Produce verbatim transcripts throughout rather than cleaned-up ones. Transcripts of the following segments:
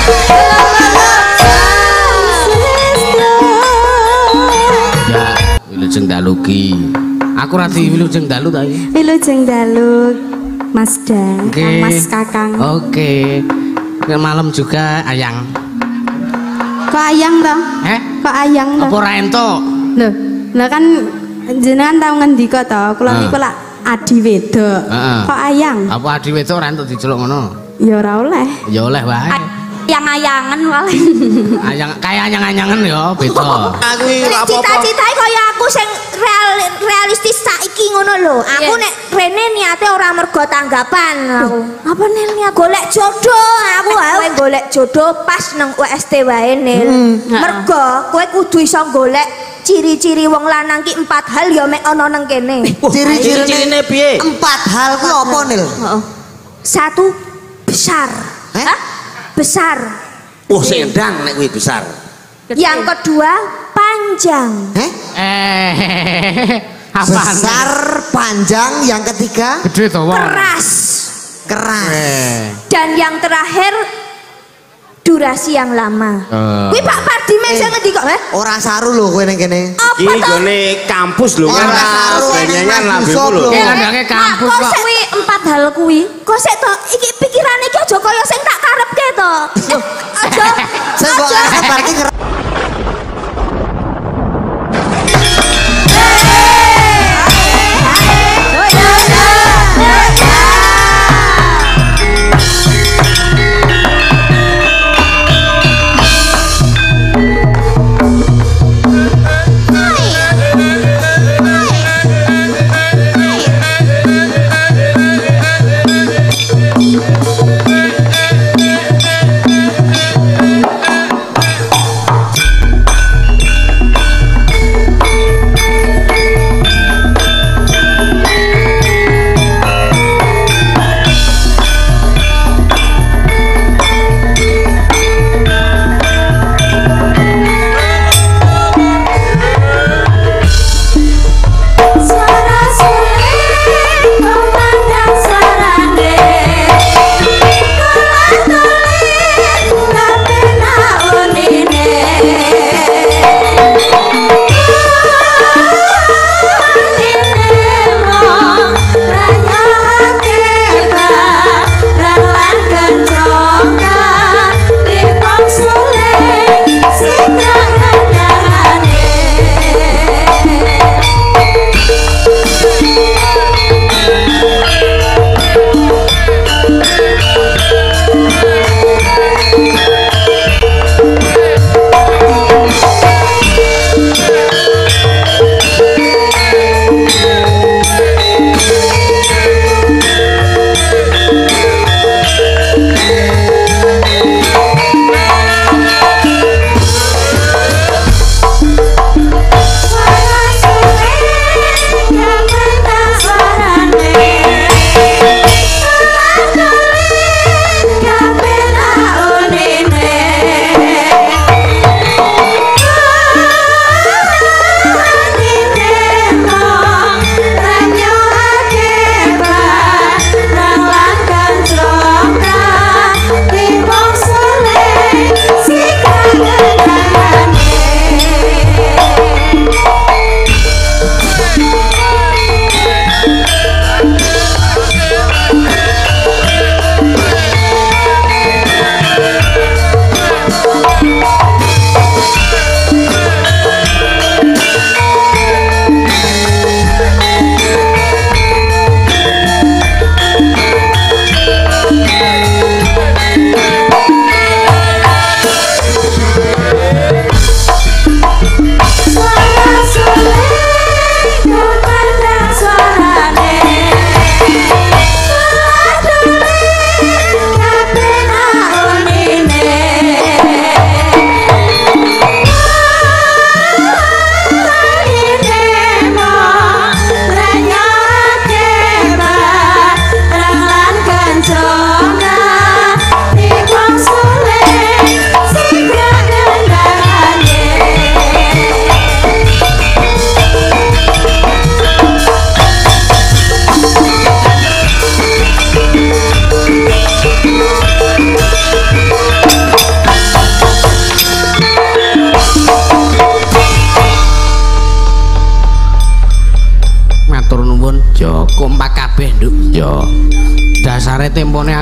Ya, wilujeng dalu ki. Aku rati wilujeng dalu ta iki. Wilujeng dalu Mas Da, Oke. Mas Kakang. Oke. Okay. Malam juga Ayang. Kok Ayang toh? Eh? Kok Ayang toh? Apa ora entuk? Loh, lah kan jenengan tau ngendika toh, kula Ah. niku lak adi wedok. Heeh. Kok Ayang? Apa adi wedok ora entuk diceluk ngono? Ya ora oleh. Ya oleh wae. Ayang-ayangan paling. Ayang kaya anyang-anyangan ya beda. Aku iki ora apa-apa. Cita-citae kaya aku sing real, realistis saiki ngono lho. Aku nek rene niate ora mergo tanggapan aku. Apa Nil niat? Golek jodoh aku ae golek jodoh pas nang U S T wae Nil. Mergo kowe kudu iso golek ciri-ciri wong lanang ki empat hal ya mek ana nang kene. Ciri-cirine piye? Empat hal ku apa Nil? Satu besar. Eh? Hah? Besar. Oh, sendang nek kuwi besar. Yang kedua panjang. Eh? Eh. Apa? Besar, panjang, yang ketiga Gede to wong. Keras. keras. Eh. Dan yang terakhir durasi yang lama. Eh. Kuwi Pak Pardi men sing ngendika, eh? Ora saru lho kowe ning kene. Apa Iki to? gone kampus lho kan. Ora saru Benyanyian ning lagu Microsoft lho. lho. Iki kandange kampus Kok kok. kuwi empat hal kuwi? Kok sik to iki pikirane iki aja kaya sing tak karepke to. Aja. Saya kok Aja. ngerti berarti nger-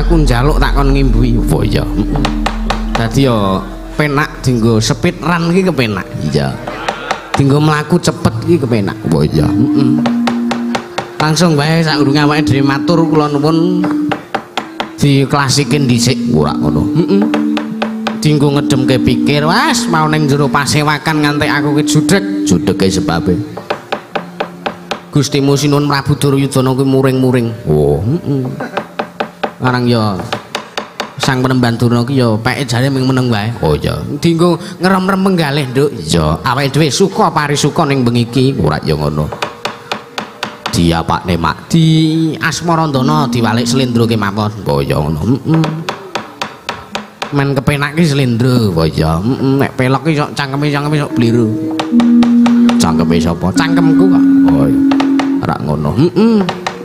aku njaluk tak kon ngimbuhi. Oh iya. Dadi yo penak dienggo speed run iki kepenak. Iya. Dienggo mlaku cepet iki kepenak. Oh iya. Heeh. Langsung bae sak urunge awake dhewe matur kula nuwun diklasikin dhisik ora ngono. Heeh. Dienggo ngedemke pikir, wes mau ning jero pasewakan nganti aku ki judhek, judheke sebabe. Gustimu Sinuwun Prabu Duryudana kuwi muring-muring. Oh, heeh. Arang ya sang penemban Durna ki ya peke jare ming meneng wae. Oh iya. Dienggo ngerem-rem menggalih, Nduk. Ya, awake dhewe suka parisuka ning bengi iki ora ya ngono. Diapakne mak di Asmarandana diwalik slendra kemawon. Oh ya ngono. Heeh. Men kepenak ki slendra. Oh iya. Heeh, nek pelok ki sok cangkeme cangkeme sok bliru. Cangkeme sapa? Cangkemku kok. Oh iya. Ora ngono. Heeh.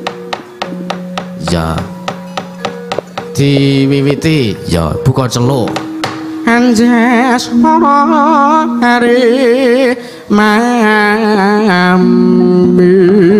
Ya. Diwiwiti ya buka celuk anjes para hari mambi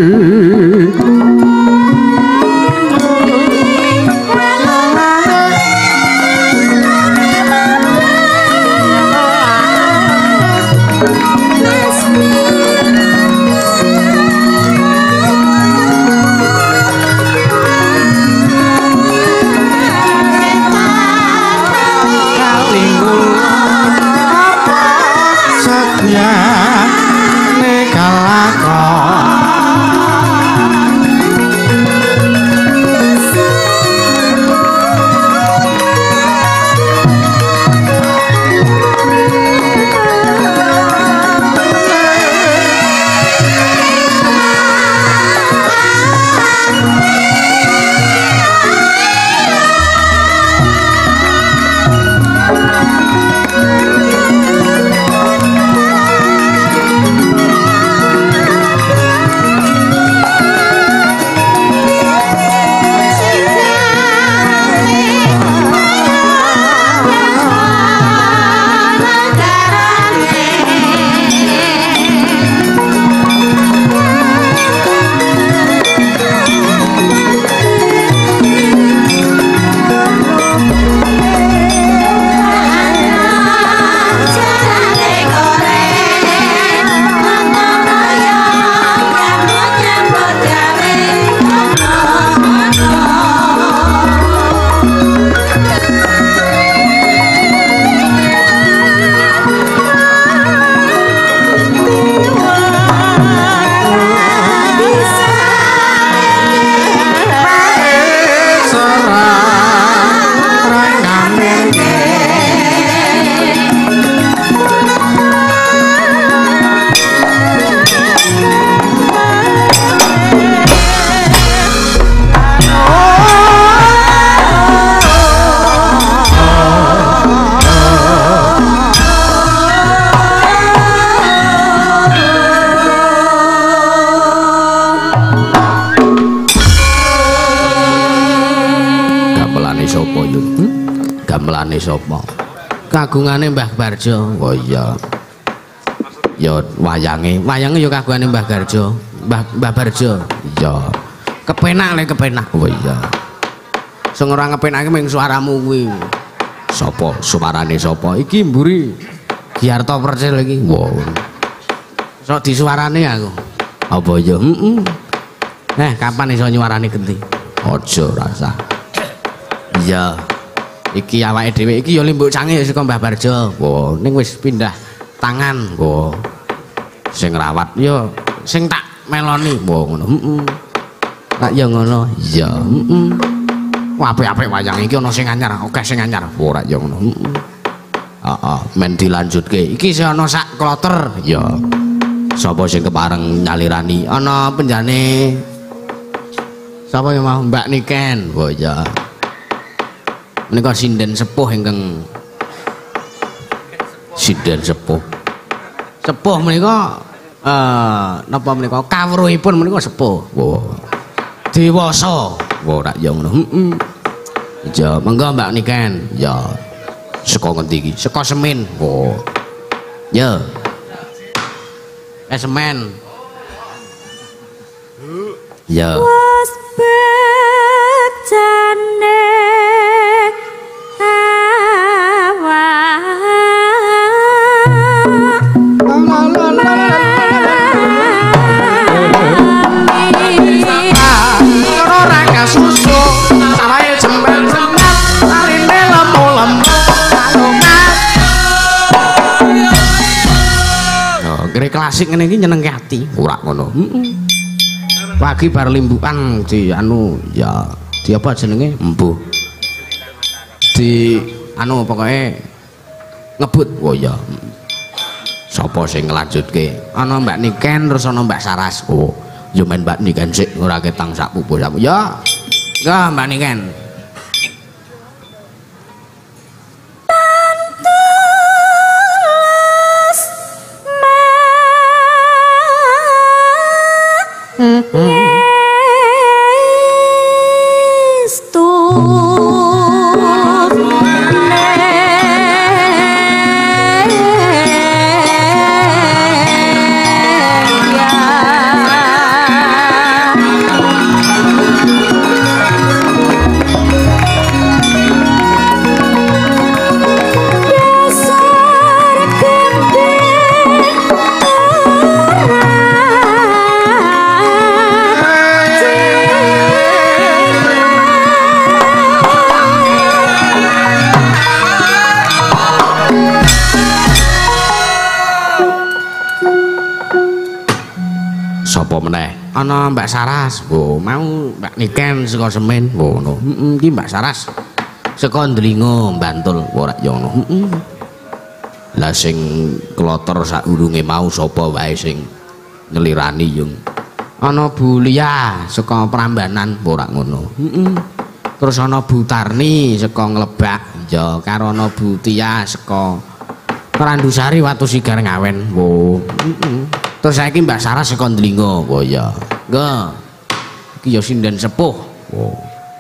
sapa? Kagungane Mbah Barjo. Oh iya. Ya wayange, wayange ya kagungane Mbah Garjo, Mbah Mbah Barjo. Iya. Kepenak le kepenak. Oh iya. Sing ora ngepenake mung suaramu kuwi. Sapa? Suarane sapa? Iki mburi Giarto Percil iki. Wow. Sok disuarane aku. Apa ya? Heeh. Eh, kapan iso nyuarane genti? Aja rasa. Iya. Iki awake dhewe iki ya limbuk canggih saka Mbah Barjo. Wo, ning wis pindah tangan. Wo. Sing rawat ya sing tak meloni. Wo ngono. Heeh. Tak ya ngono. Ya, heeh. Wah, apik-apik wayang iki ana sing anyar, akeh sing anyar. Ora ya ngono. Heeh. Heeh, men dilanjutke. Iki sing ana sak kloter. Ya. Sapa sing kepareng nyalirani? Ana penjane sapa yang mau Mbak Niken? Oh ya. Menika sinden sepuh ingkang sinden sepuh. Sepuh menika eh napa menika kawruhipun menika sepuh. Oh. Dewasa. Oh rak ya ngono. Heeh. Ya, monggo Mbak Niken. Ya. Saka ngendi iki? Saka Semen. Oh. Ya. Eh Semen. Ya. Was becane klasik ngene iki nyenengke ati ora ngono heeh pagi bar limbukan di anu ya di apa jenenge embuh di anu pokoknya ngebut oh ya sapa sing ngelanjutke ana Mbak Niken terus ana Mbak Saras oh yo men Mbak Niken sik ora ketang sak pupu ya enggak Mbak Niken ana Mbak Saras, oh mau Mbak Niken saka Semen, ngono. Heeh, iki Mbak Saras saka Ndlingo, Bantul, ora ya ngono. Heeh. Lah sing kloter saurunge mau sapa wae sing nyelirani yung. Ana Bu Lia saka Prambanan, ora ngono. Heeh. Terus ana Bu Tarni saka Nglebak, ya karo ana Bu Tia saka Randusari Watu Sigar Ngawen. Oh, heeh. Terus saiki Mbak Sarah saka Ndlingo. Oh ya. Nggih. Iki ya sinden sepuh. Oh.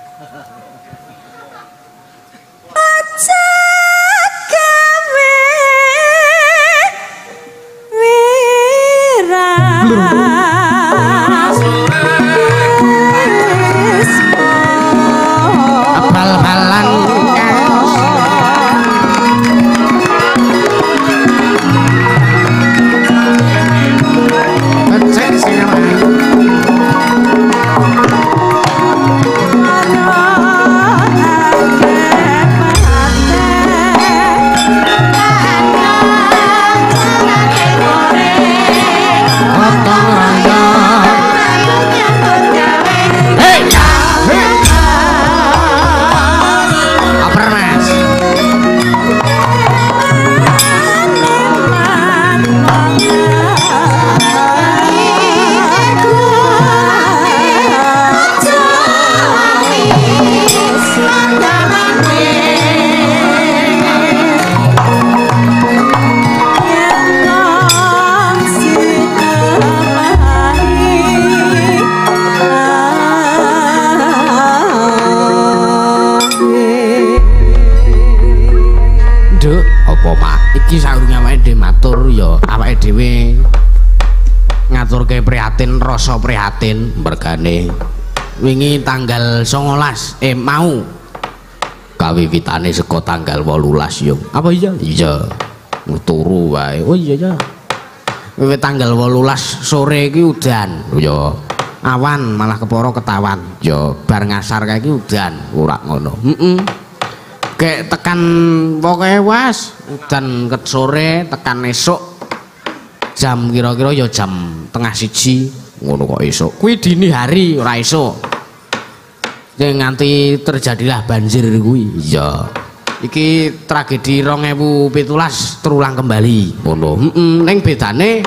Aja gawe wiras. Bal-balan ngaturke prihatin rasa prihatin mergane wingi tanggal songolas eh mau kawiwitane saka tanggal wolulas yo apa iya iya turu wae oh iya ya wiwit tanggal wolulas sore iki udan yo awan malah keporo ketawan yo bar ngasar kae iki udan ora ngono heeh kayak tekan pokoknya was udan ket sore tekan esok jam kira-kira ya jam tengah siji ngono kok esok kuwi dini hari ora esok yang nganti terjadilah banjir kuwi iya iki tragedi dua ribu tujuh belas terulang kembali ngono heeh ning bedane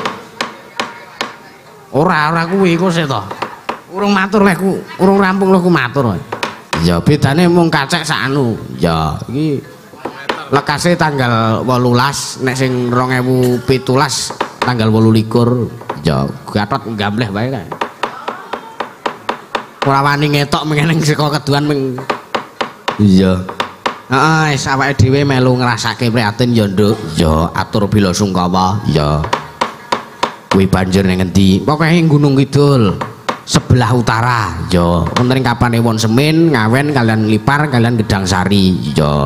ora ora kuwi kok sik to urung matur lek ku urung rampung lho ku matur ya bedane mung kacek sak anu ya iki lekase tanggal wolulas nek sing dua ribu tujuh belas tanggal wolu likur ya gatot gambleh wae kae ora wani ngetok mengeneng saka keduan meng iya heeh wis awake dhewe melu ngrasake prihatin ya nduk ya atur bila sungkawa ya kuwi banjir ning endi pokoke Gunung Kidul sebelah utara ya wonten ing Kapanewon Semin Ngawen kalian Lipar kalian Gedang Sari ya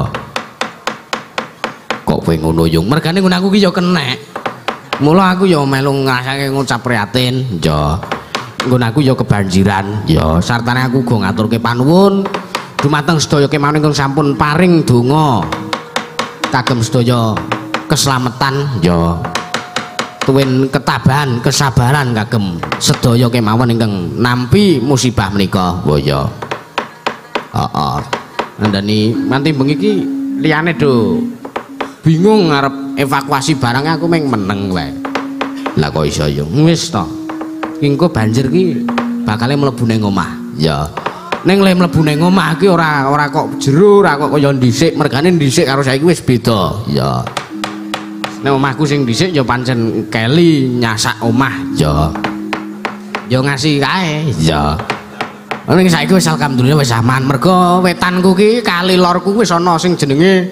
kok kowe ngono yung mergane ngono aku ki ya kenek mula aku ya melu ngrasake ngucap prihatin ya nggon aku ya kebanjiran ya sartane aku go ngaturke panuwun dumateng sedaya kemawon ingkang sampun paring donga kagem sedaya keselamatan ya tuwin ketabahan, kesabaran kagem sedaya kemawon ingkang nampi musibah menika. Oh ya. Heeh. Andani nanti bengi iki liyane do bingung ngarep evakuasi barang aku meng meneng wae. Lah kok iso ya. Wis to. Engko banjir ki bakale mlebu ning omah. Ya. Ning le mlebu ning omah ki ora ora kok jero, ora kok kaya dhisik, mergane dhisik karo saiki wis beda. Ya. Nek omahku sing dhisik ya pancen keli nyasak omah ya. Ya ngasih kae ya. Ning saiki wis alhamdulillah wis aman. Mergo wetanku ki kali lorku wis ana sing jenenge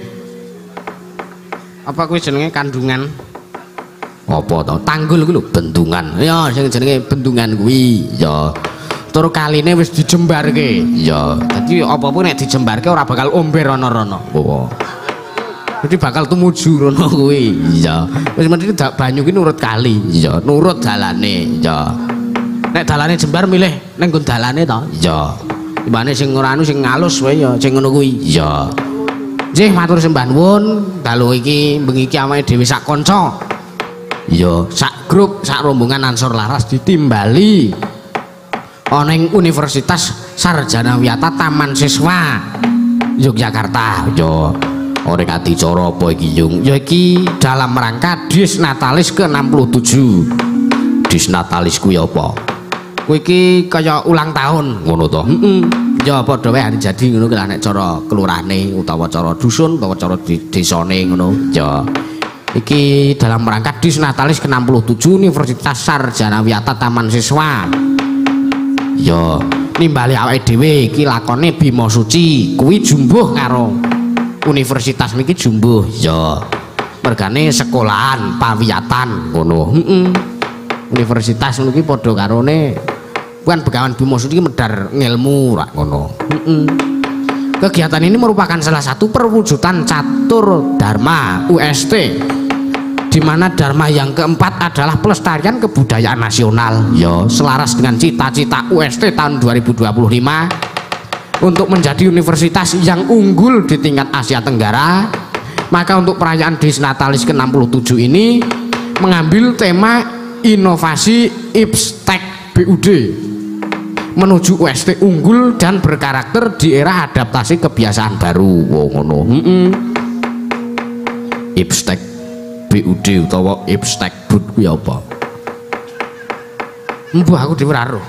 apa kuwi jenenge kandungan. Apa to? Tanggul kuwi lho bendungan. Ya sing jenenge bendungan kuwi ya. Tur kaline wis dijembarke. Ya. Dadi apa-apa nek dijembarke ora bakal omber ana-ana. Oh. Jadi bakal tumuju rono kuwi. Iya. Wis mesti banyu ki nurut kali. Iya, nurut dalane. Iya. Nek dalane jembar milih ning nggon dalane to. Iya. Timbane sing ora anu sing ngalus wae ya sing ngono kuwi. Iya. Nggih matur sembah nuwun. Dalu iki bengi iki awake dhewe sak kanca. Iya, sak grup, sak rombongan Ansor Laras ditimbali ana ing Universitas Sarjana Wiyata Taman Siswa Yogyakarta. Iya. Orang adicara apa iki yung? Ya iki dalam rangka Dis Natalis ke enam puluh tujuh. Dis Natalis kuwi apa? Kuwi iki kaya ulang tahun ngono to. Heeh. Ya padha wae hari jadi ngono ki nek cara kelurahane utawa cara dusun utawa cara desane ngono. Ya. Iki dalam rangka Dis Natalis ke enam puluh tujuh Universitas Sarjana Wiyata Taman Siswa. Ya, nimbali awake dhewe iki lakone Bima Suci kuwi jumbuh karo universitas niki jumbuh ya mergane sekolahan pawiyatan ngono. Heeh. Universitas niki padha karone kan Begawan Bima Suci medar ngilmu rak ngono. Heeh. Kegiatan ini merupakan salah satu perwujudan catur dharma U S T di mana dharma yang keempat adalah pelestarian kebudayaan nasional ya selaras dengan cita-cita U S T tahun dua ribu dua puluh lima untuk menjadi universitas yang unggul di tingkat Asia Tenggara. Maka untuk perayaan Dis Natalis ke enam puluh tujuh ini mengambil tema inovasi Ipstek B U D menuju U S T unggul dan berkarakter di era adaptasi kebiasaan baru. Wow, ngono. Heeh. Ipstek B U D utawa Ipstek Bud kuwi apa? Mbah aku dhewe ora roh.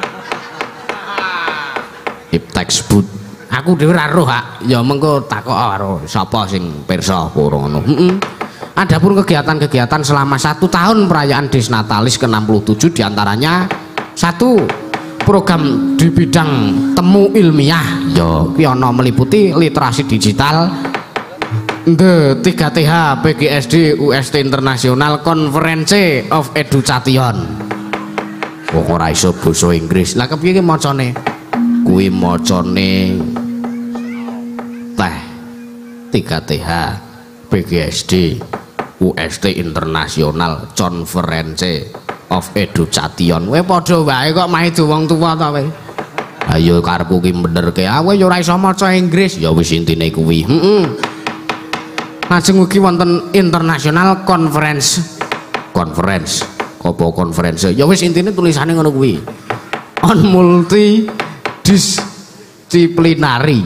Ipteksbud aku dhewe ora roh hak ya mengko takok karo sapa sing pirsa ora ngono. Heeh. Adapun kegiatan-kegiatan selama satu tahun perayaan Dis Natalis ke enam puluh tujuh diantaranya satu program di bidang temu ilmiah ya kuwi ana meliputi literasi digital The tiga T H P G S D U S T Internasional Conference of Education. Wong ora iso basa Inggris. Lah kepiye ki macane? Kuwi macane teh tiga T H P G S D U S T Internasional Conference of Education. Kowe padha wae kok maido wong tuwa ta kowe. Ayo karepku ki benerke. Kowe ya ora iso maca Inggris. Ya wis intine kuwi. Heeh. Lajeng ugi wonten International Conference. Conference. Apa conference? Ya wis intine tulisane ngono kuwi. On multi disiplinari.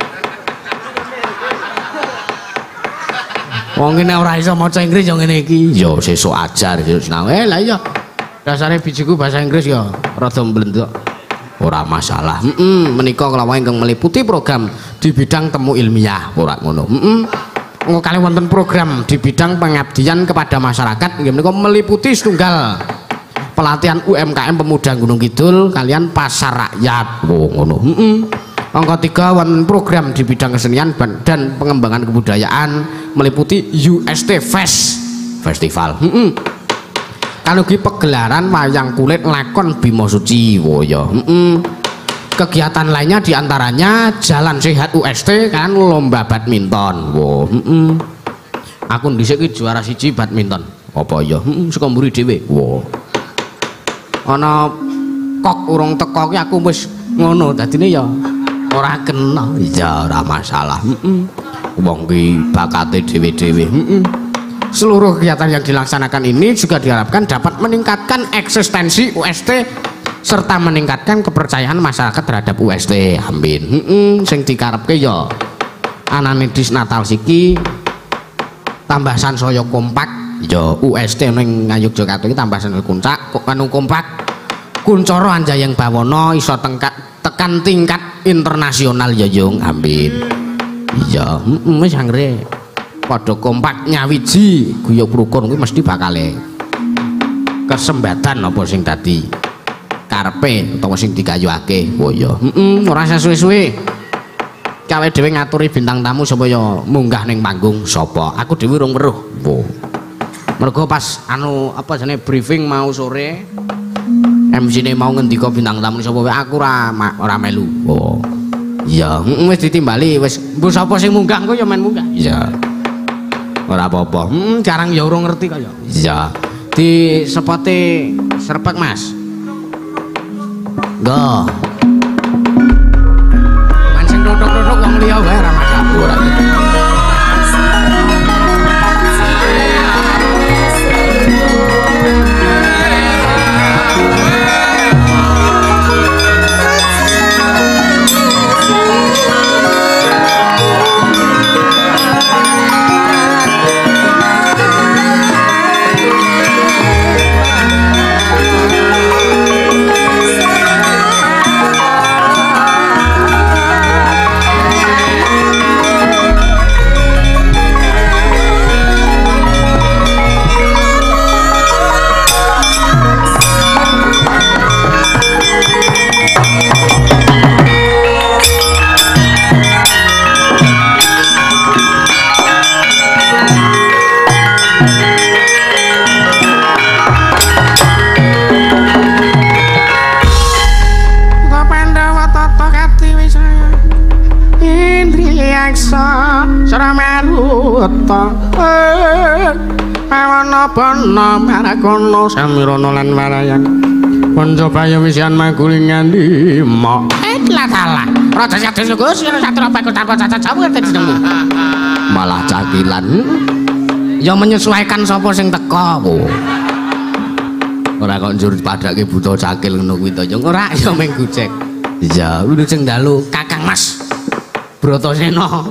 Wong ngene ora iso maca Inggris ya ngene iki. Ya sesuk ajar sesuk sinau. Eh lah iya. Dasare bijiku bahasa Inggris ya rada mblendok. Ora masalah. Heeh, menika kelawan ingkang meliputi program di bidang temu ilmiah ora ngono. Heeh. Engko kalih wonten program di bidang pengabdian kepada masyarakat nggih menika meliputi setunggal pelatihan U M K M pemuda Gunung Kidul kalian pasar rakyat. Oh ngono. Heeh. Angka tiga wonten program di bidang kesenian dan pengembangan kebudayaan meliputi U S T Fest Festival. Heeh. Kan ugi pegelaran wayang kulit lakon Bima Suci. Oh ya. Heeh. Kegiatan lainnya diantaranya Jalan Sehat U S T kan lomba badminton. Wow. Heeh. Aku dhisik ki juara siji badminton. Apa ya? Heeh, saka mburi dhewe. Wow. Ana kok urung teko ki aku wis ngono dadine ya ora kena. Ya ora masalah. Heeh. Wong ki bakate dhewe-dhewe. Heeh. seluruh kegiatan yang dilaksanakan ini juga diharapkan dapat meningkatkan eksistensi U S T serta meningkatkan kepercayaan masyarakat terhadap U S T. Amin. Heeh, sing dikarepke ya anane dis Natal siki tambah sansaya kompak ya U S T ning Ngayogyakarta iki tambah sansaya kuncak anu kompak kuncara anjayeng bawana iso tengkat tekan tingkat internasional ya Yung. Amin. Iya, heeh wis anggere padha kompak nyawiji guyub rukun kuwi mesti bakale kesempatan apa sing dadi karepe utawa sing digayuhake. Oh ya, heeh ora suwe-suwe. Kawe dhewe ngaturi bintang tamu supaya munggah ning panggung sapa. Aku dhewe urung weruh. Oh. Mergo pas anu apa jenenge briefing mau sore M C-ne mau ngendika bintang tamu sapa wae aku ora ora melu. Oh. Iya, heeh wis ditimbali wis mbok sapa sing munggah engko ya men munggah. Iya. Ora apa-apa. Hmm, jarang ya urung ngerti kaya. Iya. Di sepote serpek Mas. Go. Man sing totok-totok wong liya wae ora masak ora. Pawana marakono samirana lan warayan Pancapaya wisian maguling ngandi mok eh latala raja sadya Gus satra paku tanpa cacat sawu dadi jenengmu malah cakilan ya menyesuaikan sapa sing teka po ora kok njur padake buta cakil ngono kuwi to ora ya meng gocek ya lu sing dalu Kakang Mas Bratasena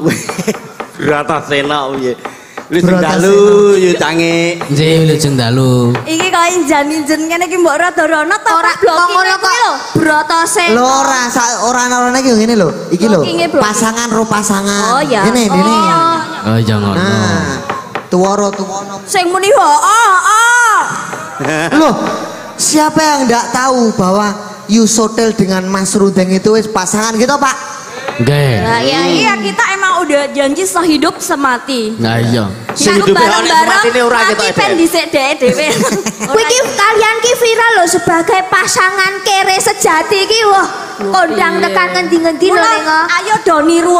Bratasena piye Wis dalu yo tange. Nggih, lujeng dalu. Iki kok injan-injen kene iki mbok rada rono to ora ngono kok lho. Bratasena. Lho ora ora ana iki ngene lho. Iki lho. Pasangan ro pasangan. Oh ya. Ngene ngene. Oh iya ngono. Nah. Tuwara tuwono. Sing muni ho oh oh. Loh, siapa yang enggak tahu bahwa Yusotel dengan Mas Rudeng itu wis pasangan gitu, Pak? Nggih. Nah, ya iya kita emang udah janji sehidup semati. Nah iya. Hidup bareng-bareng tapi pen dhisik dhek dhewe. Kuwi iki kalian ki viral lho sebagai pasangan kere sejati ki wah kondang tekan ngendi-ngendi lho Nengo. Ayo do niru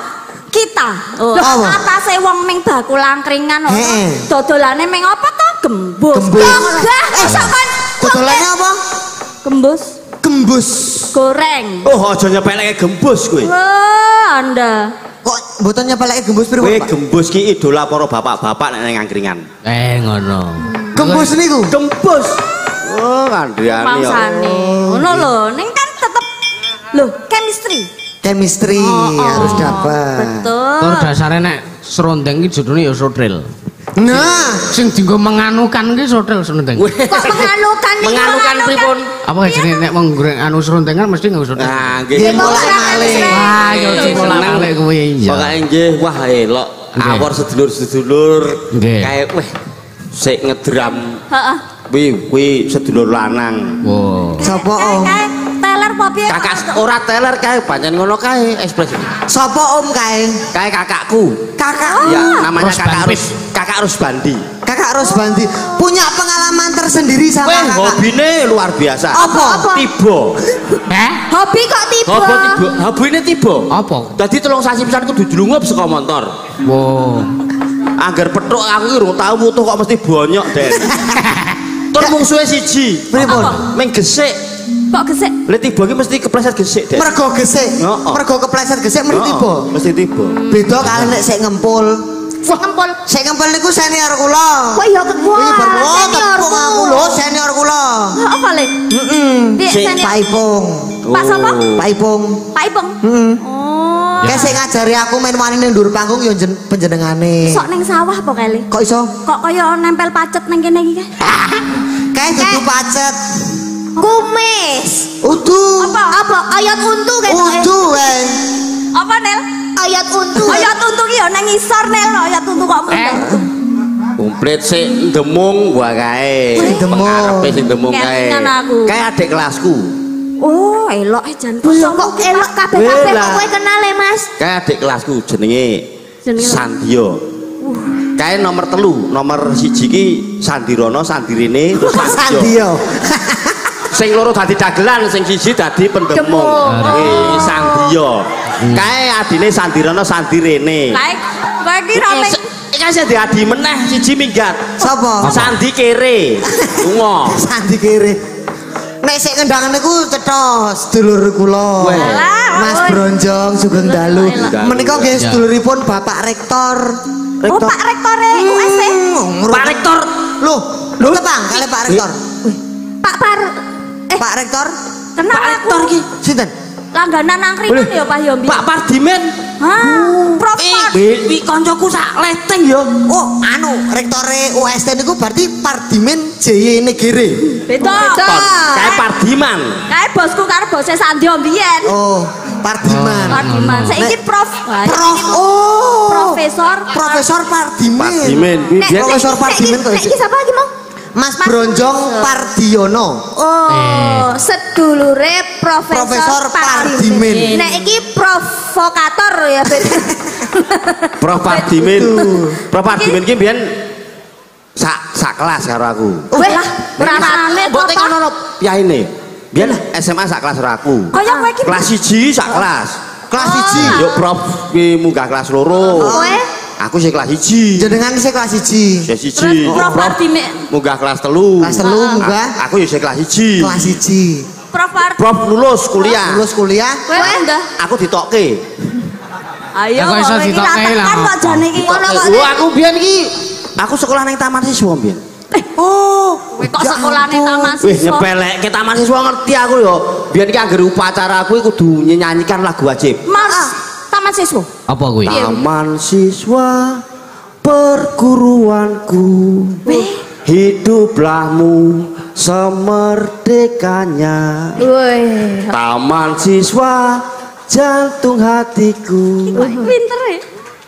kita. Oh. Lho atase wong ming bakul angkringan ngono. Dodolane ming apa to? Gembus. Enggak, sampean dodolane apa? Gembus. Gembus goreng. Oh, aja nyepeleke gembus kowe. Oh, Anda. Kok mboten nyepeleke gembus pripun, Pak? Kowe gembus ki idola para bapak-bapak nek ning angkringan. Eh ngono. Gembus niku. Gembus. Oh, kandhane ya. Mangsane. Ngono lho, ning kan tetep lho, chemistry. Chemistry oh, oh. harus dapat. Betul. Tur dasare nek serondeng iki judulne ya sotril. Nah, sing dienggo menganukan ki sotril serondeng. Kok menganukan nih? Menganukan pripun? Apa jenenge nek wong goreng anu serondeng kan mesti nggo sotril. Nah, nggih. Mulai malih. Wah, yo mulai malih kuwi ya. Pokoke nggih, wah elok. Awor sedulur-sedulur kae weh sik ngedram. Heeh. Kuwi kuwi sedulur lanang. Wow. Sapa Om? Teler apa piye? Kakak ora teler kae, pancen ngono kae ekspresi. Sapa Om kae? Kae kakakku. Kakak. Ya, namanya Kakak Rusbandi. Rus. Kakak Rusbandi. Kakak Rusbandi punya pengalaman tersendiri sama Weh, kakak. hobine luar biasa. Apa? Tiba. Eh? Hobi kok tiba? Hobi tiba. Hobine tiba. Apa? Dadi telung sasi pisan kudu dilungup saka motor. Wow. Angger pethuk aku ki urung tau mutuh kok mesti bonyok, Den. Tur mung suwe siji. Pripun? Ming gesik. Kok gesek? Lha tiba ki mesti kepleset gesik, Den. Mergo gesek. Heeh. Mergo kepleset gesek mesti Heeh, tiba. Mesti tiba. Beda kali nek sik ngempul. Sing ngempul. Sing ngempul niku senior kula. Kok iya ketua? Iki berwo Seniorku. tepung aku lho senior kula. Apa le? Heeh. Pak Ipung. Pak sapa? Pak Ipung. Pak Ipung. Heeh. Oh. Kayak sing ngajari aku main wani ning dhuwur panggung ya panjenengane. Sok ning sawah apa kali? Kok iso? Kok kaya nempel pacet ning kene iki kae? Kayak dudu pacet. Kumis. Udu. Apa? Apa? Ayat untu kae. Udu kae. Apa Nel? Ayat untu. Ayat untu ki ya nang ngisor Nel, ayat untu kok mundur. Komplit sik demung gua kae. Sing demung. Karepe sing demung kae. Kelingan aku. Kayak adik kelasku. Oh, elok eh jan. Kok elok kabeh-kabeh kok kowe kenal e, Mas? Kayak adik kelasku jenenge Jenenge Sandio. Kayak nomor telu, nomor siji ki Sandirono, Sandirene, terus Sandio. Sing loro dadi dagelan, sing siji dadi pendemung. Nggih, Sandio. Kayak adine Sandirono, Sandirene. Lah, kowe iki rame. Iki sing diadi meneh siji minggat. Sapa? Sandi kere. Lunga. Sandi kere. Nek sik kendhangan niku cetha sedulur kula. Mas Bronjong Sugeng Dalu. Menika nggih seduluripun Bapak Rektor. Oh, Pak Rektor U S T. Pak Rektor. Loh, lho tepang kali Pak Rektor. Pak Par Eh, Pak Rektor. kenal Pak Rektor aku. ki Sinten? Langganan angkringan ya Pak Yombi. Pak Pardimen. Hah, Prof Par. Wi kancaku sak leteng ya. Oh, anu, rektore U S T niku berarti Pardimen J Y Negere. Beda. Kayak Pardiman. Kayak bosku karo bose Sandio mbiyen. Oh, Pardiman. Pardiman. Saiki Prof. Prof. Oh. Profesor. Profesor Pardimen. Pardimen kuwi Nek- biyen nek- Profesor nek- Pardimen nek- kok nek isi. iki sapa lagi mau? Mas Bronjong Pardiono. Oh, sedulure Profesor, Profesor Pardimen. Pardimen. Nek iki provokator ya, Bet. Prof Pardimen. Prof Pardimen ki biyen sak sak kelas karo aku. Weh lah, rasane Mbok apa? tekan ono piyaine. Biyen S M A sak kelas karo aku. Kaya kowe iki. Kelas siji sak kelas. Kelas siji. Yo Prof ki munggah kelas loro. Kowe Aku sih kelas siji. Jenengan sih kelas siji. Saya siji. Terus Prof Pardimen. Munggah kelas telu. Kelas telu munggah. A- Aku yo sih kelas siji. Kelas siji. Prof Par. Prof lulus kuliah. Lulus kuliah. Kowe enggak? Aku ditokke. Ayo, Kok iso kowe iki ditokke ra lah, tekan kok apa? jane iki ngono kok. Wah, aku biyen iki aku sekolah ning taman siswa biyen. Oh, Kowe kok sekolahane taman Wih, siswa. nyepelekke taman siswa ngerti aku yo. Biyen iki anggere upacara aku kudu nyanyikan lagu wajib. Mars taman siswa. Apa kuwi? Taman siswa perguruanku. Hiduplah,mu semerdekanya. Woi. Taman siswa jantung hatiku. Pinter ya.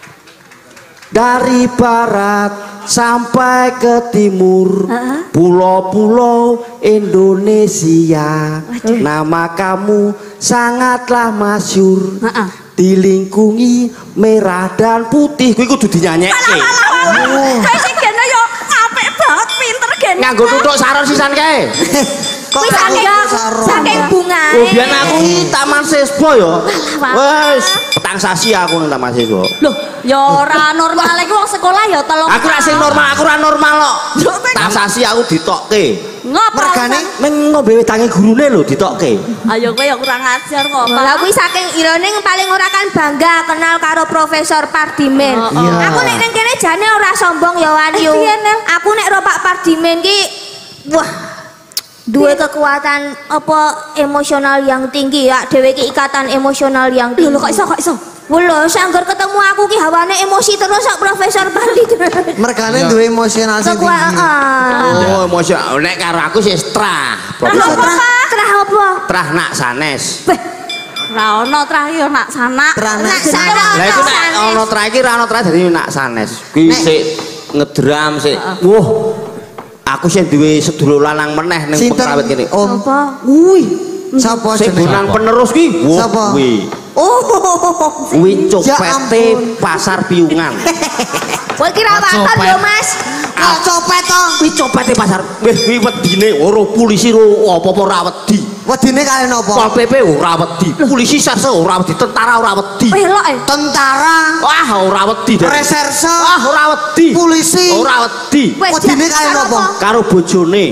Dari barat sampai ke timur, pulau-pulau Indonesia, nama kamu sangatlah masyhur. Dilingkungi merah dan putih. Kuwi kudu dinyanyekke. Kayak sing kene yo apik banget pinter kene. Nganggo tutuk saron sisan kae. kok Wis saking sarung? saking bungae. Oh, biyen aku iki taman siswa ya. Wes, petang sasi aku nang taman siswa. Loh, ya ora normal iku wong sekolah ya telung. Aku ra sing normal, aku ra normal kok. Petang sasi aku ditokke. Ngopo? Mergane Meng ngombe wedange gurune lho ditokke. Ayo kowe ya kurang ajar kok. Lah kuwi saking irone paling ora kan bangga kenal karo Profesor Pardimen. Iya. Aku nek ning kene jane ora sombong ya Wanyu. Aku nek ro Pak Pardimen ki wah duwe kekuatan apa emosional yang tinggi ya dhewe ki ikatan emosional yang tinggi. Lho kok iso kok iso? Lho sangger ketemu aku ki hawane emosi terus sak Profesor Pardimen. mergane duwe emosional sing Kekuatan. tinggi. Oh, emosional. Nek karo aku sih strah. Terah apa? Terah apa? Trah nak sanes. Weh. Ra ono terakhir nak sana. Terah nak Nak sanes. sanes. Lah iku nek ono trah iki ra ono trah dadi nak sanes. Kuwi Nek- sik ngedram sik. Wah. Aku sih duwe sedulur lanang meneh ning Sinten? Pekrawit kene. Om. Apa? Wih. Sapa Sing jenenge? bonang penerus ki. Wah, Sapa? kuwi. Oh. Kuwi Ya copete ampun. pasar piungan. Kowe ki ra waton Copet. lho Mas. Kok copet to? Kuwi copete pasar. Wih, kuwi wedine ora polisi ora apa-apa ora wedi. Wedine kalian apa? Pol P P ora wedi. Polisi serse ora wedi, tentara ora wedi. Pelok e. Tentara, Wah, ora wedi. Dek. reserse, Wah, ora wedi. polisi. Ora wedi. Wes, Wedine Jak, kalian karo apa? Karo bojone.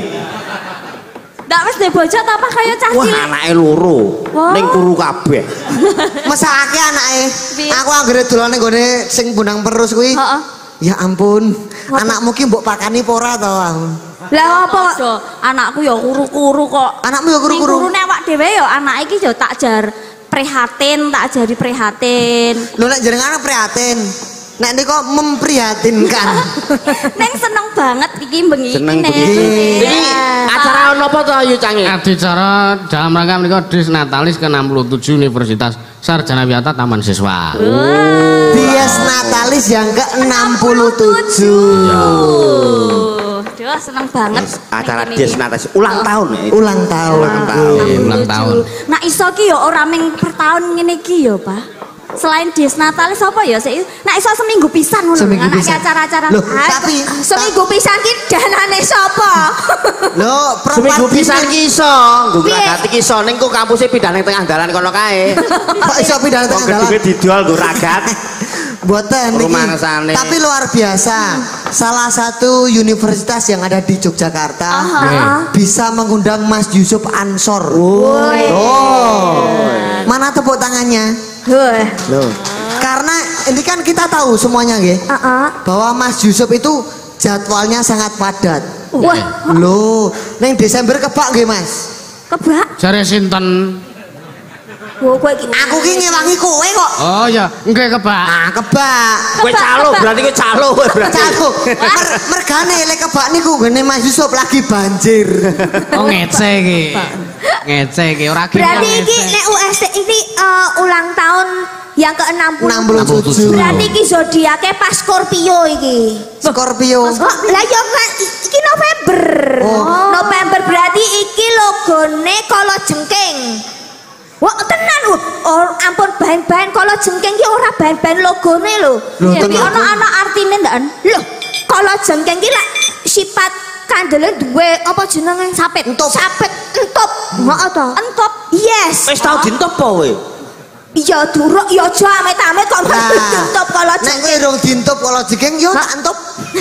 Ndak wis duwe bojo ta apa kaya cah Wah, cilik? anake loro. Wah. Ning turu kabeh. Mesake anake. Piye? Aku anggere dolan ning gone sing bonang perus kuwi. Heeh. Ya ampun, anakmu ki mbok pakani apa ora to? Lah apa kok anakku ya kuru-kuru kok. Anakmu ya kuru-kuru. Kurune awak dhewe ya anak iki ya tak jar prihatin, tak jari prihatin. Lho nek jenengan prihatin. Nek niku memprihatinkan. Neng seneng banget iki bengi iki. Seneng bengi. Iki acara napa to Ayu Cange? Acara dalam rangka menika Dies Natalis ke enam puluh tujuh Universitas Sarjana Wiyata Taman Siswa. Oh. Dies Natalis yang ke enam puluh tujuh. Duh, seneng banget. Acara Dies Natalis ulang tahun ya. Ulang tahun. Ulang tahun. Ulang tahun. Nah iso ki ya ora ming per tahun ngene iki ya, Pak. Selain Dies Natalis apa ya sih? Nah iso seminggu pisan ngono anake acara-acara. Loh, tapi seminggu pisan ki danane sapa? Lho, seminggu pisan ki iso. Nggo ngragati ki iso ning kok kampuse pindah ning tengah dalan kono kae. Kok iso pindah ning tengah dalan? Wong didol nggo ragat. Mboten niki. Tapi luar biasa. Salah satu universitas yang ada di Yogyakarta Aha. bisa mengundang Mas Yusuf Ansor. Oh. Mana tepuk tangannya? Loh. Karena ini kan kita tahu semuanya nggih. Uh -uh. Bahwa Mas Yusuf itu jadwalnya sangat padat. Wah, loh, neng Desember kebak nggih, Mas? Kebak? Jare sinten? Wo kowe iki. Aku ki ngewangi kowe kok. Oh ya, nggih kebak. Ah, kebak. Kowe calo berarti kowe calo kowe berarti. Calo. Mer mergane lek kebak niku ngene Mas Yusuf lagi banjir. Oh ngece iki. Ngece iki ora ki. Berarti iki nek U S T ini uh, ulang tahun yang ke enam puluh tujuh. Berarti iki zodiake pas Scorpio iki. Scorpio. Oh, lah yo kan iki November. Oh. November berarti iki logone kala jengking. Wah tenan lho. Oh ampun bahan-bahan kala jengking ki ora bahan-bahan logone lho. Iki ana-ana artine ndak? Lho, kala jengking ki lek sifat kandele duwe apa jenenge sapit? Entup. Sapit entup. Heeh to. Entup. Yes. Wis tau dientup apa kowe? Iya duruk ya aja amit-amit kok dientup kala jengking. Nek kowe jengking. rung dientup kala jengking yo tak entup.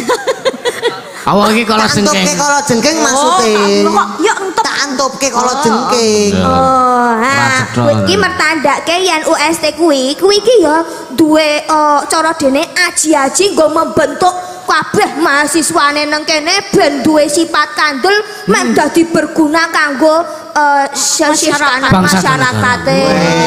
Awak iki kala jengking. Entupke kala jengking maksude. Kok yo entup. Tak entupke kala jengking. Oh, ha. Kuwi mertandake yen U S T kuwi, kuwi iki ya duwe cara dene aji-aji nggo membentuk kabeh mahasiswane nang kene ben duwe sifat kandel mek dadi berguna kanggo masyarakat masyarakate.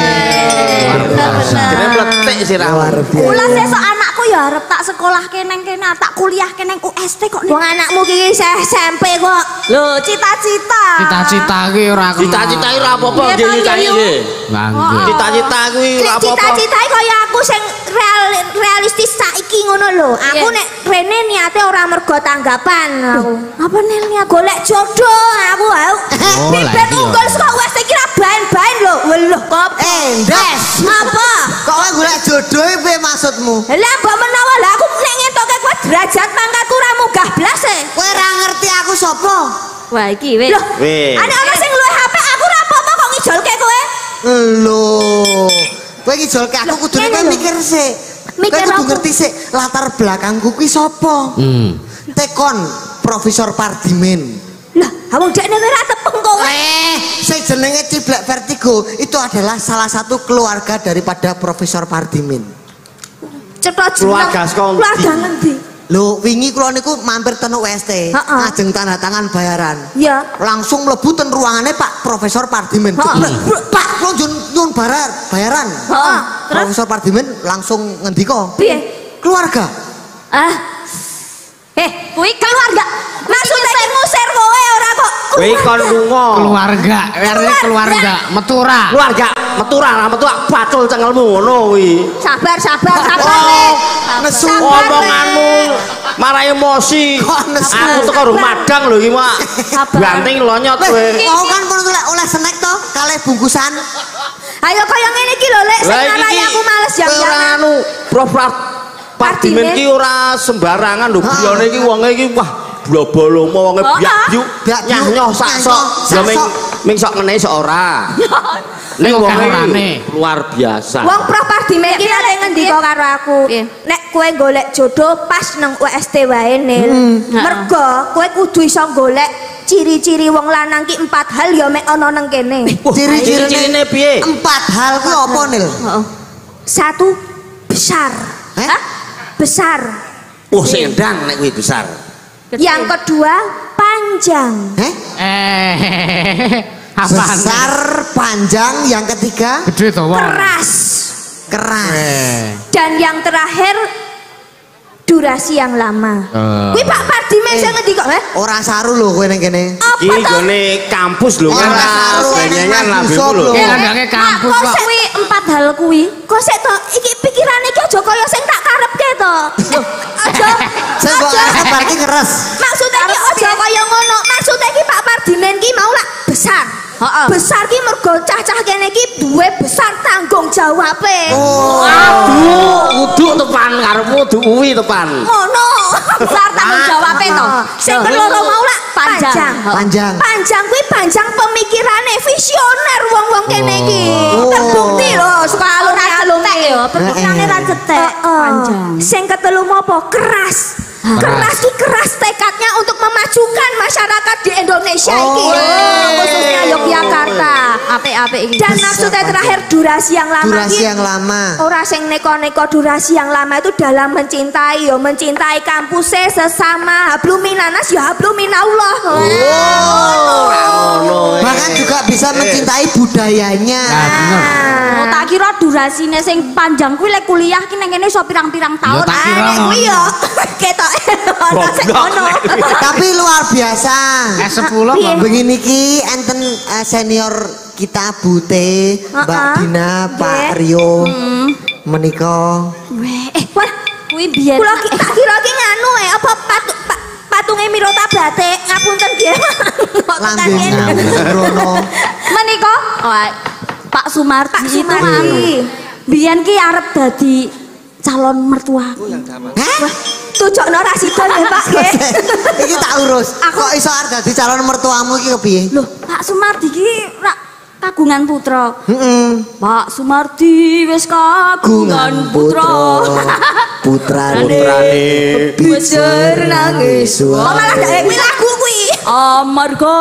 Dene mletik sirah. Kula sesuk anakku ya arep tak sekolahke nang kene, tak kuliahke nang U S T kok. Wong anakmu iki isih S M P kok. Lho, cita-cita. Cita-cita ki ora kena. Cita-cita iki ora apa-apa nggih Cai nggih. Nganggo. Cita-cita kuwi ora apa-apa. Cita-cita kaya aku sing real, realistis saiki ngono lho. Aku nek rene niate ora mergo tanggapan aku. Apa nih niat golek jodoh aku aku. Oh, lah Ben iya. unggul saka U S T kira bahan-bahan lho. Weluh kok. Eh, ndas. Apa? Kok kowe golek jodoh e piye maksudmu? Lah mbok menawa lah aku nek ngentoke kowe derajat pangkatku ora munggah blas e. Kowe ora ngerti aku sapa? Wah iki wis. Loh, ane ana sing luwih H P aku ora apa-apa kok ngijolke kowe. Lho. Kowe ngijolke aku kudune kowe mikir sik. Mikir Kowe kudu apa? ngerti sik latar belakangku kuwi sapa? Hmm. Tekon Profesor Pardimen. Lah, awak dekne ora tepeng kowe. Eh, sing jenenge Ciblek Vertigo itu adalah salah satu keluarga daripada Profesor Pardimen. Cetha jeneng. Keluarga saka ndi? Keluarga ngendi? Lho, wingi kula niku mampir ten U S T, Heeh. ngajeng tanda tangan bayaran. Ya. Langsung mlebu ten ruangane Pak Profesor Pardimen. Heeh. Pak, kula njun nyun barar, bayaran. Heeh. Profesor Pardimen langsung ngendika, Piye? "Keluarga." Ah. Eh, kuwi keluarga. Maksudnya iki ngusir kowe ora kok. Kowe kon lunga. Keluarga, arene keluarga, metura. Keluarga, metura lah, metura pacul cengelmu ngono kuwi. Sabar, sabar, sabar. Oh, Le. nesu Sabar, Omonganmu marai emosi. Kok nesu? Aku teko rung madang lho iki, Mak. Banting lonyot kowe. Mau kan perlu oleh oleh snack to, kalih bungkusan. Ayo kaya ngene iki lho, Lek, sing Lah iki ngarai aku males kowe ora jam-jaman. anu, Prof Pardimen ki ora sembarangan lho, biyone iki wonge iki wah blobolomo wonge biak-biuk, Biak-biuk, nyah-nyoh sak sok. Ya ming ming sok ngene sok ora. Ning wong Orane. luar biasa. Wong Prof Pardimen iki nate ngendika karo aku. Nek kowe golek jodoh pas nang U S T wae, Nil. Mergo kowe kudu iso golek ciri-ciri wong lanang ki empat hal ya mek ana nang kene. Ciri-cirine piye? Empat hal kuwi apa, Nil? Satu besar. Eh? Besar. Oh, sing endang nek kuwi besar. Yang kedua panjang. Eh? Eh. Besar, panjang, yang ketiga gede to, keras. Keras. Eh. Dan yang terakhir durasi yang lama. Uh. Kuwi Pak Pardimen sing ngendi kok, eh? Ora saru lho kowe ning kene. Iki gone kampus lho, Ora saru benyengan ning lambemu lho. Iki landange kampus kok kok. kuwi empat hal kuwi. Kok sik to iki pikirane iki aja kaya sing tak karepke to. Aja. Sing kok arep berarti keras. Maksudnya iki aja kaya ngono. Maksudnya iki Pak Pardimen ki mau lak besar. Heeh. Besar ki mergo cah-cah kene ki duwe besar tanggung jawabe. Oh. Aduh, kudu tepan karepmu duwi tepan. Ngono. Besar tanggung jawabe to. Sing keloro mau lak panjang. Panjang. Panjang kuwi panjang pemikirane, visioner wong-wong kene iki. Oh. Terbukti lho sekalung alung ya, pikirannya ra cetek. Panjang. Sing ketelu mopo? Keras. Keras ki keras tekadnya untuk memajukan masyarakat di Indonesia iki. Khususnya Yogyakarta. Apik-apik iki. Dan maksudnya terakhir durasi yang lama. Durasi yang lama. Ora sing neko-neko durasi yang lama itu dalam mencintai ya mencintai kampusnya sesama habluminanas ya habluminallah. Oh. Bahkan juga bisa mencintai budayanya. Nah, bener. Oh, tak kira durasine sing panjang kuwi lek kuliah ki nang kene iso pirang-pirang tahun. Ya, tak kira Ah, kuwi ya ketok. Tapi luar biasa. S sepuluh Piye? Begini ki enten eh, senior kita Bute, Mbak Heeh. Dina, Pak Nggih. Rio. Menika Weh, eh wah Kuwi biyen kula ki tak kira ki nganu eh apa patu, pa, patunge Mirota Batik ngapunten nggih. lambe Brono. menika oh, Pak Sumardi Pak itu Sumardi. anu. Biyen ki arep dadi calon mertua. Hah? Tujokno ra sida nggih Pak nggih. Iki tak urus. Kok iso arep dadi calon mertuamu iki kepiye? Loh, Pak Sumardi ki rak kagungan putra. Heeh. Pak Sumardi wis kagungan putra. Putrane Putrane bijer nangis. Kok malah gak kuwi lagu kuwi. Amarga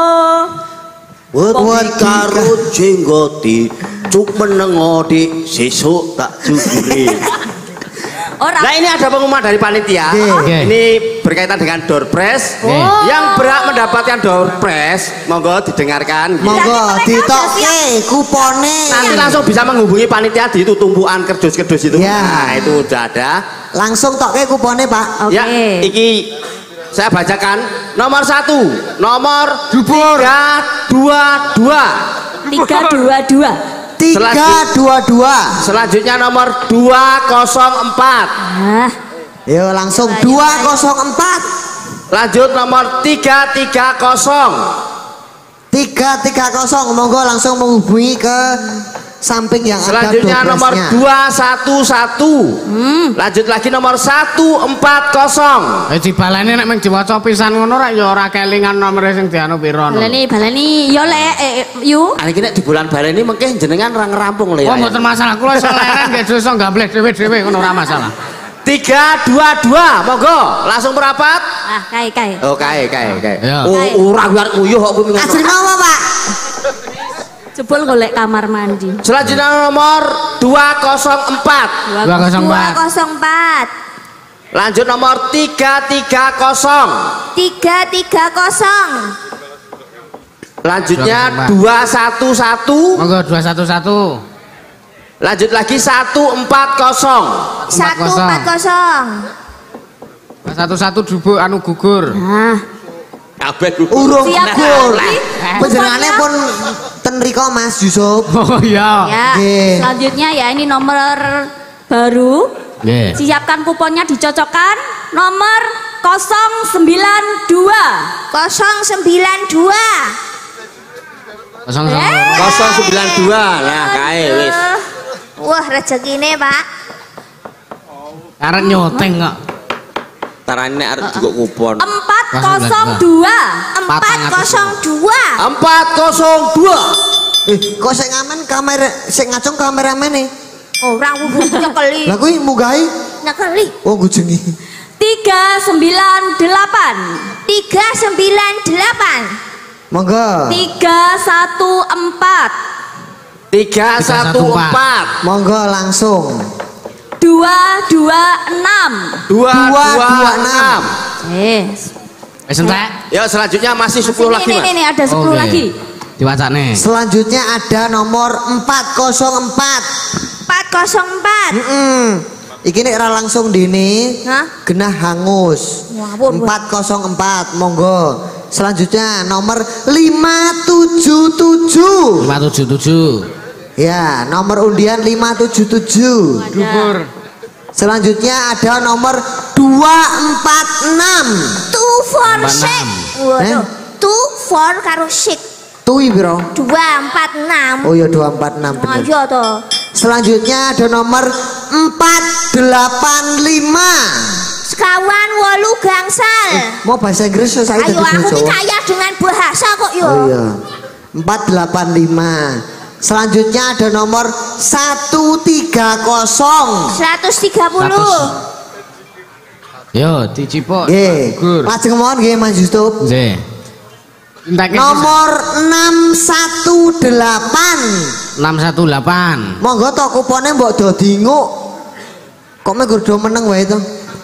Wet karo jenggoti cuk menengo di sesuk tak jujuri. ora Nah ini ada pengumuman dari panitia. Oke. Ini berkaitan dengan door prize. Oh. Yang berhak mendapatkan door prize, monggo didengarkan. Monggo ditokke kupone. Nanti langsung bisa menghubungi panitia di itu tumpuan kerdus-kerdus itu. Ya. Nah itu udah ada. Langsung tokke kupone, Pak. Oke. Ya, iki saya bacakan nomor satu, nomor Dubur. tiga dua dua. tiga dua dua. tiga dua dua. Selanjutnya nomor dua nol empat. Ah, Yo langsung dua nol empat. Lanjut nomor tiga tiga nol. tiga tiga nol. Monggo langsung menghubungi ke samping yang ada Selanjutnya nomor dopresnya. dua satu satu. Lanjut lagi nomor satu empat nol. Eh dibaleni nek mung diwaca pisan ngono ra ya ora kelingan nomere sing dianu pira. baleni baleni yo lek eh, yu. Ani kene di bulan baleni mungkin jenengan ora ngerampung lho Oh ya. mboten masalah kula iso leren nggih dosa gambleh dhewe-dhewe ngono ora masalah. tiga dua dua, monggo langsung merapat. Ah, kae kae. Oh, kae kae kae. Ya. Oh, ora biar uyuh kok kuwi. Asli apa, Pak? Jebul golek kamar mandi. Selanjutnya nomor dua nol empat. dua nol dua empat. nol empat. Lanjut nomor tiga tiga nol. tiga tiga nol. Lanjutnya dua dua satu satu. Monggo dua satu satu. Lanjut lagi satu empat nol. satu empat nol. dua satu satu dubuk anu gugur. Nah, Kabeh gugur. Urung Siap, gugur. Pak. Panjenengane pun ten riko Mas Yusuf. Oh iya. ya. Nggih. Selanjutnya ya ini nomor baru. Nggih. Siapkan kuponnya dicocokkan nomor nol sembilan dua. nol sembilan dua. Kosong sama. nol sembilan dua. Nah, kae wis. Wah, rezekine, Pak. Arek nyoteng kok. Tarane arep juga kupon. empat nol dua. empat nol dua. empat nol dua. Eh, kok sing ngamen kamera sing ngacung kameramen e. Orang wubu nyekeli. Lah kuwi munggahi. Nyekeli. Oh, gujengi. tiga sembilan delapan. tiga sembilan delapan. Monggo. tiga satu empat. tiga satu empat. Monggo langsung. dua dua enam. dua dua enam. Yes. Wis entek. Ya selanjutnya masih sepuluh lagi, Mas. Ini ini ada sepuluh lagi. Diwacane. Selanjutnya ada nomor empat nol empat. empat nol empat. Heeh. Iki nek ra langsung dene. Hah? Genah hangus. empat nol empat, monggo. Selanjutnya nomor lima tujuh tujuh. lima tujuh tujuh. Ya, nomor undian lima tujuh tujuh. Dhuwur. Selanjutnya ada nomor dua empat enam. Two for six. Waduh. Two for karo six. Tui bro. Dua empat enam. Oh ya dua empat enam bener. Ayo toh. Selanjutnya ada nomor empat delapan lima. Sekawan wolu gangsal. Eh, mau bahasa Inggris so saya Ayo aku ini kaya dengan bahasa kok yo. Oh iya. empat delapan lima. Selanjutnya ada nomor seratus tiga puluh. seratus tiga puluh. Yo, dicipok. Nggih. Lajeng mawon nggih Mas Yusuf. Nggih. Nomor enam satu delapan. enam satu delapan. Monggo to kupone mbok do dinguk. Kok mek do meneng wae to.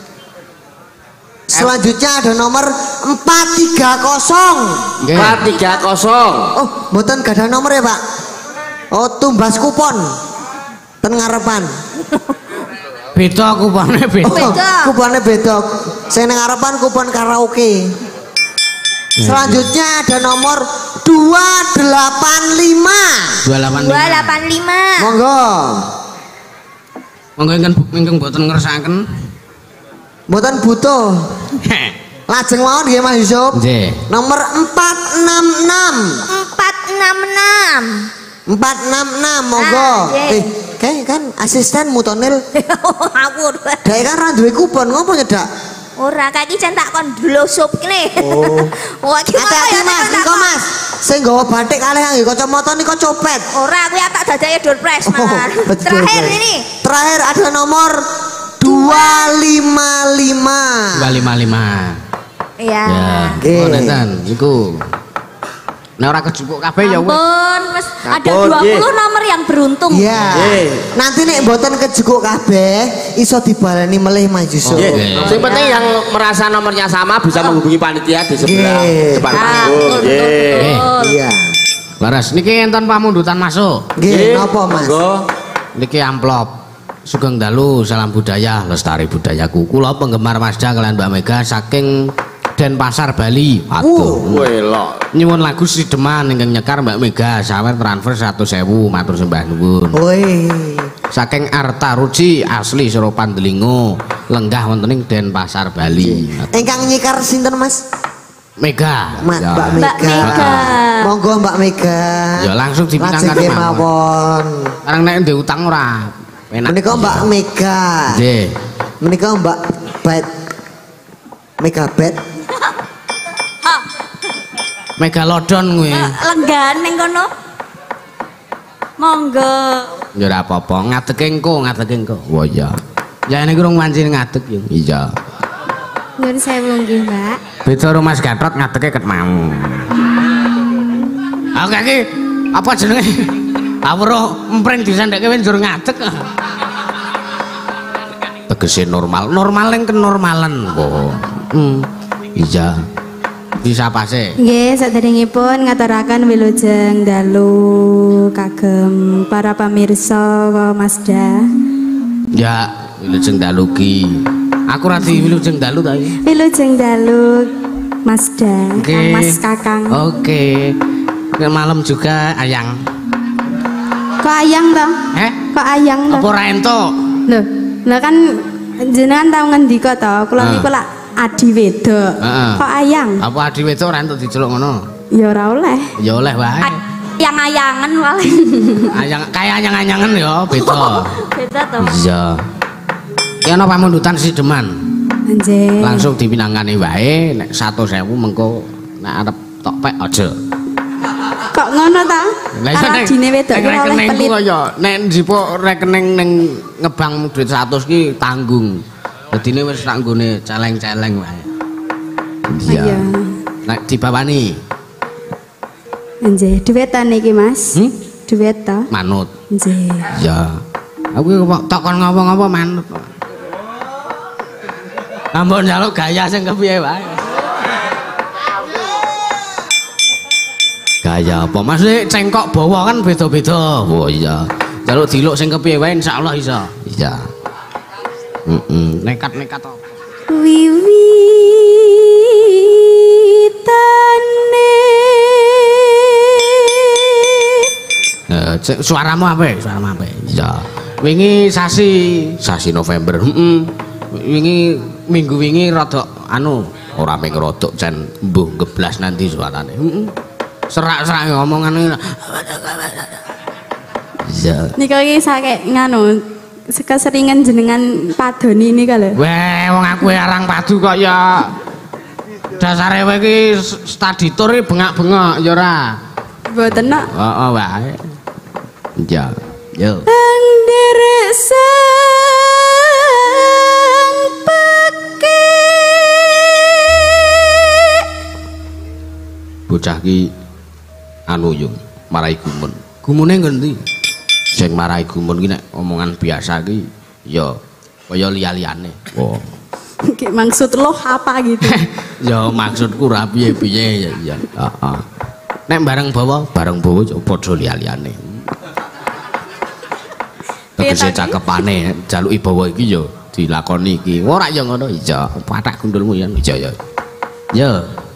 Selanjutnya ada nomor empat tiga nol. empat tiga nol. Oh, mboten gadah nomor ya, Pak. Oh, tumbas kupon. Ten ngarepan. Beda kupone beda. Oh, kuponnya beda. Sing nang ngarepan kupon karaoke. Selanjutnya ada nomor dua delapan lima. dua delapan lima. dua delapan lima. Monggo. Monggo ingkang ingkang mboten ngersakaken. Mboten butuh. Lajeng mawon nggih Mas Yusuf. Nggih. Nomor empat enam enam. empat enam enam. empat enam enam monggo. Ah, eh, kayak kan asisten mutonil. Ngawur. Dek kan ra duwe kupon ngopo nyedak? Ora kayak iki centak kon dlosop kene. Oh. Wah, iki Hati-hati Mas, niko Mas. Sing nggawa batik kalih nggih kacamata nika copet. Ora kuwi tak dadake door prize, Oh, Mas. betul, Terakhir betul. ini. Terakhir ada nomor dua lima lima. dua lima lima. Iya. Ya. Nggih. Oh, nenten iku. Nek ora kejupuk kabeh ya wis. Ampun, Mas, ada Ampun, dua puluh nggih. nomor yang beruntung. Iya. Nggih. Nanti nek mboten kejukuk kabeh iso dibaleni melih Mas Yusuf. Nggih. Nggih. Yang penting yang merasa nomornya sama bisa menghubungi panitia di sebelah Nggih. depan Ah, panggung. betul, Nggih. betul. Iya. Laras niki enten pamundutan masuk. Nggih, napa Mas? Monggo. Niki amplop. Sugeng dalu, salam budaya, lestari budayaku. Kula penggemar Mazda kalian Mbak Mega saking Denpasar Bali. Aduh. Welok. Nyuwun lagu Sideman ingkang nyekar Mbak Mega sawer transfer seratus ribu matur sembah nuwun. Woi. Saking Arta Ruci asli Seropan Delingo lenggah wonten ing Denpasar Bali. Engkang nyikar sinten Mas? Mega. Ma, Ya. Mbak Mega. Mbak Mega. Monggo Mbak Mega. Ya langsung dipinangkan Lajeng mawon. mawon. Karang nek ndek utang ora penak. Menika Mbak Mega. Nggih. Menika Mbak Bet. Megabet. Megalodon kuwi. Lenggan ning kono. Monggo. Ya ora apa-apa, ngadeke engko, ngadeke engko. Wah iya. Ya ini kurang mancing ngadek ya. Iya. Nyuwun sewu nggih, Mbak. Beda karo Mas Gatot ngadeke ket mau. Oke iki apa jenenge? Awro empring disandekke wis njur ngadek. Tegese normal, normal yang kenormalan kok. Hmm. Iya. Bisa pase. Nggih, saderengipun ngaturaken wilujeng dalu kagem para pamirsa Mazda. Ya, wilujeng dalu ki. Aku ra di wilujeng dalu ta iki. Wilujeng dalu Mazda, Oke. Kang Mas Kakang. Oke. Ke malam juga ayang. Kok ayang toh? Eh? Kok ayang toh? Apa ora entuk? Loh, lha kan jenengan tau ngendika toh, kula Ah. niku lak adi wedok. Heeh. Kok ayang? Apa adi wedok ora entuk diceluk ngono? Ya ora oleh. Ya oleh wae. Yang ayangan wale. Ayang kaya anyang-anyangan ya beda. Beda toh. Iya. Ya ana pamundutan Sideman. Nggih. Langsung dipinangkani wae nek seratus ribu mengko nek arep tok pek aja. Kok ngono ta? Lah iso Karo nek dine wedok nek ora oleh rekeningku pelit. kaya nek njipuk rekening ning ngebang duit seratus ki tanggung. Dadine wis sak nggone celeng-celeng wae. Iya. Nek dibawani Nggih, duwetan iki Mas. Hmm? Duwet to? manut. Nggih. Ya. Aku kok takon ngapa-ngapa manut. Ampun njaluk gaya sing kepiye wae. Gaya apa? Maksudnya cengkok bawa kan beda-beda. Oh iya. Njaluk diluk sing kepiye wae insyaallah iso. Iya. Heeh, nekat-nekat apa? Wiwitane. Eh, suaramu apa? Suaramu apa? Iya. Wingi sasi, sasi November. Heeh. Wingi minggu wingi rada anu ora ming rodok cen mbuh geblas nanti suarane. Heeh. Serak-serak ngomongane. Iya. Nika iki sake nganu keseringan jenengan padoni nika lho. Weh, wong aku arang padu kok ya. Dasare kowe iki study tour iki bengak-bengok ya ora. Mboten nok. Heeh wae. Ya. Yo. Nderek sang peke. Bocah ki anu yo marai gumun. Gumune ngendi? Sing marai gumun ki nek omongan biasa ki ya kaya liya-liyane. Oh. Ki maksud lo apa gitu? Ya maksudku ra piye-piye ya iya. Heeh. Nek bareng bawa, bareng bawa padha liya-liyane. Tegese cakepane jaluki bawa iki ya dilakoni iki. Ora ya ngono iya. Pathak gundulmu ya iya ya. Ya.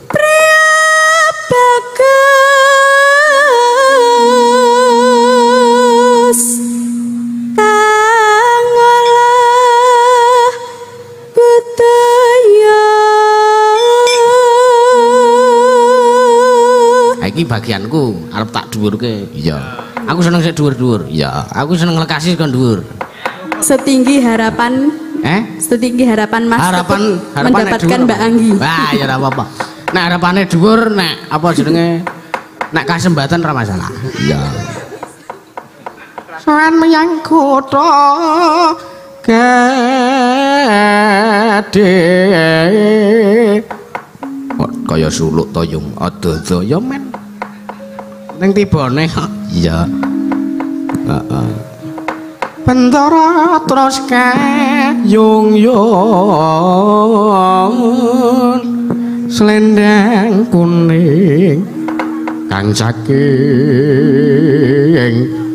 Iki bagianku arep tak dhuwurke. Iya. Aku seneng sik dhuwur-dhuwur. Iya. Aku seneng lekasi kon dhuwur. Setinggi harapan Eh? Setinggi harapan Mas harapan, harapan mendapatkan Mbak Anggi. Wah, ya ora apa-apa. Nek harapane dhuwur nek apa jenenge? Nek kasembatan ora masalah. Iya. Soan menyang kutha gedhe. Kok kaya suluk toyong ada-ada ya men. Ning tibane iya. Heeh. Bendara terus kayung-yung selendang kuning kang saking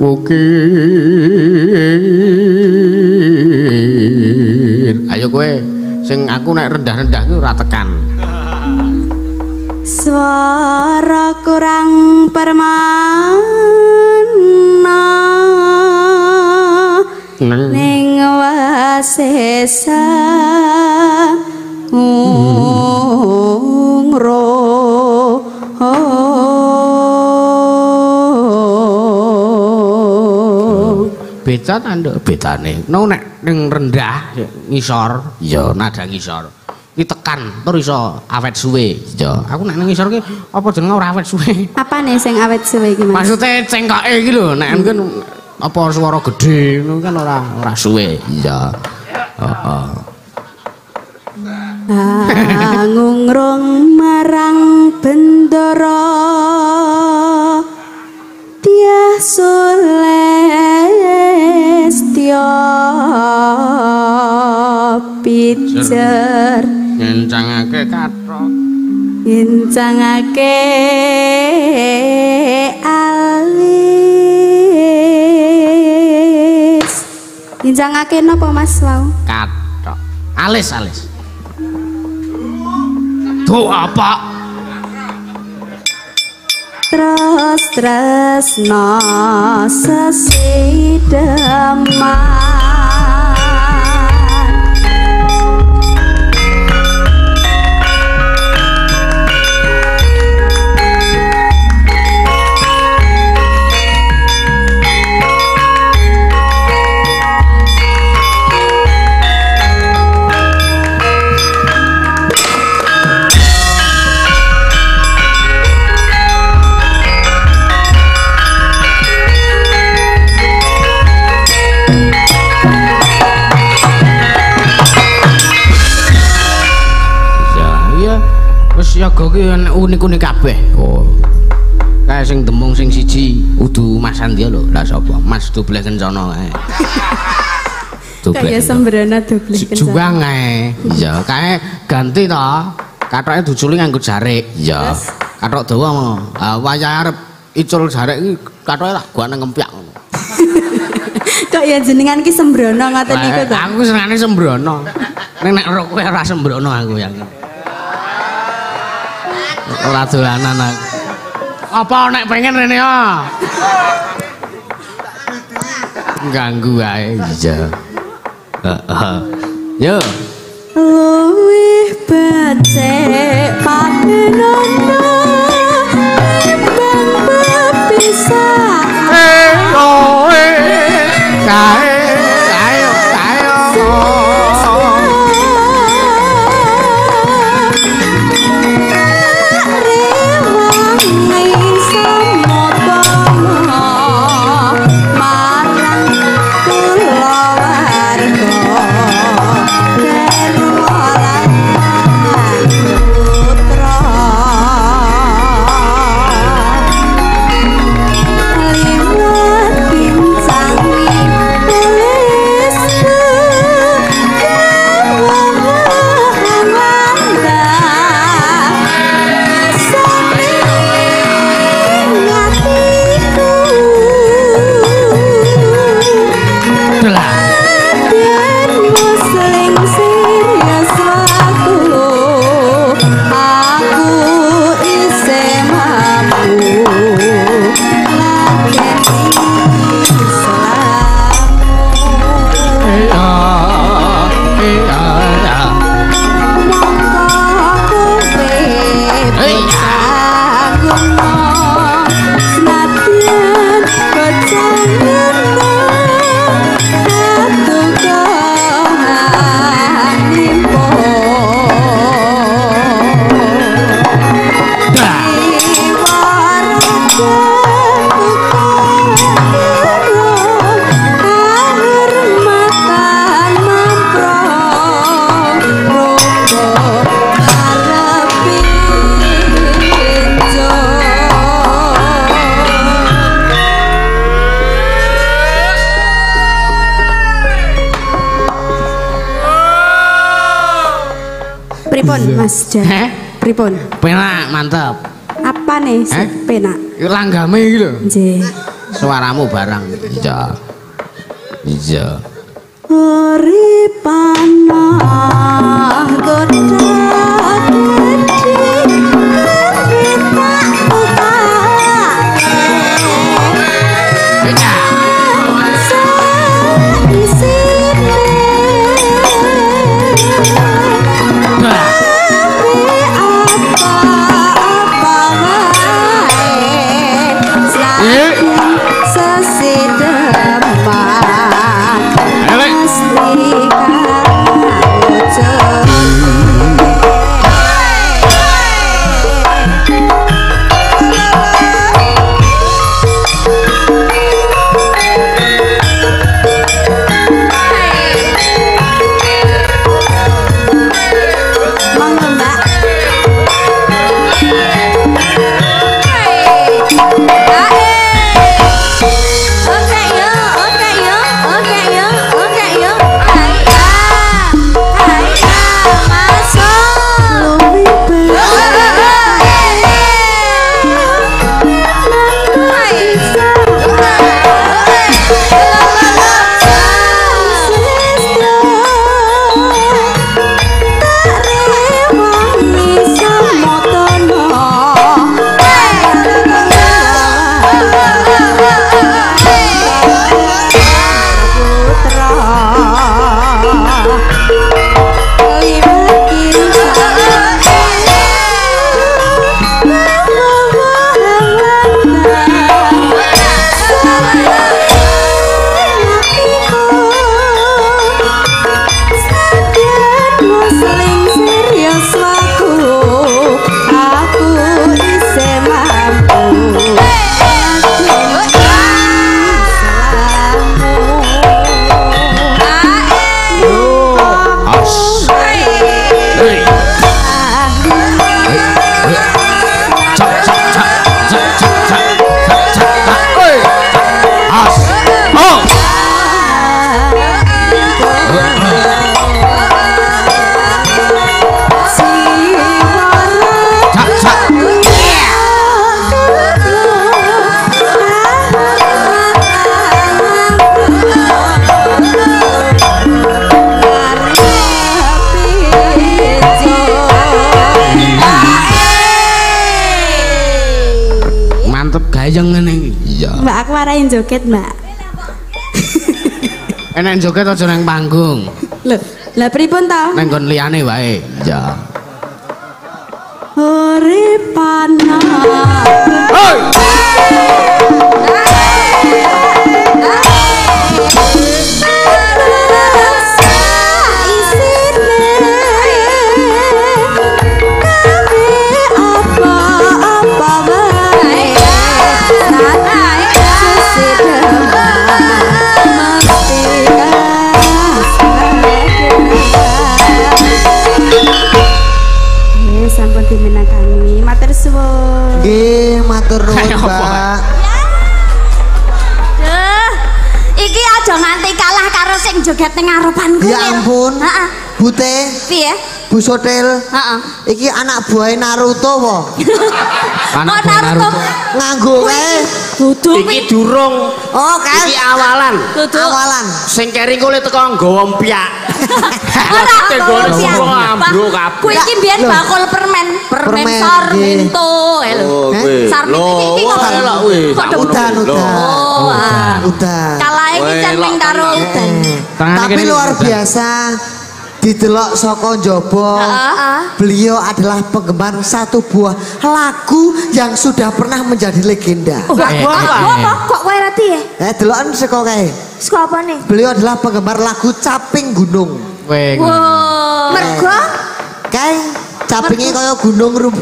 wukir. Ayo kowe sing aku nek rendah-rendah ku ora tekan. Suara kurang permana ning wasesa ngro beda tanduk bedane no nek ning rendah ngisor ya nada ngisor iki tekan tur iso awet suwe ya aku nek nang ngisor ki apa jenenge ora awet suwe apane sing awet suwe iki Mas maksude cengkoke iki lho nek kan apa suara gede ngono kan ora ora suwe iya heeh ngungrung marang bendara Dyah Sulestya pijer ngencangake kathok ngencangake alis ngencangake napa Mas wau kathok alis alis tuh apa terus tresno sesideman siaga ki unik-unik kabeh. Oh. Kae sing demung sing siji udu Mas Sandia lho. Lah sapa? Mas Dobleh Kencana kae. Kayak sembrono Dobleh Kencana. Juang kae. Iya, kae ganti to. Kathoke duculi nganggo jarik. Iya. Kathok dawa ngono. Ah wayah arep icul jarik iki kathoke tak gua nang kempyak ngono. Kok ya jenengan ki sembrono ngoten niku to? Aku senengane sembrono. Nek nek kowe ora sembrono aku yang. Ora dolanan aku. Apa nek pengen rene ya? Ganggu ae iya. Heeh. Yo. Luwih becik padenono timbang bepisah. Eh kowe kae ayo ayo. Mas Jan. Heh? Pripun? Penak, mantep. Apa nih sih penak? Langgame iki lho. Nggih. Suaramu barang. Iya. Iya. Uripana godha gayeng ngene iki. Iya. Mbak aku arahin joget, Mbak. Enak joget aja nang panggung. Lho, lah pripun ta? Nang nggon liyane wae. Iya. Uripana. Hoi. Nggih, matur nuwun, Mbak. Duh, iki aja nganti kalah karo sing joget ning ngarepanku. Ya ampun. Heeh. Bute. Piye? Bu Sotel. Heeh. Iki anak buah Naruto apa? Anak Oh, Naruto. Nganggo kae. Dudu Iki durung. Oh, kan. Iki awalan. Dudu. Awalan. Sing kering kule teko nggawa empyak. Ora Tenggone piye? semua ambruk kabeh. Kuwi iki mbiyen bakul permen, permen Permen, Sarminto. Eh, lho. Oh, Eh, kuwi. Sarminto Loh, iki kok wah, elok kuwi. kok Tak Udan, ngono kuwi. udan. Oh, ah. Udan. Kalahe iki Weh, cemeng lok karo tenan. udan. Tangane Tapi kene luar udan. biasa. Didelok saka njaba. Heeh. Beliau adalah penggemar satu buah lagu yang sudah pernah menjadi legenda. Oh, Eh, kok eh, kok eh. apa? Kok kowe rati ya? Eh, delokan saka kae. Saka apa nih? Beliau adalah penggemar lagu Caping Gunung. Weh. Wow. Mergo? Kae capingnya kaya gunung rum.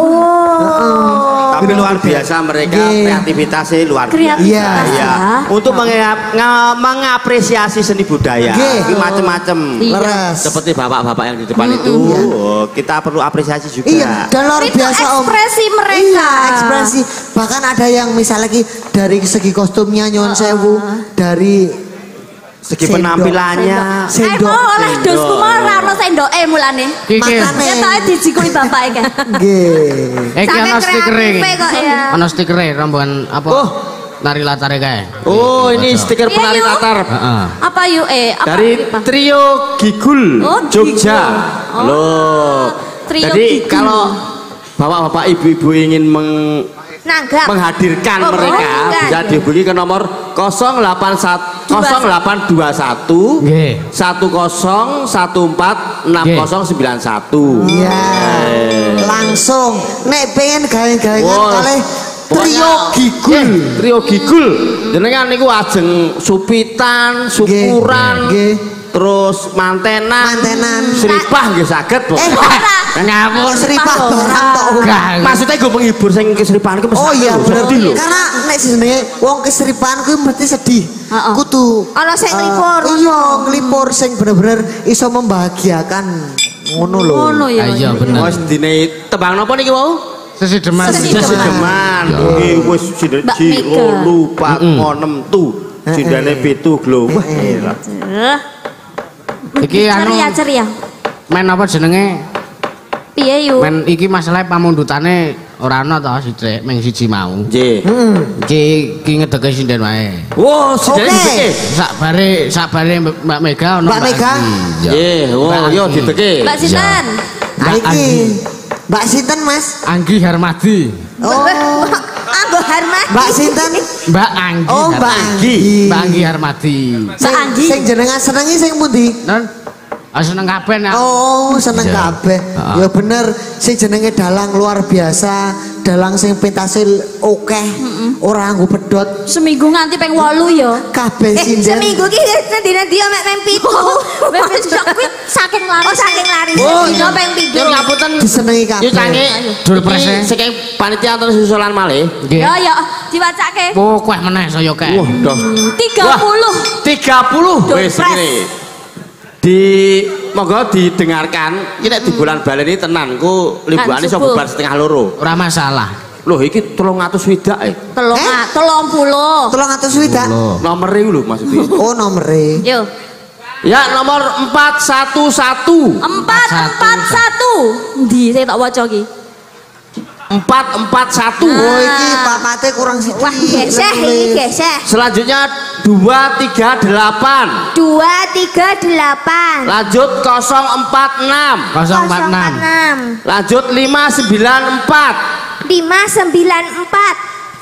Oh. Tapi luar biasa mereka Nggih. kreativitasnya luar biasa. Kreativitas Iya. Iya. Untuk mengap- nga- mengapresiasi seni budaya. Nggih. Ini macam-macam. Iya. Leres. Seperti bapak-bapak yang di depan itu, oh, kita perlu apresiasi juga. Iya, dan luar Itu biasa Om. ekspresi mereka. Iya, ekspresi. Bahkan ada yang misalnya lagi dari segi kostumnya nyon sewu, dari Segi sendok. penampilannya. Eh Sendok. mau oleh dosku mau ora ono sendoke mulane. Iki. Makane. Ketoke dijikui bapake kan. Nggih. Eh, iki Sampai ana stikere. kreatif kok ya. Ana stikere rombongan apa? Oh. Nari latare kae. Oh, ini Baca. stiker Iya, penari yuk. latar. Heeh. Apa yuk eh apa? Dari apa? trio Gigul Oh, Jogja. Gigul. Oh. Loh. Trio Jadi Gigul. kalau bapak-bapak ibu-ibu ingin meng- Nanggap. menghadirkan Oh, mereka bukan. bisa dihubungi ke nomor nol delapan satu nol delapan dua satu Nggih. satu nol satu empat enam nol sembilan satu. Iya. Langsung nek pengen gawe-gawe Wah. kalih trio Gigul. Eh, trio Gigul. Jenengan niku ajeng supitan, syukuran, Nggih. terus mantenan, Mantenan. seripah nggih saged, Bu. Eh, Ora. Ngapur. seripah barang tok. Gak. Maksudnya gue menghibur sing keseripahan ki mesti Oh iya lho, bener. sedih lho. Karena nek jenenge wong keseripahan kuwi mesti sedih. Heeh. Kudu Ana sing eh, nglipur. Iya, nglipur sing bener-bener iso membahagiakan. Ngono lho. Ngono ya. Ah, iya bener. Wes dine tembang napa niki wau? Sesideman. Sesideman. Sesideman. Nggih wis sindene Mbak jiro Mega. lupa ngonem tu. Sindene pitu glo. Wah, elah. Iki anu Ceria ceria. men apa jenenge? Piye yuk? Men iki masalah pamundutane ora ana to sithik ming siji mau. Nggih. Iki iki ngedeke sinden wae. Wow, sindene Oke. dideke. Sakbare sakbare Mbak Mega ono Mbak Mega? Anggi. Iya. Nggih, oh Mbak yo Anggi. dideke. Mbak Sinten. Nah, Mbak iki Anggi. Mbak Sinten Mas? Anggi Harmadi. Oh, Anggo Harmadi. Mbak Sinten? Mbak Anggi. Oh, Mbak Harmadi. Anggi. Mbak Anggi Harmadi. Sing, Anggi. sing jenengan senengi sing pundi? Non ah, seneng kabeh nek. Oh, seneng Iya. kabeh. Heeh. Ya bener, sing jenenge dalang luar biasa, dalang sing pentase akeh, ora nggo pedhot, Seminggu nganti ping wolu ya. kabeh Eh, sinden. seminggu ki nanti-nanti yo mek mem pitu. Wes wis sok kuwi saking laris. Oh, saking laris. Oh, Dino ping pitu. Yo ngapunten. Disenengi kabeh. Yo cange Dul prese. saking panitia terus susulan malih. Nggih. Ya ya diwacake. Oh, kueh meneh saya kae. Wah, dah. tiga puluh. tiga puluh Dul wis pres. ngene. Di monggo didengarkan iki nek di bulan balen iki tenan ku liburan iso subuh. bubar setengah loro. Ora masalah. Loh iki telung atus swidak e. Telung Eh? telung puluh. Tolong atus swidak. Nomere iku lho maksudnya. Oh, nomere. Yo. Ya nomor empat satu satu. Empat empat satu. Ndi saya tak waca iki. empat empat satu. Oh, iki papate kurang sithik. Wah, geseh iki geseh. Selanjutnya dua tiga delapan. dua tiga delapan. Lanjut nol empat enam. nol empat enam. Lanjut lima sembilan empat. lima sembilan empat.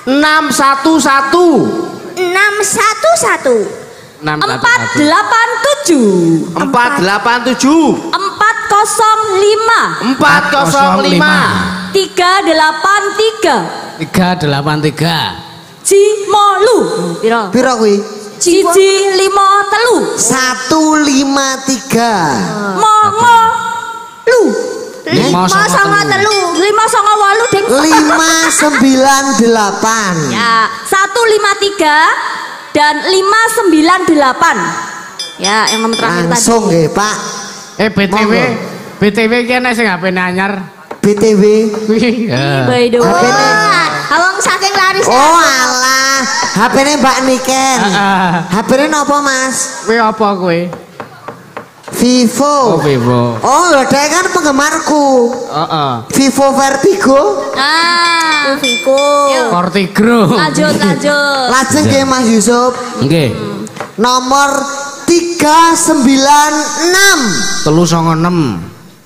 enam satu satu. enam satu satu. empat delapan tujuh. empat delapan tujuh. empat nol lima. empat nol lima. tiga delapan tiga. tiga delapan tiga. Cimolu. Piro? Piro kuwi? Cici lima telu. satu lima tiga. Mongo lu. lima sama telu. lima sama walu deng. lima sembilan delapan. Ya, satu lima tiga dan lima sembilan delapan. Ya, yang nomor terakhir tadi. Langsung nggih, Pak. Eh B T W, B T W ki ana sing H P anyar. B T W. By the way. Awang saking laris. Oh alah, H P-ne Mbak Niken. H P-ne napa, Mas? Kuwi apa kowe? Vivo. Oh, Vivo. Oh, lho dhek kan penggemarku. Heeh. Vivo Vertigo. Ah, Vivo. Cortigro. lanjut lanjut. Lajeng nggih Mas Yusuf. Nggih. Nomor tiga sembilan enam. telu sanga enam.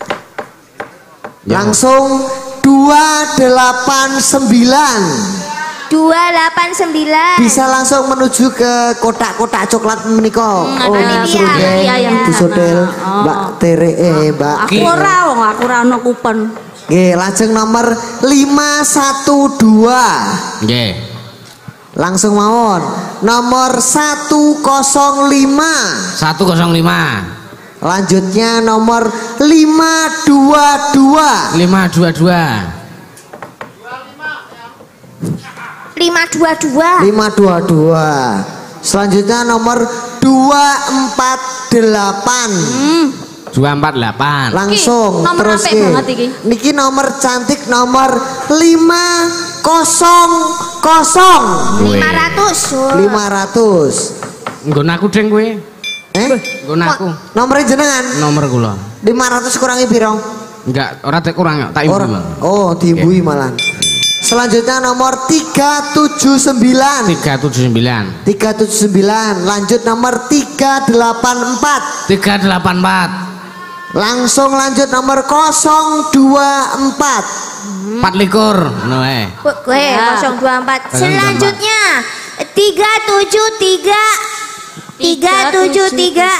Langsung dua delapan sembilan. dua delapan sembilan. Bisa langsung menuju ke kotak-kotak coklat menika. Hmm, Oh, ada seru dia, deh. dia yang Bu di Sodel, sana. Mbak Tere, eh Mbak. Aku ora wong, aku ora ono kupon. Nggih, lajeng nomor lima satu dua. Nggih. Langsung mawon. Nomor satu nol lima. satu nol lima. Lanjutnya nomor lima dua dua. lima dua dua. lima dua dua. lima dua dua. Selanjutnya nomor dua empat delapan. dua empat delapan. Langsung Iki, nomor terus apik ki. banget iki. Niki nomor cantik nomor lima nol nol. lima ratus. lima ratus. Nggon aku deng kowe. Eh? Nggon aku. Nomornya jenengan Nomor kula. lima ratus kurangi piro? Enggak, ora tek kurang tak ibu. Ora. Oh, diimbui malah. Selanjutnya nomor tiga tujuh sembilan. tiga tujuh sembilan. tiga tujuh sembilan. Lanjut nomor tiga delapan empat. tiga delapan empat. Langsung lanjut nomor nol dua empat. empat likur. No eh. Gue nol dua empat. Selanjutnya tiga tujuh tiga. tiga tujuh tiga.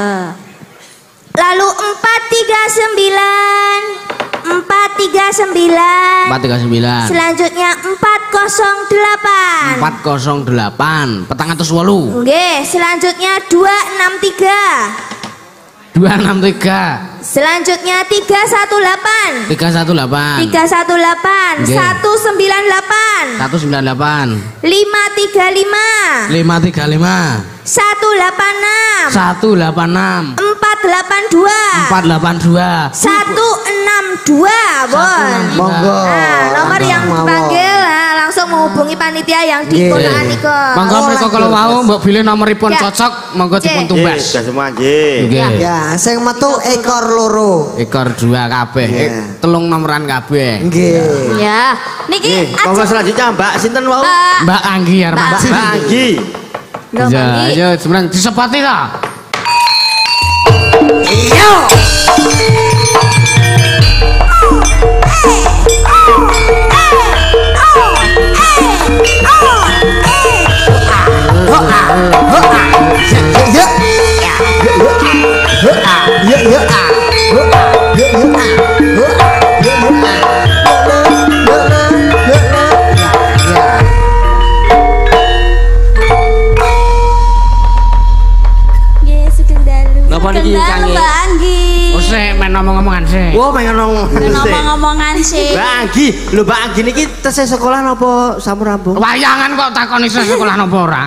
Lalu empat tiga sembilan. empat tiga sembilan. empat tiga sembilan. Selanjutnya empat nol delapan. empat nol delapan. petang atus wolu. Oke, selanjutnya dua enam tiga. dua enam tiga. Selanjutnya tiga satu delapan. tiga satu delapan. tiga satu delapan. Oke. satu sembilan delapan. satu sembilan delapan. lima tiga lima. lima tiga lima. satu delapan enam. satu delapan enam. empat delapan dua. empat delapan dua. satu enam dua, Bon. Monggo. Nah, nomor Langsung yang mawon. dipanggil nah, langsung menghubungi panitia yang di Nggih. Ponaan iku. Monggo Oh, mereka lanjut. kalau mau mbok pilih nomoripun Ya. cocok, monggo Cek. dipun tumbas. Nggih, sudah semua nggih. Nggih. Ya, sing metu ekor loro. Ekor dua kabeh, Iya. eh, telung nomoran kabeh. Nggih. Ya, niki Nggih, monggo selanjutnya Mbak sinten wau? Mbak Mbak Anggi Armadi. Mbak Anggi. Mbak Ya, Anggi. ayo sebenarnya disepati lah. Iya. Ya ya. Ya ya. Nggih, Sugeng Dalu. Napa niki Kendang Kang? Mbak Anggi. Oh, sik main ngomong-ngomongan sik. Wah, pengen ngomong. Ngomong-ngomongan sih. Mbak Anggi, lho Mbak Anggi niki tesih sekolah napa sampun rampung? Wayangan kok takoni isih sekolah napa ora?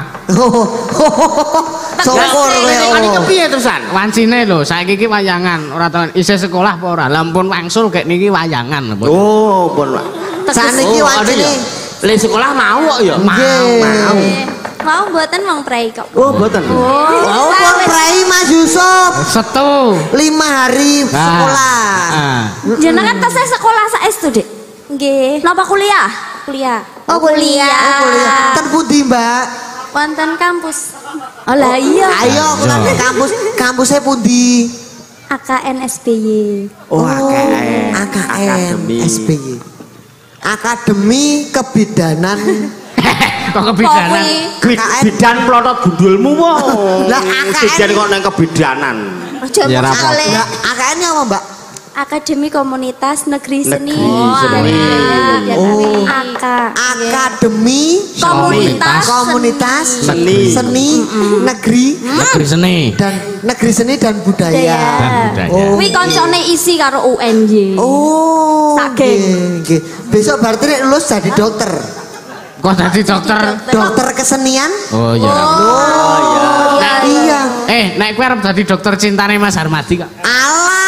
Syukur kowe. Ini kepiye terusan? Wancine lho, saiki iki wayangan, ora tahu isih sekolah apa ora. Lah ampun wangsul kayak niki wayangan. Ampun. Oh, pun Pak. Saniki Oh, ada wancine. ya? Le sekolah mau kok ya? Nggih. Mau. Mau buatan wong prei kok. Oh, mboten. Oh, pun prai Mas Yusuf. Setu. Lima hari sekolah. Ah. Jenengan tesih sekolah saestu, Dik? Nggih. Napa kuliah? Kuliah. Oh, kuliah. Oh, kuliah. Ten pundi, Mbak? Wonten kampus. Oh lah iya. Ayo, aku nanti kampus kampusnya pundi? A K N S B Y. Oh, A K N. A K N Akademi. S B Y. Akademi Kebidanan Kok kebidanan? Bidan plotot gundulmu wong. Lah A K N kok nang kebidanan. Ya ora apa. Lah A K N apa, Mbak? Akademi Komunitas Negeri Seni. Negeri Seni. Oh, AK. Akademi Komunitas Komunitas Seni. Seni Negeri Negeri Seni dan Negeri Seni dan Budaya. dan budaya. Oh. Kuwi koncone isi karo U N Y. Oh, Sak geng. nggih, nggih. Besok berarti nek lulus jadi dokter. Kok dadi dokter? Dokter kesenian? Oh iya. Oh iya. Iya. Eh, nek kowe arep dadi dokter cintane Mas Harmadi kok. Alah.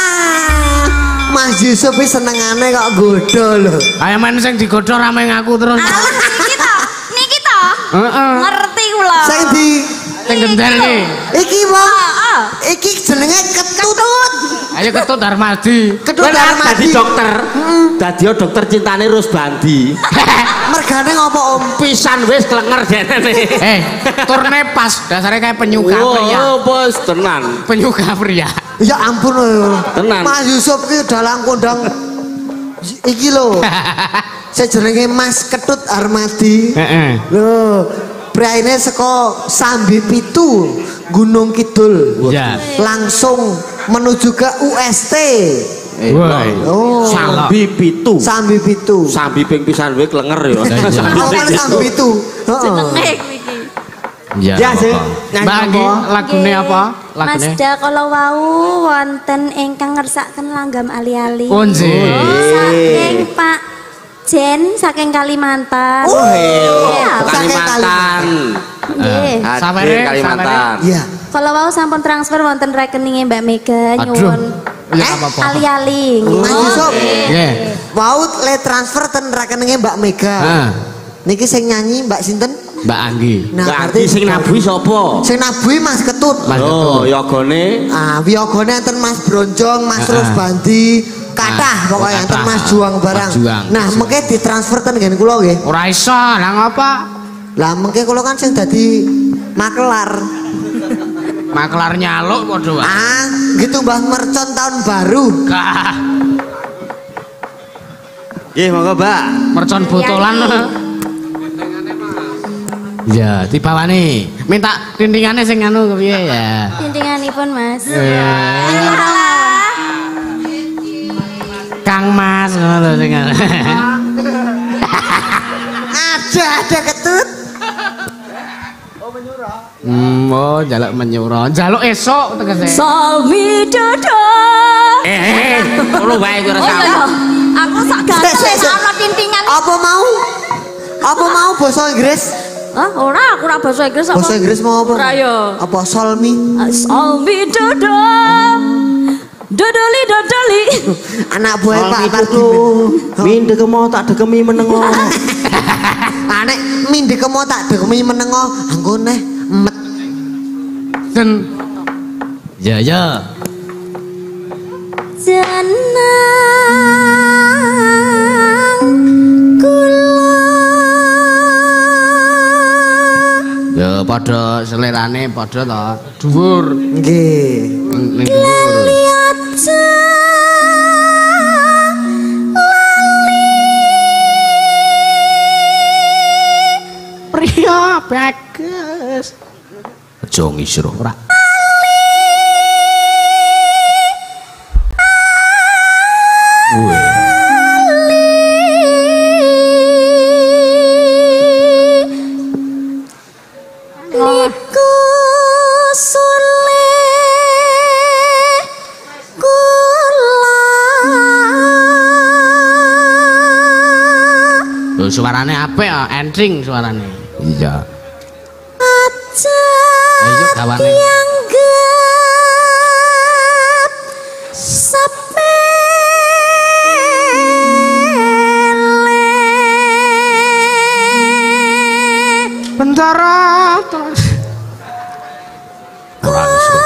Mas Yusuf iki senengane kok godho lho. Ayo men sing digodho rame ngaku terus. Alah niki to. Niki to. Heeh. Ngerti kula. Sing di Sing gendel iki. iki wong. Heeh. Iki jenenge ketut. Ayo ketut Harmadi. Ketut Kowe arep Darmadi. dadi dokter. Dadi dokter cintane Rusbandi. Mergane ngopo Om? Pisan wis klenger dene. Eh, turne pas dasarnya kayak penyuka pria. Oh, bos tenan. Penyuka pria. Ya ampun lho. Tenan. Mas Yusuf ki dalang kondang iki lho. Saya jenenge Mas Ketut Armadi. Heeh. Lho, praine saka Sambi Pitu, Gunung Kidul. Ya. Langsung menuju ke U S T. Woi. Oh, Sambi pitu. Sambi Pitu. Sambi ping pisan wae klenger ya. Awal Sambi Pitu. Heeh. Jenenge kuwi iki. Ya. Ya, sih. Mbak Anggi, lagune apa? Lagune. Masda kalau wau wonten ingkang ngersakaken langgam ali-ali. Oh, nggih. Saking Pak Jen saking Kalimantan. Oh, Iya, Kalimantan. Nggih. Hadir Samere, Kalimantan. Iya. Kalau wau sampun transfer wonten rekeningnya Mbak Mega Aduh. nyuwun Ya apa-apa. ali-ali. Mas Yusuf. Nggih. Mau le transfer ten rekeningnya Mbak Mega. Heeh. Niki sing nyanyi Mbak sinten? Mbak Anggi. Nah, Berarti sing nabuhi sapa? Sing nabuhi Mas Ketut. Mas Oh, Ketut. yogane Ah, wiyogane enten Mas Bronjong, Mas Ah, ah. Rusbandi, kathah Ah, pokoknya enten kathah. Mas Juang barang. Mas Juang. Nah, mengke ditransfer ten nggen kula nggih. Ora iso, lah ngapa? Lah mengke kula kan sing dadi makelar. Maklar nyaluk padha wae. Ah, gitu Mbah Mercon tahun baru. Kah, nggih monggo, Mbak. mercon botolan. Ya, dibawani. Minta tintingane sing anu kepiye ya. Tintinganipun Mas. Ya. Kang Mas ngono lho sing. Ada ada Ketut. Hmm, oh jaluk menyuruh. Jaluk esuk tegese. Salmi dodo. Eh, eh, ngono wae ora Oh iya. salah. Aku sak ganteng wis ana tintingan. Apa mau? Apa mau bahasa Inggris? Hah, ora aku ora bahasa Inggris apa? Bahasa Inggris mau apa? Ora ya. Apa solmi? Salmi dodo. Dodoli dodoli. Anak buah Pak Itu minde kemo tak dekemi menengo. Anek mindi kemo tak dekemi menengo anggo neh met. Den. Ya ya. Jeneng kula Ya padha selerane padha to. Dhuwur. Nggih. Ning dhuwur. aja Pria bagus. Aja ngisruh ora. niku sulih kula Lho suarane apik kok, entring suarane. Iya. aja Ayo gawane. dianggep sepele Bentara terus. Ora ngisruh.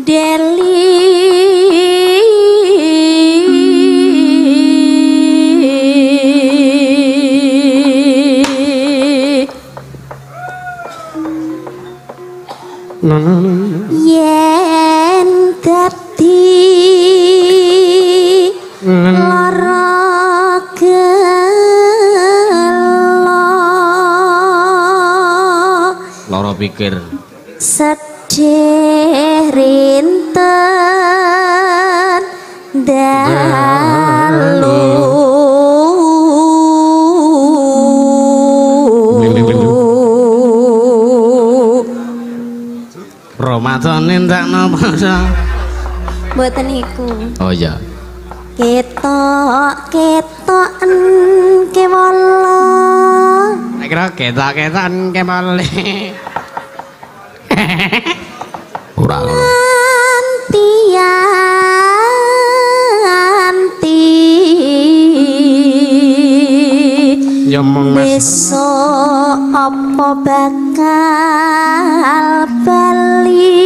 yen dadi lara gelo lara pikir sedih rinten dalu Ramadan ndak napa mboten iku. Oh iya. Ketok ketoken kewala. Nek kira ketok-ketokan kewala. Ora ngono. Anti-anti. Ya mong Mas. Besok apa bakal bali?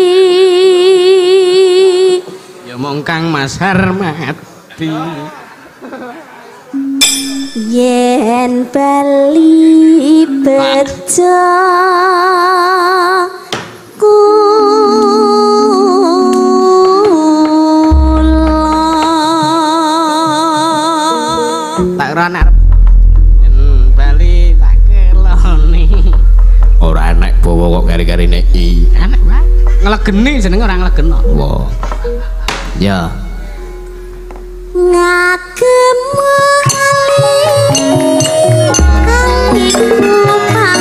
Ya mong Kang Mas Harmati. Yen bali bejo kula Tak ora nek yen bali tak keloni. Ora enek bawa kok kari-karine i. Enek wae. Nglegeni jenenge ora nglegeno. Wah. Ya. ngagem aliku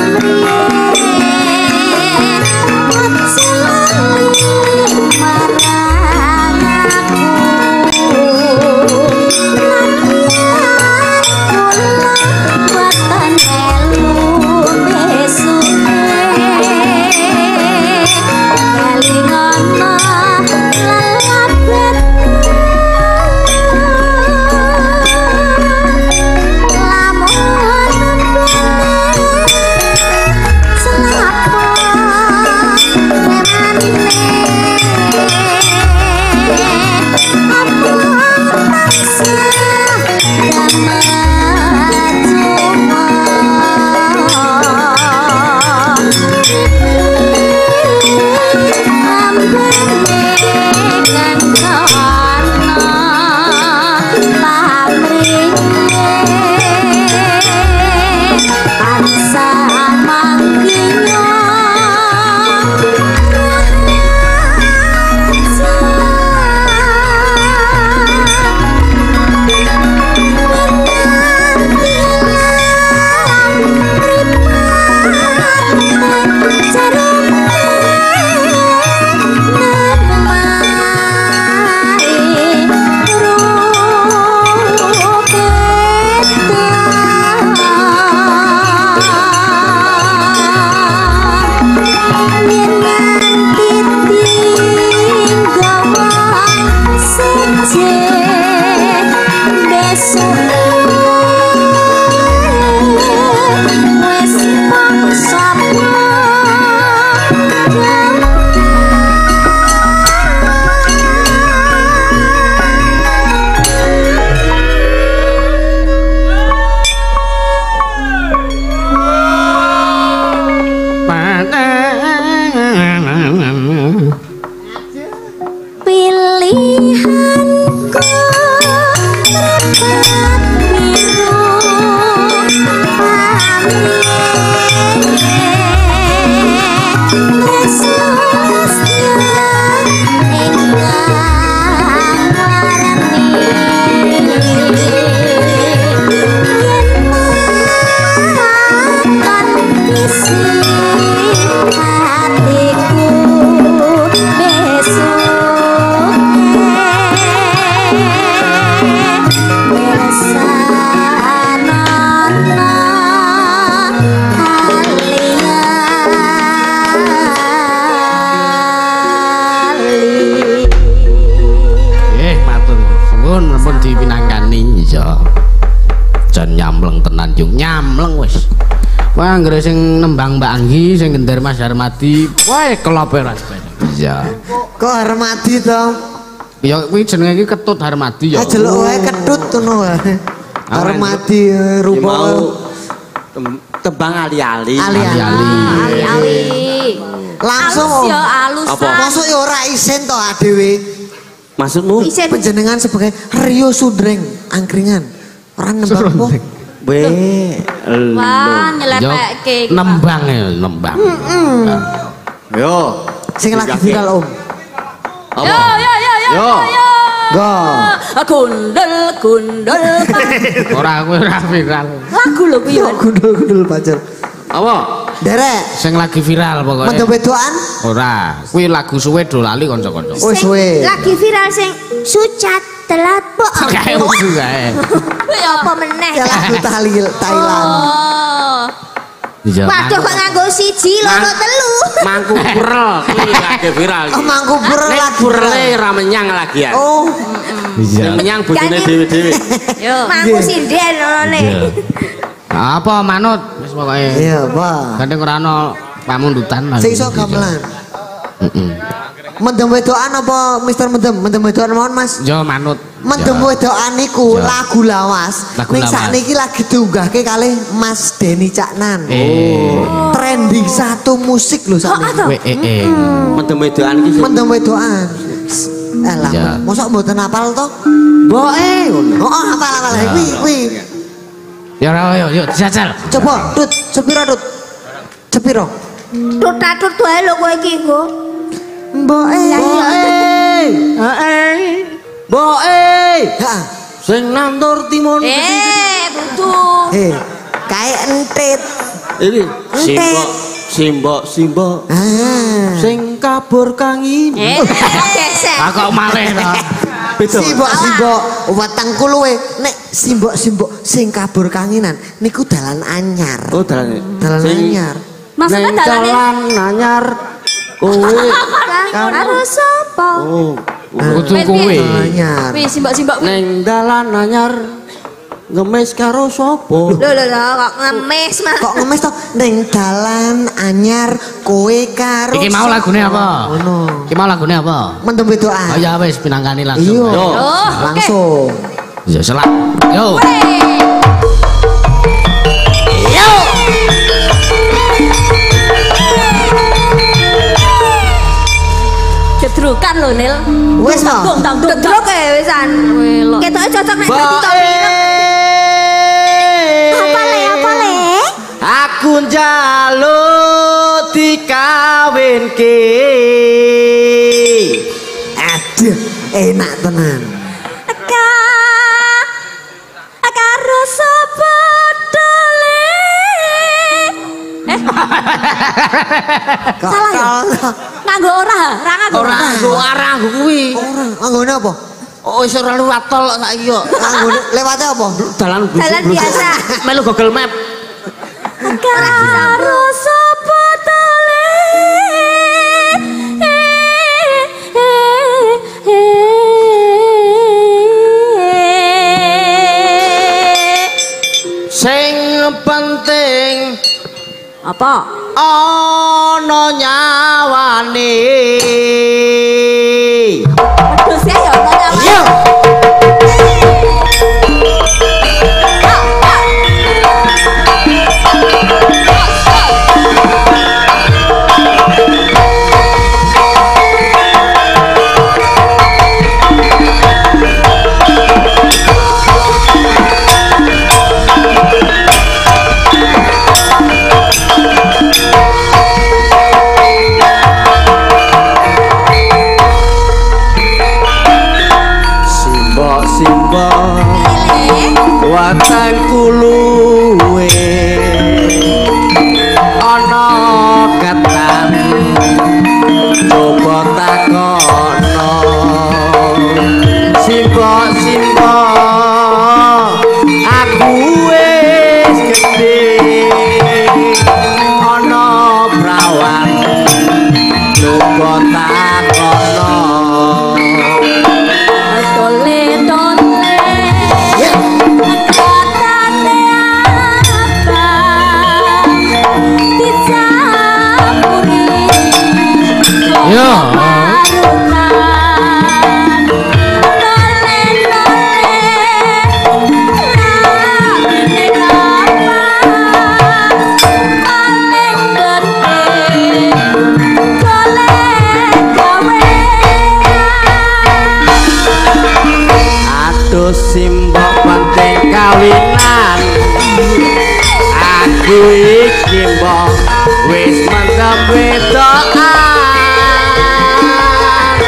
nyamleng wis. Wah, anggere sing nembang Mbak Anggi, sing gendher Mas Harmadi, wae kelope ra sepeda. Iya. Kok Harmadi to? Ya kuwi jenenge iki Ketut Harmadi ya. Ajeluk wae Ketut ngono wae. Harmadi rupa tembang ali-ali. Ali-ali. Ali-ali. Langsung alus ya alus. Apa? Masuk ya ora isen to adewe. Maksudmu? Penjenengan sebagai Rio Sudreng angkringan. Ora nembang apa? Weh. Wah, nyelepekke. Nembang ya, nembang. Yo. Sing lagi viral Om. Yo yo yo yo Yo. yo. Go. Gundul gundul. Ora kowe ora viral. Lagu lho kuwi. Gundul-gundul pacar. Apa? Derek. Sing lagi viral pokoknya. Mendem wedokan? Ora, kuwi lagu suwe do lali kanca-kanca. Wis suwe. Lagi viral sing sucat telat po. Kae udu kae. Apa meneh Ya lagu Thailand. Thailand. Oh. Iya. Waduh kok nganggo siji loro telu. Mangku purel kuwi lagi viral. Oh mangku purel Nek lagi. purele ra menyang lagian. Oh. Iya. Sing menyang bojone Jadi- dhewe-dhewe. Yo. Mangku sinden ngono ne. Iya. Apa manut wis pokoke. Iya, Pak. Kadang ora ana pamundutan lah. Sing iso gamelan. Heeh. Mendem wedokan apa Mister Mendem? Mendem wedokan mawon Mas. Yo manut. Mendem Ya. wedokan niku Ya. lagu lawas. Lagu Ning lawas. sakniki lagi diunggahke kalih Mas Denny Caknan. Eh. Trending satu musik lho sakniki. We eh eh. Mendem wedokan iki. Mendem wedokan. Alah, Ya. mosok mboten hafal to? Boe ngono. Oh, hafal-hafal Ya. kuwi kuwi. Ya ora yo yo dijajal. Coba, Dut, sepiro Dut? Sepiro? Tut-tut wae lho kowe iki, Go. Mboke. Heeh. Boe. Heeh. Sing nandur timun. Eh, butuh. Eh, kae entit. Iki simbok simbok simbok Ah. sing kabur kangin. Eh, Gesek. Ah kok malih to. Beda. Simbok-simbok wetengku luwe nek simbok-simbok sing kabur kanginan niku dalan anyar. Oh dalane. Dalan anyar. maksudnya Neng dalane dalan anyar. Kowe. Karo sapa? Oh. Kudu kuwi. Anyar. wis simbok-simbok kuwi. Neng dalan anyar ngemis karo sapa? Lho lho lho kok ngemis mah. Kok ngemes to ning dalan anyar kowe karo. Iki mau lagune apa? Ngono. Iki mau lagune apa? Mendem wedokan. Oh ya wis pinangkani langsung. Iya. Yo. Oh, Langsung. Ya selak. Yo. Yo. Jedrukan lho, Nil. Wis to. Tanggung tanggung. Gedruk e wisan. Welok. Ketoke cocok nek mati to Apa le apa le? Aku njaluk dikawinke. Aduh, enak tenan. Aka karo sapa dole. Eh, Kok Salah ya? nganggo ora, ora nganggo Ora nggo arah nggo kuwi. Ora, anggone apa? Oh wis ora luwat tol saiki kok. Anggone lewate apa? Dalan Dalan biasa. Melu Google Map. karo sapa dole. Sing penting Apa? ana nyawane. Wedhus ya ya ono nyawa. Yo. Simbok simbok watangku luwe ana ketan coba takono simbok simbok aku wis gedhe ana prawan coba takono. Dole dole. Katane apa? Dicampuri. Yo. simbok penting kawinan aku iki mbok wis mantep wedokan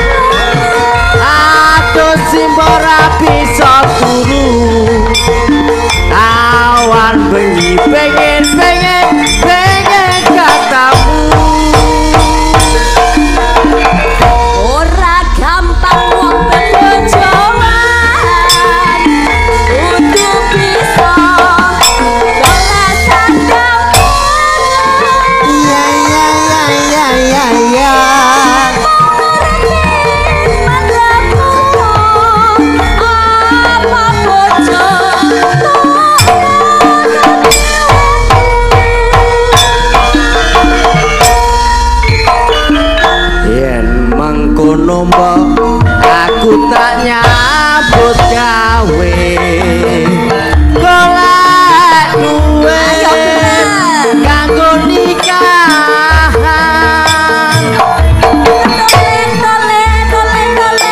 aku simbok rapi turu awan bengi pengen pengen pengen katamu ora gampang wong bebojoan untuk bisa balasan kamu iya iya iya iya iya nombok aku tak nyabut gawe golek duwe kanggo nikahan tole tole tole tole